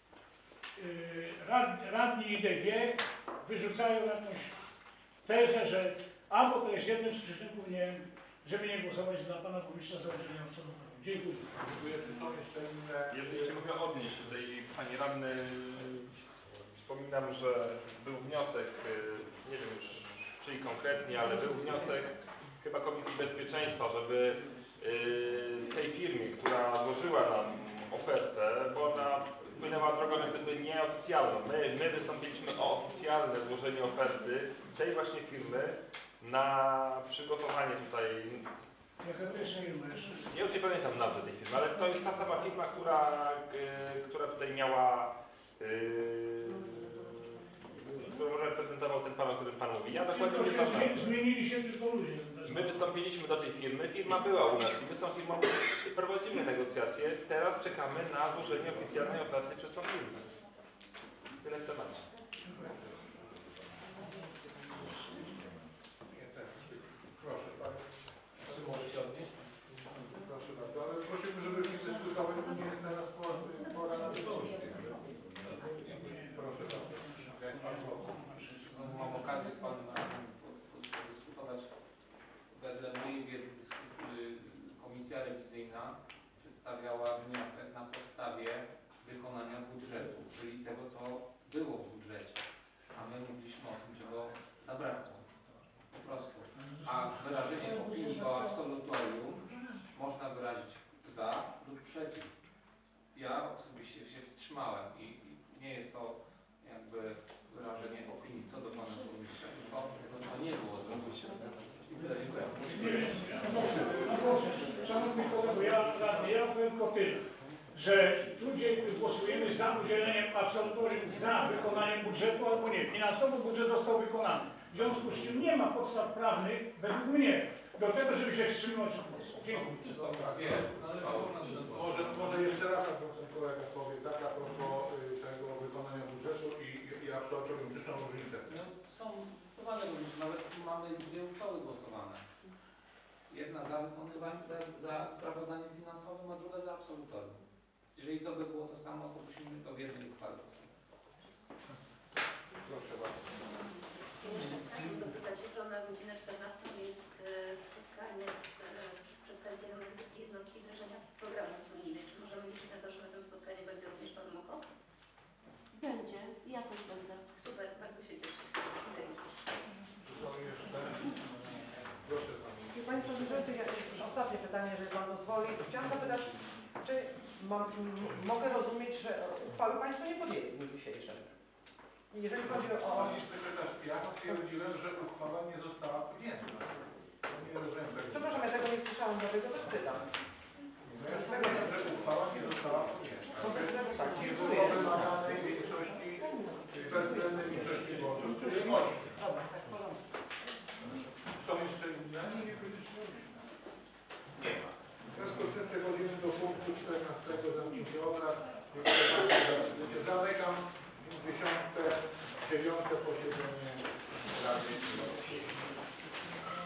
radni IDG wyrzucają jakąś tezę, że albo to jest jeden z przyczynków, nie wiem, żeby nie głosować dla pana burmistrza za udzielenie absolutorium. Dziękuję. Dziękuję. Czy są jeszcze inne? Jeżeli mogę odnieść tutaj, Panie Radny, przypominam, że był wniosek, nie wiem już czyj konkretnie, ale był wniosek chyba Komisji Bezpieczeństwa, żeby tej firmie, która złożyła nam ofertę, bo ona wpłynęła drogą jak gdyby nieoficjalną. My wystąpiliśmy o oficjalne złożenie oferty tej właśnie firmy na przygotowanie tutaj. Jaka to jest firma jeszcze? Ja już nie pamiętam nazwy tej firmy, ale to jest ta sama firma, która tutaj miała, którą reprezentował ten pan, o którym pan mówi. Ja dokładnie nie pamiętam. Zmienili się tylko ludzie. My wystąpiliśmy do tej firmy, firma była u nas i my z tą firmą prowadzimy negocjacje. Teraz czekamy na złożenie oficjalnej oferty przez tą firmę. Tyle w temacie. Proszę Panie. Czy mogę się odnieść? Proszę bardzo, ale prosimy, żeby nie dyskutować, bo nie jest teraz pora na dyskusję. Proszę bardzo. Mam okazję z Panem dyskutować. Wedle mojej wiedzy komisja rewizyjna przedstawiała wniosek na podstawie wykonania budżetu, czyli tego, co było w budżecie. A my mówiliśmy o tym, czego zabrakło. Po prostu. A wyrażenie opinii o absolutorium można wyrazić za lub przeciw. Ja osobiście się wstrzymałem i nie jest to jakby wyrażenie opinii co do pana burmistrza, tylko tego, co nie było zrobione. Szanowni kolego, ja powiem tylko tyle, że tu głosujemy za udzieleniem absolutorium za wykonaniem budżetu albo nie. Finansowo budżet został wykonany. W związku z czym nie ma podstaw prawnych, według mnie, do tego, żeby się wstrzymać od głosu. Dziękuję. Może jeszcze raz, jak ten kolega powie, tak, a propos tego wykonania budżetu i absolutorium, czy są różnice? No, są zdecydowane różnice, nawet mamy dwie uchwały głosowane. Jedna za wykonywaniem, za sprawozdaniem finansowym, a druga za absolutorium. Jeżeli to by było to samo, to musimy to w jednej uchwale głosować. Proszę bardzo. Chciałabym dopytać, jutro na godzinę 14 jest spotkanie z przedstawicielem jednostki wdrażania programów unijnych. Czy możemy liczyć na to, że na tym spotkaniu będzie również Pan Moko? Będzie. Ja też będę. Super, bardzo się cieszę. Dzięki. Czy są jeszcze? Proszę Pani. Panie Przewodniczący, już ostatnie pytanie, jeżeli Pan pozwoli. Chciałam zapytać, czy mogę rozumieć, że uchwały Państwo nie podjęli w dniu dzisiejszym? Jeżeli chodzi o... Pani sekretarz, ja stwierdziłem, że uchwała nie została podjęta. Nie rozumiem tego. Przepraszam, ja tego nie słyszałam, dlatego też pytam. No ja stwierdziłem, że uchwała nie została podjęta. Nie było wymaganej większości, bezwzględnej większości głosów, czyli 8. Są jeszcze inne? Nie ma. W związku z tym przechodzimy do punktu 14. zamknięcia obrad. Zamykam 59. posiedzenie Rady.